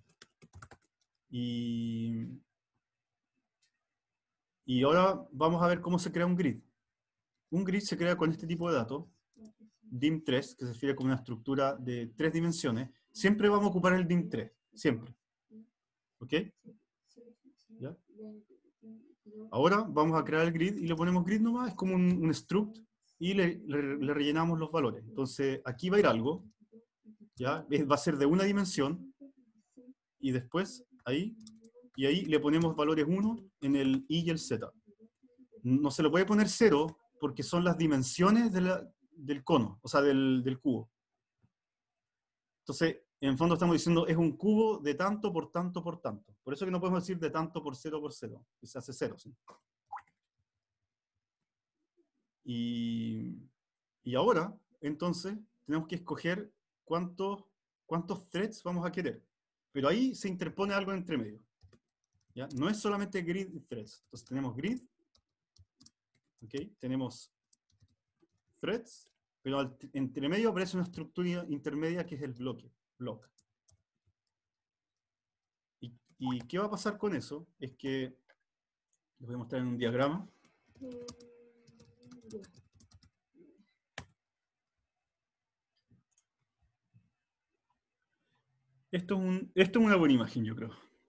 Y, y ahora vamos a ver cómo se crea un grid. Un grid se crea con este tipo de datos, D I M tres, que se refiere como una estructura de tres dimensiones. Siempre vamos a ocupar el D I M tres, siempre. ¿Ok? ¿Ya? Ahora vamos a crear el grid y le ponemos grid nomás, es como un, un struct, y le, le, le rellenamos los valores. Entonces, aquí va a ir algo, ¿ya? Va a ser de una dimensión, y después, ahí, y ahí le ponemos valores uno en el Y y el Z. No se le puede poner cero, porque son las dimensiones de la, del cono, o sea, del, del cubo. Entonces, en el fondo estamos diciendo, es un cubo de tanto por tanto por tanto. Por eso que no podemos decir de tanto por cero por cero, que se hace cero, ¿sí? Y, y ahora, entonces, tenemos que escoger cuántos, cuántos threads vamos a querer. Pero ahí se interpone algo entre medio. ¿Ya? No es solamente grid y threads. Entonces tenemos grid, ¿okay? Tenemos threads, pero al, entre medio aparece una estructura intermedia que es el bloque, block. ¿Y, y qué va a pasar con eso? Es que, les voy a mostrar en un diagrama. Esto es, un, esto es una buena imagen, yo creo.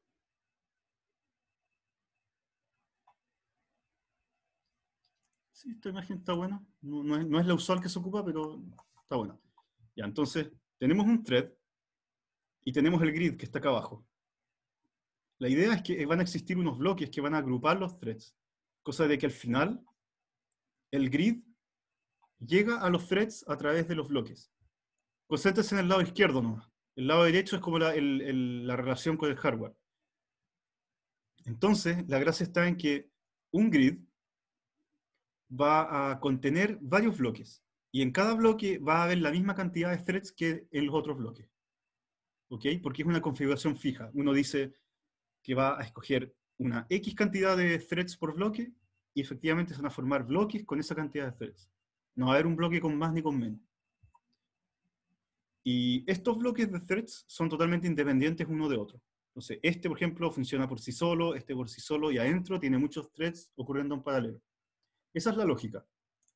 Sí, esta imagen está buena. No, no, es, no es la usual que se ocupa, pero está buena. Ya, entonces, tenemos un thread y tenemos el grid que está acá abajo. La idea es que van a existir unos bloques que van a agrupar los threads. Cosa de que al final, el grid llega a los threads a través de los bloques. concéntrese en el lado izquierdo nomás. El lado derecho es como la, el, el, la relación con el hardware. Entonces, la gracia está en que un grid va a contener varios bloques. Y en cada bloque va a haber la misma cantidad de threads que en los otros bloques. ¿Ok? Porque es una configuración fija. Uno dice que va a escoger una X cantidad de threads por bloque y efectivamente se van a formar bloques con esa cantidad de threads. No va a haber un bloque con más ni con menos. Y estos bloques de threads son totalmente independientes uno de otro. Entonces, este, por ejemplo, funciona por sí solo, este por sí solo, y adentro tiene muchos threads ocurriendo en paralelo. Esa es la lógica.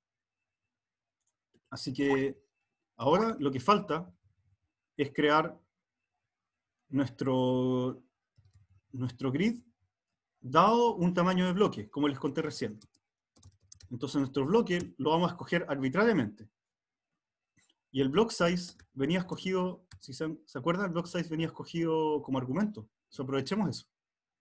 Así que ahora lo que falta es crear nuestro, nuestro grid dado un tamaño de bloque, como les conté recién. Entonces nuestro bloque lo vamos a escoger arbitrariamente. Y el block size venía escogido, si se, ¿se acuerdan? El block size venía escogido como argumento. Entonces aprovechemos eso.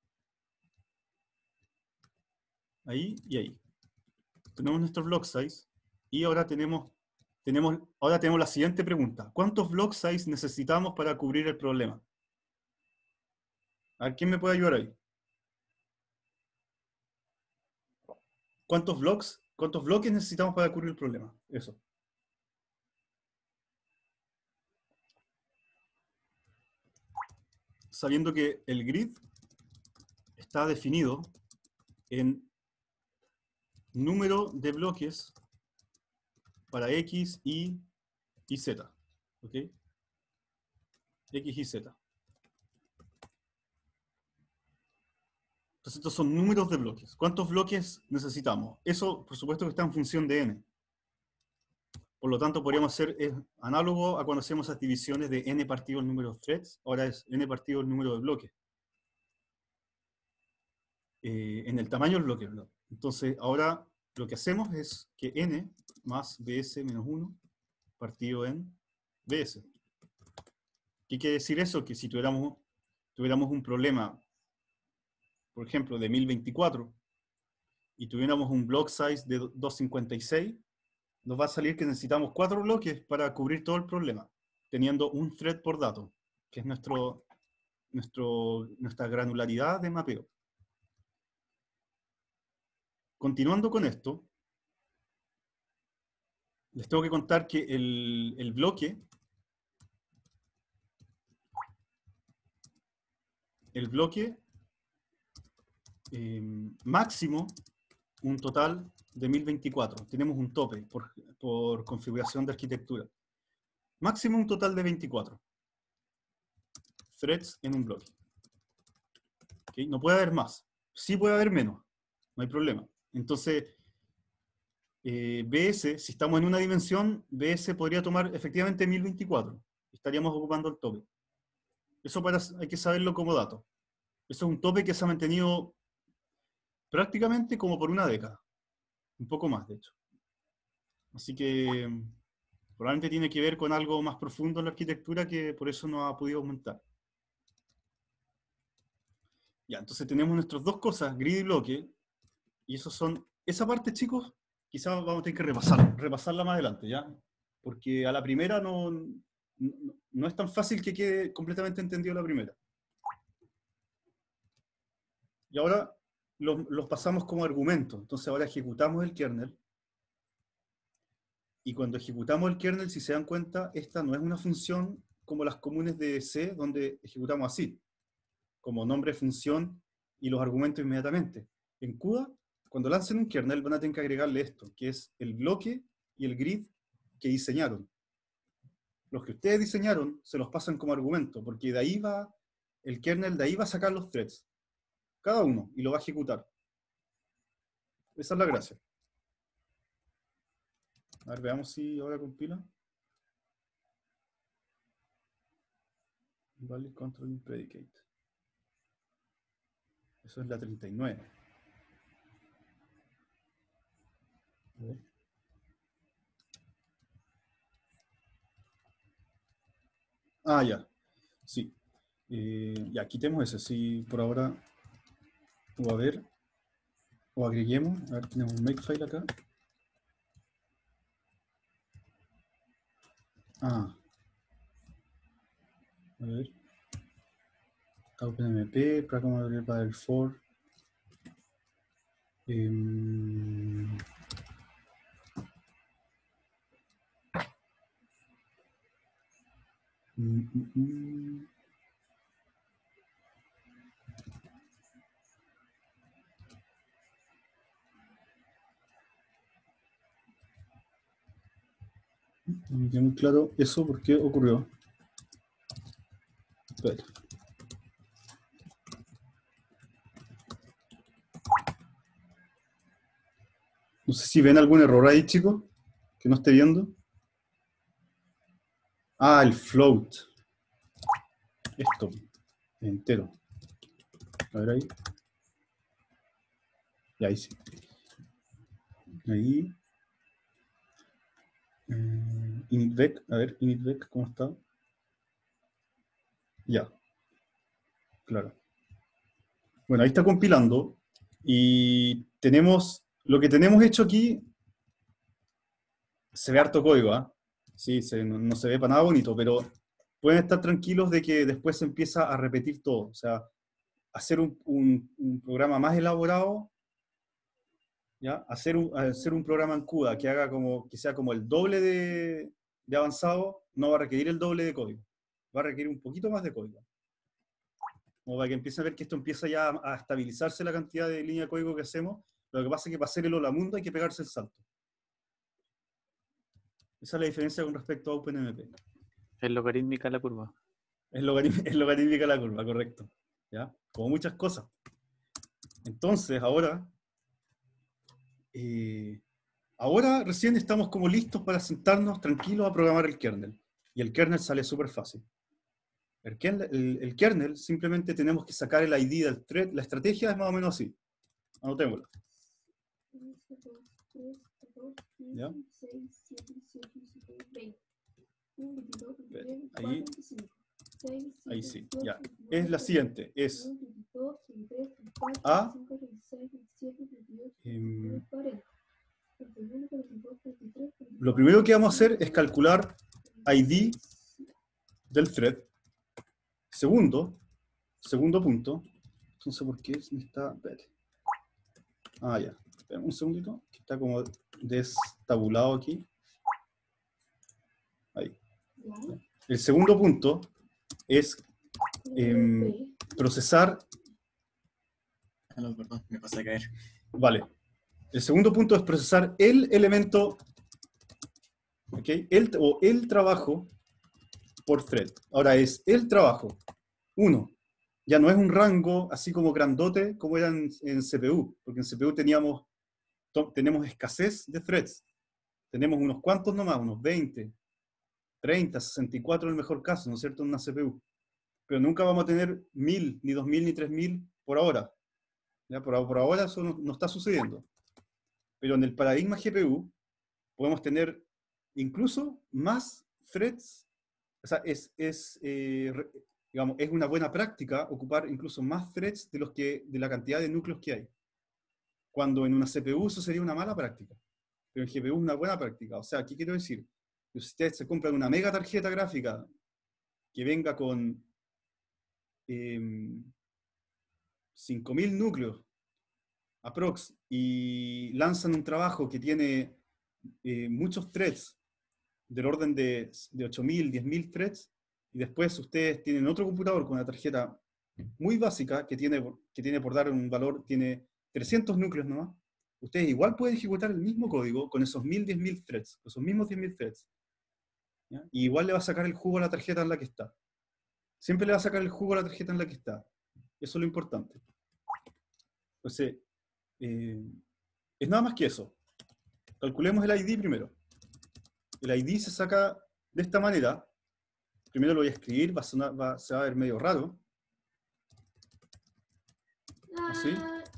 Ahí y ahí. Tenemos nuestro block size y ahora tenemos, tenemos, ahora tenemos la siguiente pregunta. ¿Cuántos block size necesitamos para cubrir el problema? A ver, ¿quién me puede ayudar ahí? ¿Cuántos blocks, cuántos bloques necesitamos para cubrir el problema? Eso. Sabiendo que el grid está definido en número de bloques para X, Y y Z. ¿Ok? X y Z. Entonces estos son números de bloques. ¿Cuántos bloques necesitamos? Eso, por supuesto, que está en función de n. Por lo tanto, podríamos hacer es análogo a cuando hacemos las divisiones de n partido el número de threads. Ahora es n partido el número de bloques. Eh, en el tamaño del bloque, ¿verdad? Entonces, ahora lo que hacemos es que n más bs menos uno partido en bs. ¿Qué quiere decir eso? Que si tuviéramos, tuviéramos un problema, por ejemplo, de mil veinticuatro, y tuviéramos un block size de doscientos cincuenta y seis, nos va a salir que necesitamos cuatro bloques para cubrir todo el problema, teniendo un thread por dato, que es nuestro, nuestro, nuestra granularidad de mapeo. Continuando con esto, les tengo que contar que el, el bloque, el bloque eh, máximo, un total de mil veinticuatro. Tenemos un tope por, por configuración de arquitectura. Máximo un total de veinticuatro threads en un bloque. ¿Okay? No puede haber más. Sí puede haber menos. No hay problema. Entonces, eh, B S, si estamos en una dimensión, B S podría tomar efectivamente mil veinticuatro. Estaríamos ocupando el tope. Eso para, hay que saberlo como dato. Eso es un tope que se ha mantenido prácticamente como por una década. Un poco más, de hecho. Así que probablemente tiene que ver con algo más profundo en la arquitectura que por eso no ha podido aumentar. Ya, entonces tenemos nuestras dos cosas, grid y bloque. Y esos son, esa parte, chicos, quizás vamos a tener que repasar, repasarla más adelante, ¿ya? Porque a la primera no, no, no es tan fácil que quede completamente entendido la primera. Y ahora los, los pasamos como argumento. Entonces ahora ejecutamos el kernel. Y cuando ejecutamos el kernel, si se dan cuenta, esta no es una función como las comunes de C, donde ejecutamos así, como nombre, función y los argumentos inmediatamente. En CUDA, cuando lancen un kernel, van a tener que agregarle esto, que es el bloque y el grid que diseñaron. Los que ustedes diseñaron se los pasan como argumento, porque de ahí va, el kernel de ahí va a sacar los threads. Cada uno, y lo va a ejecutar. Esa es la gracia. A ver, veamos si ahora compila. Valid controlling predicate. Eso es la treinta y nueve. A ver. Ah, ya. Sí. Eh, ya, quitemos ese. Sí, por ahora. O a ver. O agreguemos. A ver, tenemos un makefile acá. Ah. A ver. OpenMP, Pragma para el for. Um, mm, mm, mm. No me queda muy claro eso, ¿por qué ocurrió? Espera. No sé si ven algún error ahí, chicos, que no esté viendo. Ah, el float. Esto, entero. A ver ahí. Y ahí sí. Ahí. Eh, initVec, a ver, initVec, ¿cómo está? Ya. Claro. Bueno, ahí está compilando. Y tenemos, lo que tenemos hecho aquí, se ve harto código, ¿ah? ¿eh? Sí, se, no, no se ve para nada bonito, pero pueden estar tranquilos de que después se empieza a repetir todo. O sea, hacer un, un, un programa más elaborado, ¿ya? Hacer un, hacer un programa en CUDA que haga como, que sea como el doble de, de avanzado, no va a requerir el doble de código. Va a requerir un poquito más de código. Como para que empiecen a ver que esto empieza ya a, a estabilizarse la cantidad de línea de código que hacemos. Lo que pasa es que para hacer el hola mundo hay que pegarse el salto. Esa es la diferencia con respecto a OpenMP. Es logarítmica la curva. Es logarítmica, es logarítmica la curva, correcto. ¿Ya? Como muchas cosas. Entonces, ahora, eh, ahora recién estamos como listos para sentarnos tranquilos a programar el kernel. Y el kernel sale súper fácil. El kernel, el, el kernel, simplemente tenemos que sacar el I D del thread. La estrategia es más o menos así. Anotémosla. ¿Ya? Ahí, ahí sí, ya. Es la siguiente, es A, eh, lo primero que vamos a hacer es calcular I D del thread. Segundo, segundo punto, no sé por qué me está... Espérate. Ah, ya. Espera un segundito, que está como destabulado aquí. Ahí. El segundo punto es eh, procesar... Ah, no, perdón, me pasé a caer. Vale. El segundo punto es procesar el elemento, ¿ok? El, o el trabajo por thread. Ahora es el trabajo. Uno. Ya no es un rango así como grandote como era en, en C P U, porque en C P U teníamos, tenemos escasez de threads. Tenemos unos cuantos nomás, unos veinte, treinta, sesenta y cuatro en el mejor caso, ¿no es cierto? En una C P U. Pero nunca vamos a tener mil, ni dos mil, ni tres mil por ahora. ¿Ya? Por, por ahora eso no, no está sucediendo. Pero en el paradigma G P U podemos tener incluso más threads. O sea, es, es, eh, digamos, es una buena práctica ocupar incluso más threads de, los que, de la cantidad de núcleos que hay. Cuando en una C P U eso sería una mala práctica. Pero en G P U es una buena práctica. O sea, ¿qué quiero decir? Que si ustedes se compran una mega tarjeta gráfica que venga con eh, cinco mil núcleos aprox, y lanzan un trabajo que tiene eh, muchos threads del orden de, de ocho mil, diez mil threads, y después ustedes tienen otro computador con una tarjeta muy básica que tiene, que tiene por dar un valor, tiene trescientos núcleos nomás, ustedes igual pueden ejecutar el mismo código con esos mil, diez mil threads, con esos mismos diez mil threads. ¿Ya? Y igual le va a sacar el jugo a la tarjeta en la que está. Siempre le va a sacar el jugo a la tarjeta en la que está. Eso es lo importante. Entonces, eh, es nada más que eso. Calculemos el I D primero. El I D se saca de esta manera. Primero lo voy a escribir, va a sonar, va, se va a ver medio raro. Así.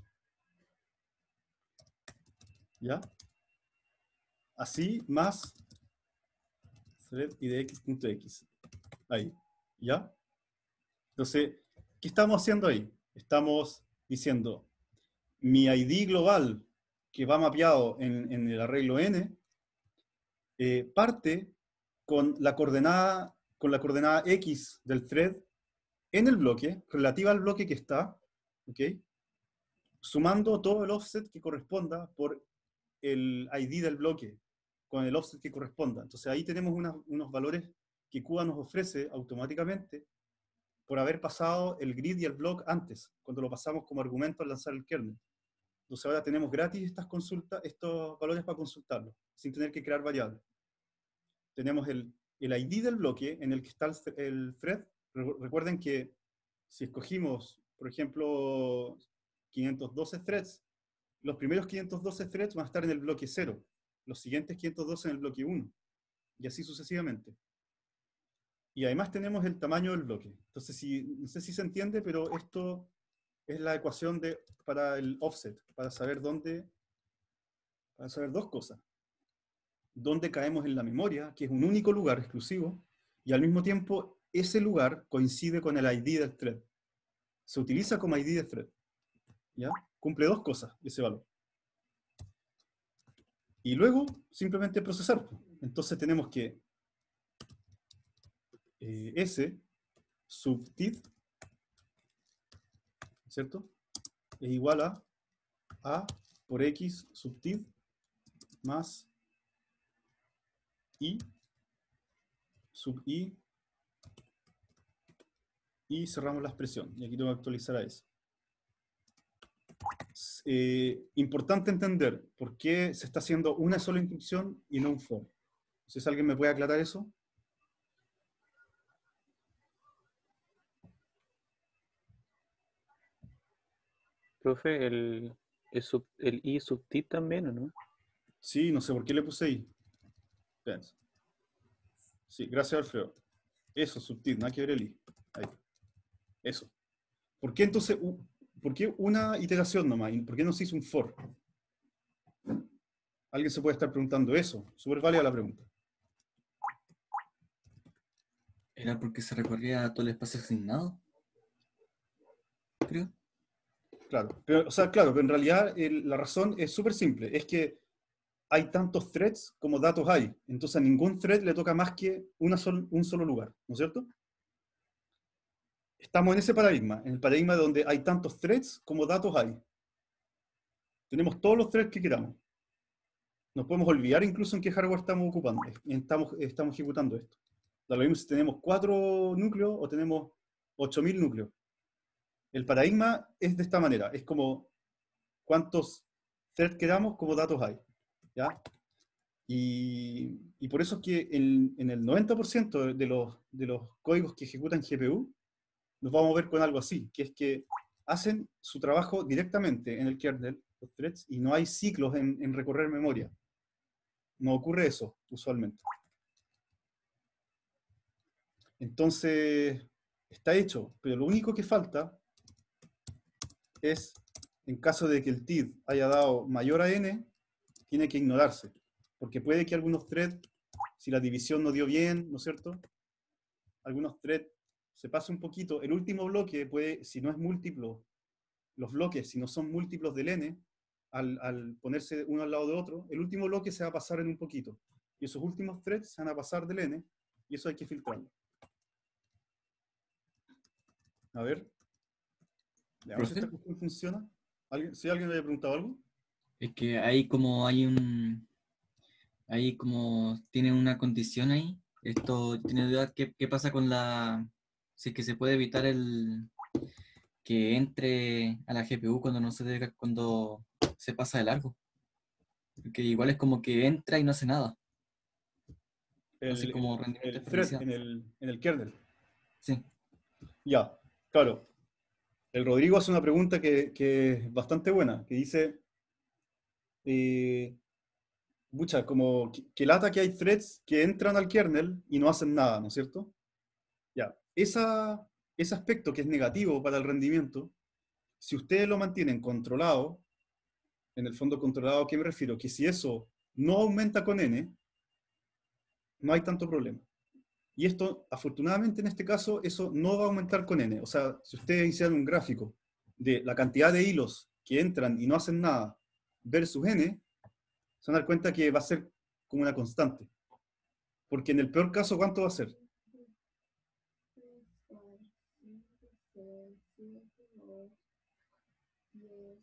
¿Ya? Así, más thread I D X.x. Ahí. ¿Ya? Entonces, ¿qué estamos haciendo ahí? Estamos diciendo, mi I D global, que va mapeado en, en el arreglo N, eh, parte con la coordenada con la coordenada X del thread en el bloque, relativa al bloque que está, ¿ok? Sumando todo el offset que corresponda por el I D del bloque, con el offset que corresponda. Entonces ahí tenemos una, unos valores que Cuba nos ofrece automáticamente por haber pasado el grid y el block antes, cuando lo pasamos como argumento al lanzar el kernel. Entonces ahora tenemos gratis estas consultas, estos valores para consultarlos, sin tener que crear variables. Tenemos el, el I D del bloque en el que está el, el thread. Recuerden que si escogimos, por ejemplo, quinientos doce threads, los primeros quinientos doce threads van a estar en el bloque cero, los siguientes quinientos doce en el bloque uno, y así sucesivamente. Y además tenemos el tamaño del bloque. Entonces, si, no sé si se entiende, pero esto es la ecuación de, para el offset, para saber dónde, para saber dos cosas. Dónde caemos en la memoria, que es un único lugar exclusivo, y al mismo tiempo ese lugar coincide con el I D del thread. Se utiliza como I D del thread. ¿Ya? Cumple dos cosas ese valor. Y luego, simplemente procesar. Entonces tenemos que eh, S sub tid, ¿cierto? Es igual a A por X sub tid más I sub I, y cerramos la expresión. Y aquí tengo que actualizar a S. Eh, importante entender por qué se está haciendo una sola instrucción y no un for. Si alguien me puede aclarar eso. Profe, el, el, sub, el I sub tid también, ¿o no? Sí, no sé por qué le puse I. Espérense. Sí, gracias Alfredo. Eso, subtit, nada que ver el I. Ahí. Eso. ¿Por qué entonces, por qué una iteración nomás? ¿Por qué no se hizo un for? Alguien se puede estar preguntando eso. Súper válida la pregunta. ¿Era porque se recorría todo el espacio asignado? Creo. Claro, pero, o sea, claro, pero en realidad el, la razón es súper simple. Es que hay tantos threads como datos hay. Entonces a ningún thread le toca más que una sol, un solo lugar, ¿no es cierto? Estamos en ese paradigma, en el paradigma donde hay tantos threads como datos hay. Tenemos todos los threads que queramos. Nos podemos olvidar incluso en qué hardware estamos ocupando, estamos, estamos ejecutando esto. Da lo mismo si tenemos cuatro núcleos o tenemos ocho mil núcleos. El paradigma es de esta manera, es como cuántos threads queramos como datos hay. ¿Ya? Y, y por eso es que en, en el noventa por ciento de los, de los códigos que ejecutan G P U, nos vamos a ver con algo así, que es que hacen su trabajo directamente en el kernel, los threads, y no hay ciclos en, en recorrer memoria. No ocurre eso, usualmente. Entonces, está hecho, pero lo único que falta es, en caso de que el T I D haya dado mayor a n, tiene que ignorarse, porque puede que algunos threads, si la división no dio bien, ¿no es cierto? Algunos threads se pasa un poquito. El último bloque puede, si no es múltiplo, los bloques, si no son múltiplos del n, al, al ponerse uno al lado de otro, el último bloque se va a pasar en un poquito. Y esos últimos threads se van a pasar del n, y eso hay que filtrarlo. A ver. Veamos si esta cuestión funciona. ¿Alguien, si alguien me había preguntado algo? Es que ahí como hay un... Ahí como tiene una condición ahí. Esto tiene duda, ¿qué, qué pasa con la... Si es que se puede evitar el... que entre a la G P U cuando no se debe, cuando se pasa de largo. Porque igual es como que entra y no hace nada. El, Así como el, rendimiento el thread exponencial. en el, en el kernel. Sí. Ya, claro. El Rodrigo hace una pregunta que, que es bastante buena, que dice, eh, bucha, como que, que lata que hay threads que entran al kernel y no hacen nada, ¿no es cierto? Ya, esa, ese aspecto que es negativo para el rendimiento, si ustedes lo mantienen controlado, en el fondo controlado, ¿a qué me refiero? Que si eso no aumenta con n, no hay tanto problema. Y esto, afortunadamente en este caso, eso no va a aumentar con n. O sea, si ustedes hicieran un gráfico de la cantidad de hilos que entran y no hacen nada versus n, se van a dar cuenta que va a ser como una constante. Porque en el peor caso, ¿cuánto va a ser?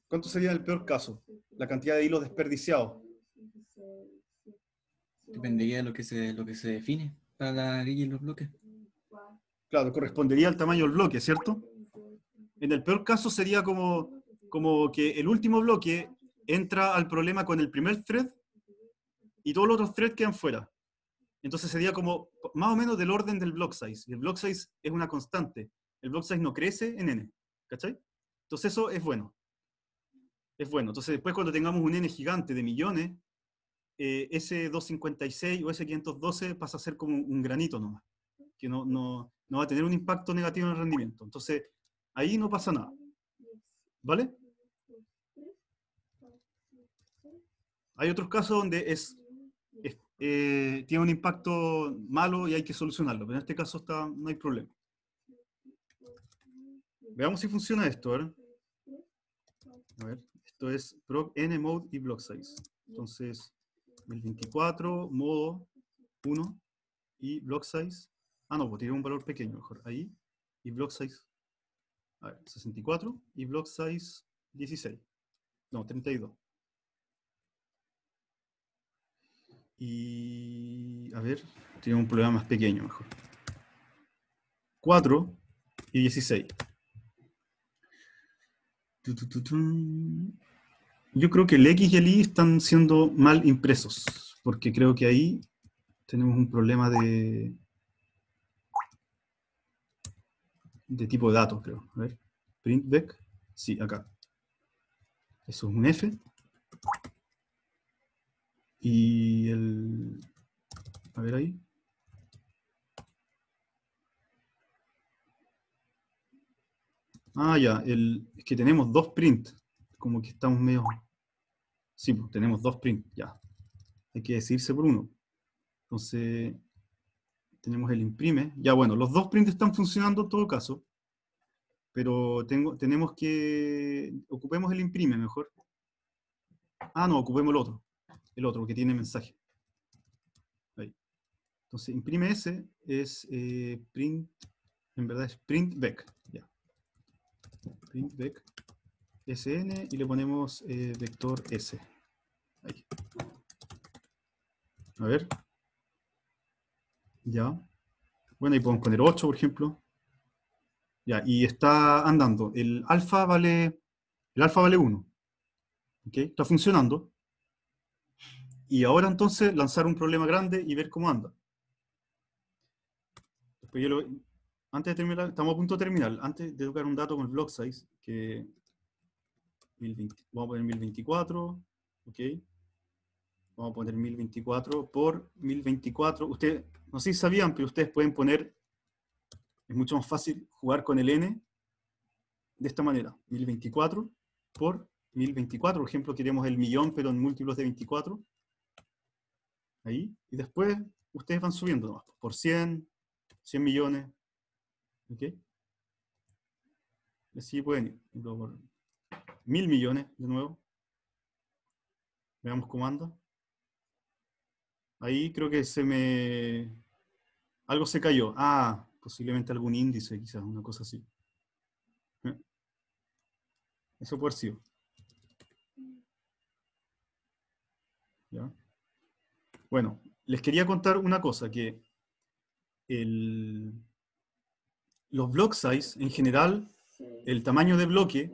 ¿Cuánto sería el peor caso? La cantidad de hilos desperdiciados. Dependería de lo que se, lo que se define para la grilla y los bloques. Claro, correspondería al tamaño del bloque, ¿cierto? En el peor caso sería como, como que el último bloque entra al problema con el primer thread y todos los otros threads quedan fuera. Entonces sería como más o menos del orden del block size. Y el block size es una constante. El block size no crece en n. ¿Cachai? Entonces eso es bueno. Es bueno. Entonces después cuando tengamos un n gigante de millones, eh, ese doscientos cincuenta y seis o ese quinientos doce pasa a ser como un granito nomás. Que no, no, no va a tener un impacto negativo en el rendimiento. Entonces ahí no pasa nada. ¿Vale? Hay otros casos donde es, es eh, tiene un impacto malo y hay que solucionarlo, pero en este caso está, no hay problema. Veamos si funciona esto, ¿verdad? A ver, esto es proc n mode y block size. Entonces, mil veinticuatro, modo uno y block size. Ah, no, pues tiene un valor pequeño mejor. Ahí. Y block size. A ver, sesenta y cuatro y block size dieciséis. No, treinta y dos. Y, a ver, tiene un problema más pequeño mejor. cuatro y dieciséis. Yo creo que el X y el Y están siendo mal impresos, porque creo que ahí tenemos un problema de, de tipo de datos, creo. A ver, printVec, sí, acá. Eso es un F. Y el... A ver ahí. Ah, ya, el, es que tenemos dos print. Como que estamos medio... Sí, pues tenemos dos print, ya. Hay que decidirse por uno. Entonces, tenemos el imprime. Ya, bueno, los dos print están funcionando en todo caso. Pero tengo, tenemos que... Ocupemos el imprime mejor. Ah, no, ocupemos el otro. El otro, que tiene mensaje. Ahí. Entonces, imprime ese es eh, print... En verdad es printVec. Ya. printVec sn y le ponemos eh, vector s. Ahí. A ver. Ya. Bueno, ahí podemos poner ocho, por ejemplo. Ya, y está andando. El alfa vale, el alfa vale uno. ¿Ok? Está funcionando. Y ahora entonces lanzar un problema grande y ver cómo anda. Después yo lo, antes de terminar, estamos a punto de terminar. Antes de tocar un dato con el block size, que mil veinte, vamos a poner mil veinticuatro. ¿Ok? Vamos a poner mil veinticuatro por mil veinticuatro. Ustedes, no sé si sabían, pero ustedes pueden poner, es mucho más fácil jugar con el n de esta manera. mil veinticuatro por mil veinticuatro. Por ejemplo, queremos el millón, pero en múltiplos de veinticuatro. Ahí. Y después ustedes van subiendo nomás. Por cien, cien millones. ¿Ok? Y así pueden ir. Luego por mil millones de nuevo. Veamos cómo anda. Ahí creo que se me... Algo se cayó. Ah, posiblemente algún índice, quizás, una cosa así. ¿Eh? Eso puede haber sido. ¿Ya? Bueno, les quería contar una cosa, que el, los block size, en general, el tamaño de bloque,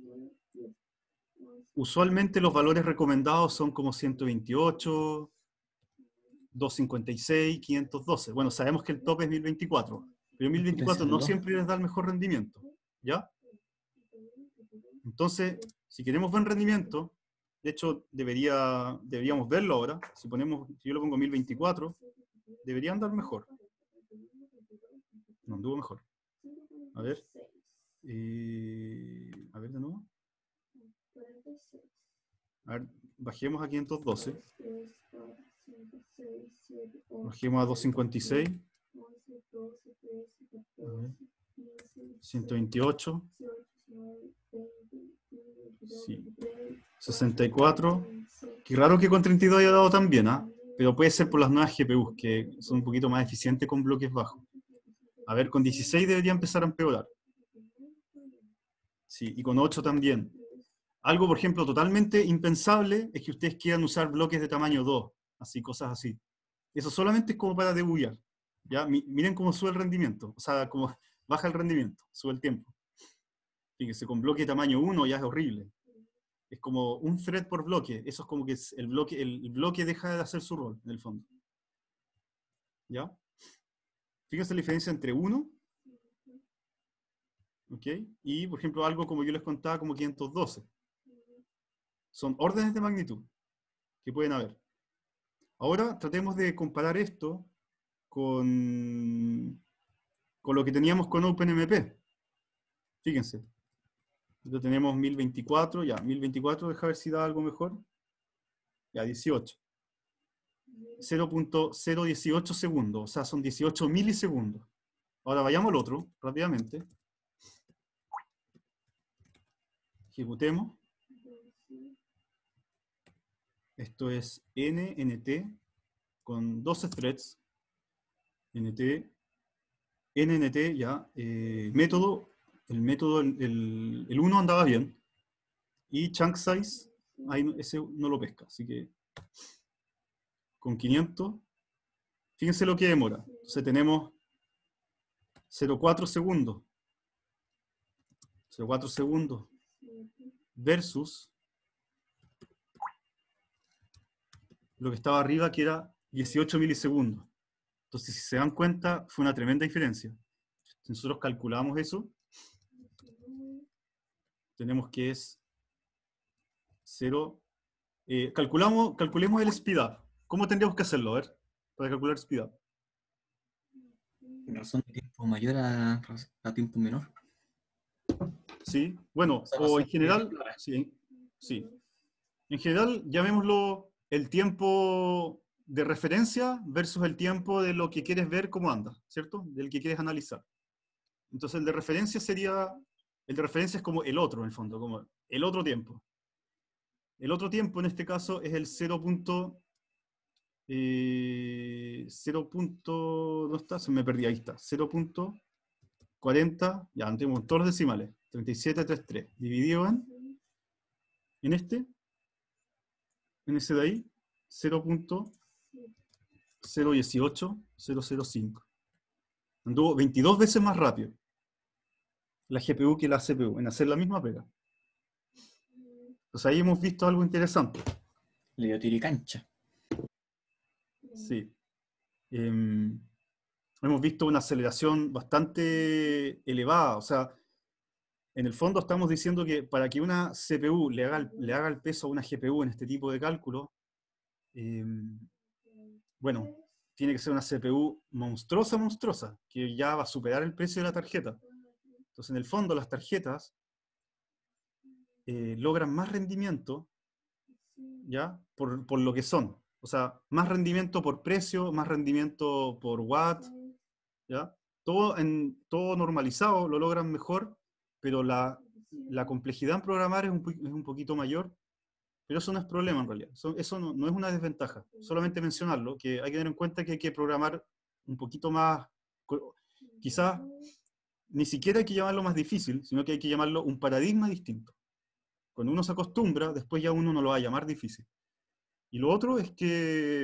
usualmente los valores recomendados son como ciento veintiocho, doscientos cincuenta y seis, quinientos doce. Bueno, sabemos que el tope es mil veinticuatro, pero mil veinticuatro no siempre les da el mejor rendimiento. ¿Ya? Entonces, si queremos buen rendimiento, de hecho, debería, deberíamos verlo ahora. Si ponemos, si yo lo pongo mil veinticuatro, debería andar mejor. No anduvo mejor. A ver. Eh, a ver de nuevo. A ver, bajemos a quinientos doce. Bajemos a doscientos cincuenta y seis. A ver. ciento veintiocho. Sí. sesenta y cuatro. Qué raro que con treinta y dos haya dado tan bien, ¿ah? ¿eh? Pero puede ser por las nuevas G P Us, que son un poquito más eficientes con bloques bajos. A ver, con dieciséis debería empezar a empeorar. Sí, y con ocho también. Algo, por ejemplo, totalmente impensable es que ustedes quieran usar bloques de tamaño dos, así, cosas así. Eso solamente es como para debuguear. ¿Ya? Miren cómo sube el rendimiento, o sea, cómo baja el rendimiento, sube el tiempo. Fíjense, con bloque de tamaño uno ya es horrible. Es como un thread por bloque. Eso es como que el bloque, el bloque deja de hacer su rol, en el fondo. ¿Ya? Fíjense la diferencia entre uno, ¿ok? Y, por ejemplo, algo como yo les contaba, como quinientos doce. Son órdenes de magnitud que pueden haber. Ahora tratemos de comparar esto con, con lo que teníamos con OpenMP. Fíjense. Entonces tenemos mil veinticuatro, ya, mil veinticuatro, deja ver si da algo mejor. Ya, dieciocho. cero punto cero dieciocho segundos, o sea, son dieciocho milisegundos. Ahora vayamos al otro, rápidamente. Ejecutemos. Esto es N N T con doce threads. N T, N N T, ya, eh, método, el método, el uno andaba bien. Y chunk size, ahí no, ese no lo pesca, así que con quinientos, fíjense lo que demora. Entonces tenemos cero punto cuatro segundos. cero punto cuatro segundos versus lo que estaba arriba, que era dieciocho milisegundos. Entonces, si se dan cuenta, fue una tremenda diferencia. Si nosotros calculamos eso, tenemos que es cero. Eh, calculamos, calculemos el speed up. ¿Cómo tendríamos que hacerlo? A ver, para calcular speed up. Razón de tiempo mayor a, a tiempo menor. Sí, bueno, O sea, o razón en general, de- sí, sí. En general, llamémoslo el tiempo de referencia versus el tiempo de lo que quieres ver cómo anda, ¿cierto? Del que quieres analizar. Entonces el de referencia sería, el de referencia es como el otro, en el fondo, como el otro tiempo. El otro tiempo en este caso es el cero. Eh, cero. ¿Dónde está? Se me perdí, ahí está. cero punto cuarenta, ya tenemos todos los decimales. treinta y siete treinta y tres. Dividido en, en este, en ese de ahí, cero punto cero dieciocho cero cero cinco. Anduvo veintidós veces más rápido la G P U que la C P U en hacer la misma pega. Entonces ahí hemos visto algo interesante. Le dio tiricancha. Sí. Eh, hemos visto una aceleración bastante elevada. O sea, en el fondo estamos diciendo que para que una C P U le haga el, le haga el peso a una G P U en este tipo de cálculo, eh, bueno, tiene que ser una C P U monstruosa, monstruosa, que ya va a superar el precio de la tarjeta. Entonces, en el fondo, las tarjetas eh, logran más rendimiento, ¿ya? Por, por lo que son. O sea, más rendimiento por precio, más rendimiento por watt, ¿ya? Todo, en, todo normalizado lo logran mejor, pero la, la complejidad en programar es un, es un poquito mayor, pero eso no es problema en realidad. Eso, eso no, no es una desventaja. Solamente mencionarlo, que hay que tener en cuenta que hay que programar un poquito más, quizás ni siquiera hay que llamarlo más difícil, sino que hay que llamarlo un paradigma distinto. Cuando uno se acostumbra, después ya uno no lo va a llamar difícil. Y lo otro es que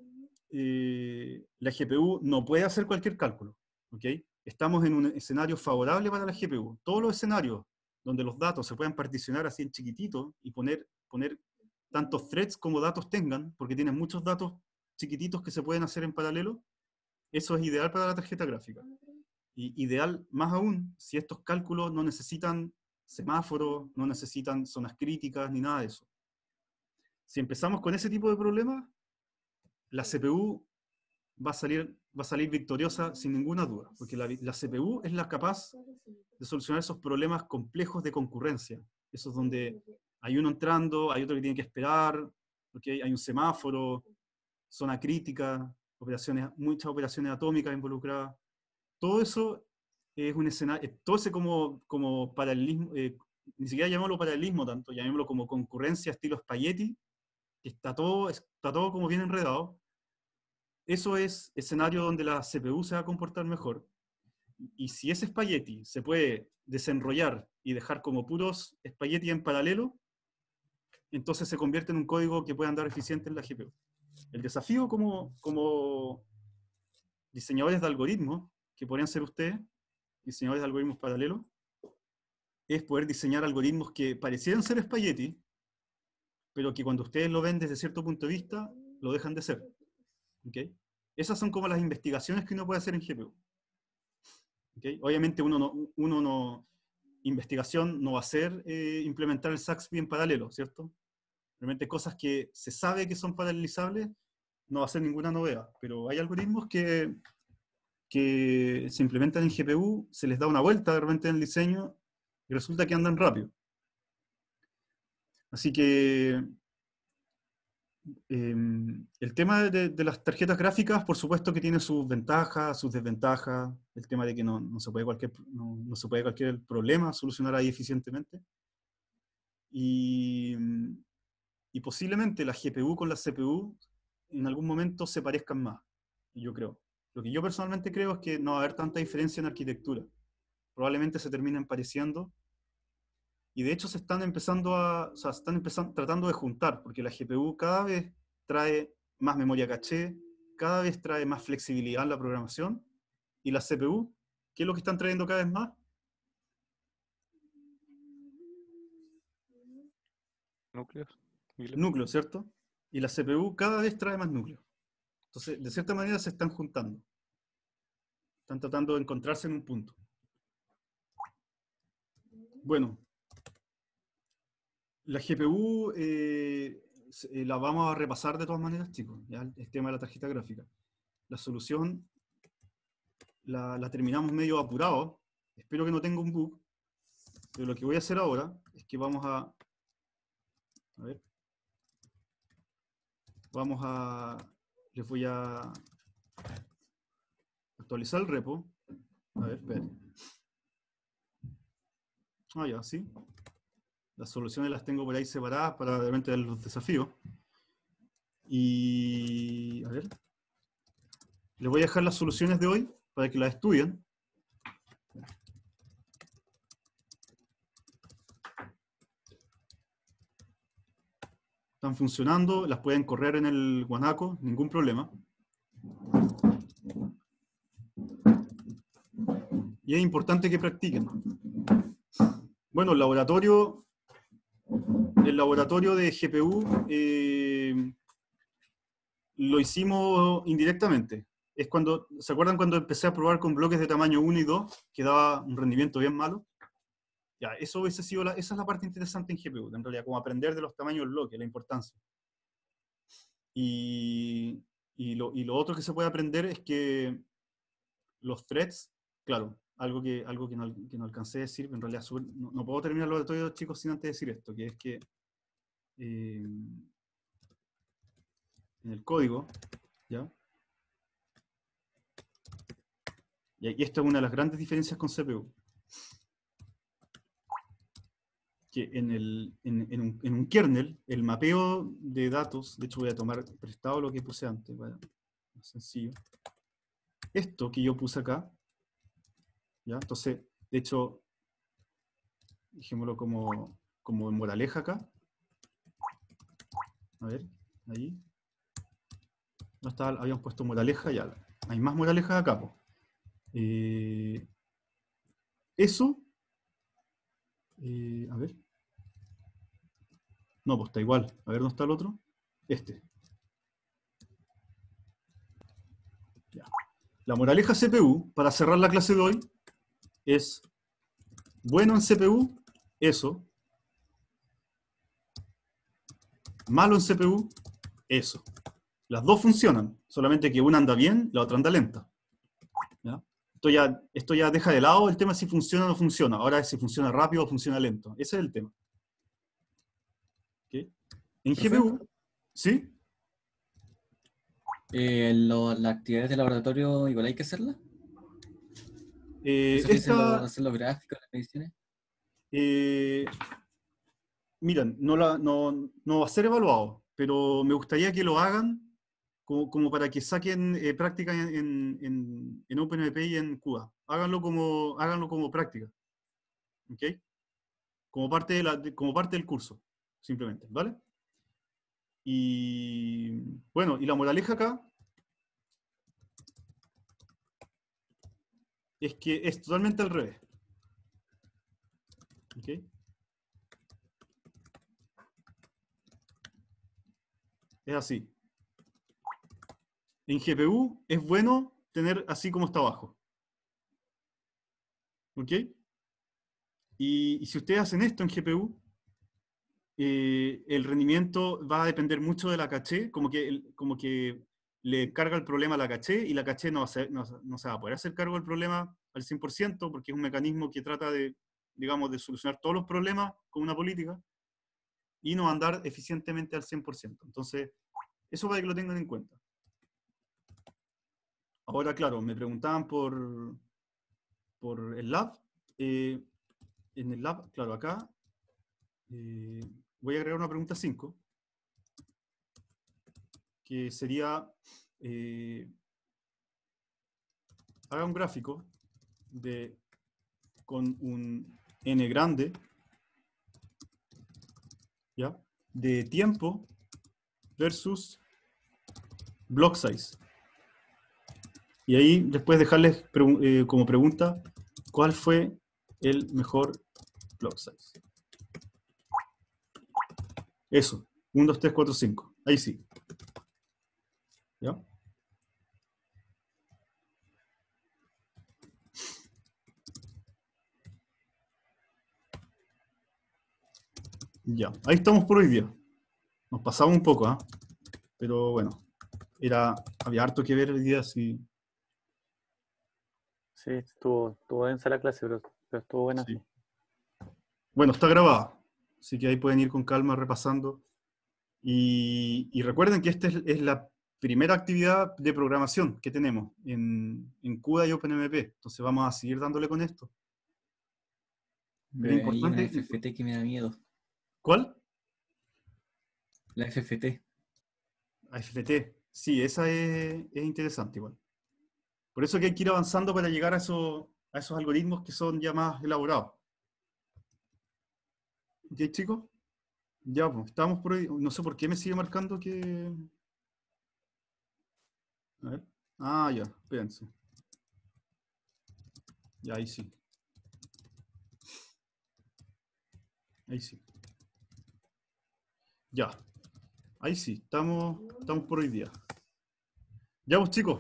eh, la G P U no puede hacer cualquier cálculo. ¿Okay? Estamos en un escenario favorable para la G P U. Todos los escenarios donde los datos se puedan particionar así en chiquitito y poner, poner tantos threads como datos tengan, porque tienen muchos datos chiquititos que se pueden hacer en paralelo, eso es ideal para la tarjeta gráfica. Y ideal más aún si estos cálculos no necesitan semáforos, no necesitan zonas críticas, ni nada de eso. Si empezamos con ese tipo de problemas, la C P U va a salir, va a salir victoriosa sin ninguna duda, porque la, la C P U es la capaz de solucionar esos problemas complejos de concurrencia, esos donde hay uno entrando, hay otro que tiene que esperar, ¿okay? Hay un semáforo, zona crítica, operaciones, muchas operaciones atómicas involucradas. Todo eso es un escenario, todo ese como, como paralelismo, eh, ni siquiera llamémoslo paralelismo tanto, llamémoslo como concurrencia estilo Spaghetti, que está todo, está todo como bien enredado. Eso es escenario donde la C P U se va a comportar mejor. Y si ese espagueti se puede desenrollar y dejar como puros espagueti en paralelo, entonces se convierte en un código que puede andar eficiente en la G P U. El desafío como, como diseñadores de algoritmos, que podrían ser ustedes, diseñadores de algoritmos paralelos, es poder diseñar algoritmos que parecieran ser espagueti, pero que cuando ustedes lo ven desde cierto punto de vista, lo dejan de ser. ¿Okay? Esas son como las investigaciones que uno puede hacer en G P U. ¿Okay? Obviamente uno no, uno no, investigación no va a ser eh, implementar el Saxby en paralelo, ¿cierto? Realmente cosas que se sabe que son paralelizables, no va a ser ninguna novedad, pero hay algoritmos que, que se implementan en G P U, se les da una vuelta de repente en el diseño, y resulta que andan rápido. Así que eh, el tema de, de las tarjetas gráficas, por supuesto que tiene sus ventajas, sus desventajas, el tema de que no, no, se, puede cualquier, no, no se puede cualquier problema solucionar ahí eficientemente. Y, y posiblemente la G P U con la C P U en algún momento se parezcan más, yo creo. Lo que yo personalmente creo es que no va a haber tanta diferencia en arquitectura. Probablemente se terminen pareciendo. Y de hecho se están empezando a, o sea, están empezando, tratando de juntar, porque la G P U cada vez trae más memoria caché, cada vez trae más flexibilidad en la programación, y la C P U, ¿qué es lo que están trayendo cada vez más? Núcleos. Núcleos, ¿cierto? Y la C P U cada vez trae más núcleos. Entonces, de cierta manera se están juntando. Están tratando de encontrarse en un punto. Bueno, la G P U eh, la vamos a repasar de todas maneras, chicos, ya el tema de la tarjeta gráfica. La solución la, la terminamos medio apurado. Espero que no tenga un bug. Pero lo que voy a hacer ahora es que vamos a... A ver. Vamos a... Les voy a actualizar el repo. A ver, esperen. Ah, ya, sí. Las soluciones las tengo por ahí separadas para realmente ver los desafíos. Y... A ver. Les voy a dejar las soluciones de hoy para que las estudien. Están funcionando, las pueden correr en el Guanaco, ningún problema. Y es importante que practiquen. Bueno, el laboratorio, el laboratorio de G P U eh, lo hicimos indirectamente. Es cuando, ¿se acuerdan cuando empecé a probar con bloques de tamaño uno y dos, que daba un rendimiento bien malo? Ya, eso hubiese sido la, esa es la parte interesante en G P U, en realidad, como aprender de los tamaños del bloque, la importancia. Y, y, lo, y lo otro que se puede aprender es que los threads, claro, algo que, algo que, no, que no alcancé a decir, en realidad super, no, no puedo terminar los detalles, chicos, sin antes decir esto, que es que eh, en el código, ¿ya? Y esto es una de las grandes diferencias con C P U. Que en, el, en, en, un, en un kernel, el mapeo de datos, de hecho voy a tomar prestado lo que puse antes, para más sencillo. Esto que yo puse acá, ¿ya? Entonces, de hecho, dejémoslo como, como moraleja acá. A ver, ahí. No estaba, habíamos puesto moraleja, ya. Hay más moralejas acá, po. Eh, eso, eh, a ver. No, pues está igual. A ver, ¿dónde está el otro? Este. Ya. La moraleja C P U, para cerrar la clase de hoy, es bueno en C P U, eso. Malo en C P U, eso. Las dos funcionan, solamente que una anda bien, la otra anda lenta. ¿Ya? Esto, ya, esto ya deja de lado el tema si funciona o no funciona. Ahora es si funciona rápido o funciona lento. Ese es el tema. ¿Okay? En G P U, ¿sí? Eh, lo, ¿Las actividades de laboratorio igual hay que hacerlas? Eh, ¿Eso que dicen esta, lo- hacer los gráficos, las mediciones? eh, miren, no, la, no, no va a ser evaluado, pero me gustaría que lo hagan como, como para que saquen eh, práctica en, en, en OpenMP y en CUDA. Háganlo como, háganlo como práctica. ¿Ok? Como parte, de la, de, como parte del curso. simplemente, ¿vale? Y bueno, y la moraleja acá es que es totalmente al revés. ¿Ok? Es así. En G P U es bueno tener así como está abajo. ¿Ok? Y, y si ustedes hacen esto en G P U, eh, el rendimiento va a depender mucho de la caché, como que, el- como que le carga el problema a la caché, y la caché no, va a ser- no, no se va a poder hacer cargo del problema al cien por ciento, porque es un mecanismo que trata de, digamos, de solucionar todos los problemas con una política, y no andar eficientemente al cien por ciento. Entonces, eso para que lo tengan en cuenta. Ahora, claro, me preguntaban por, por el lab. Eh, en el lab, claro, acá eh, voy a agregar una pregunta cinco, que sería, eh, haga un gráfico de, con un n grande, ¿ya? De tiempo versus block size. Y ahí después dejarles pregun- eh, como pregunta, ¿cuál fue el mejor block size? Eso, uno, dos, tres, cuatro, cinco. Ahí sí. ¿Ya? Ya, ahí estamos por hoy día. Nos pasamos un poco, ¿ah? Pero bueno, era, había harto que ver hoy día, sí. Sí, estuvo, estuvo densa la clase, pero, pero estuvo buena. Sí. Sí. Bueno, está grabada, así que ahí pueden ir con calma repasando. Y, y recuerden que esta es, es la primera actividad de programación que tenemos en, en CUDA y OpenMP. Entonces vamos a seguir dándole con esto. Lo Pero hay una importante, F F T que me da miedo. ¿cuál? La F F T. A F T. Sí, esa es, es interesante igual. Por eso que hay que ir avanzando para llegar a esos, a esos algoritmos que son ya más elaborados. ¿Ok, chicos? Ya, pues, estamos por ahí. No sé por qué me sigue marcando que... A ver. Ah, ya, espérense. Ya, ahí sí. Ahí sí. Ya. Ahí sí, estamos, estamos por hoy día. Ya, pues, chicos.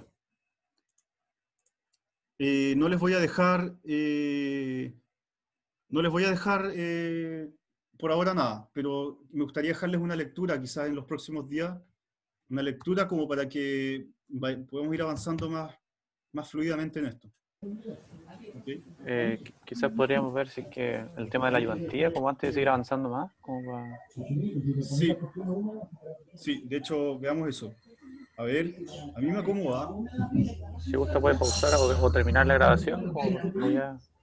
Eh, no les voy a dejar... eh, no les voy a dejar eh, por ahora nada, pero me gustaría dejarles una lectura quizás en los próximos días. Una lectura como para que va- podamos ir avanzando más, más fluidamente en esto. ¿Ok? Eh, qui- quizás podríamos ver si es que el tema de la ayudantía, como antes de seguir avanzando más, como para... Sí, sí, de hecho, veamos eso. A ver, a mí me acomoda. Si gusta puede pausar o, o terminar la grabación, como, como ya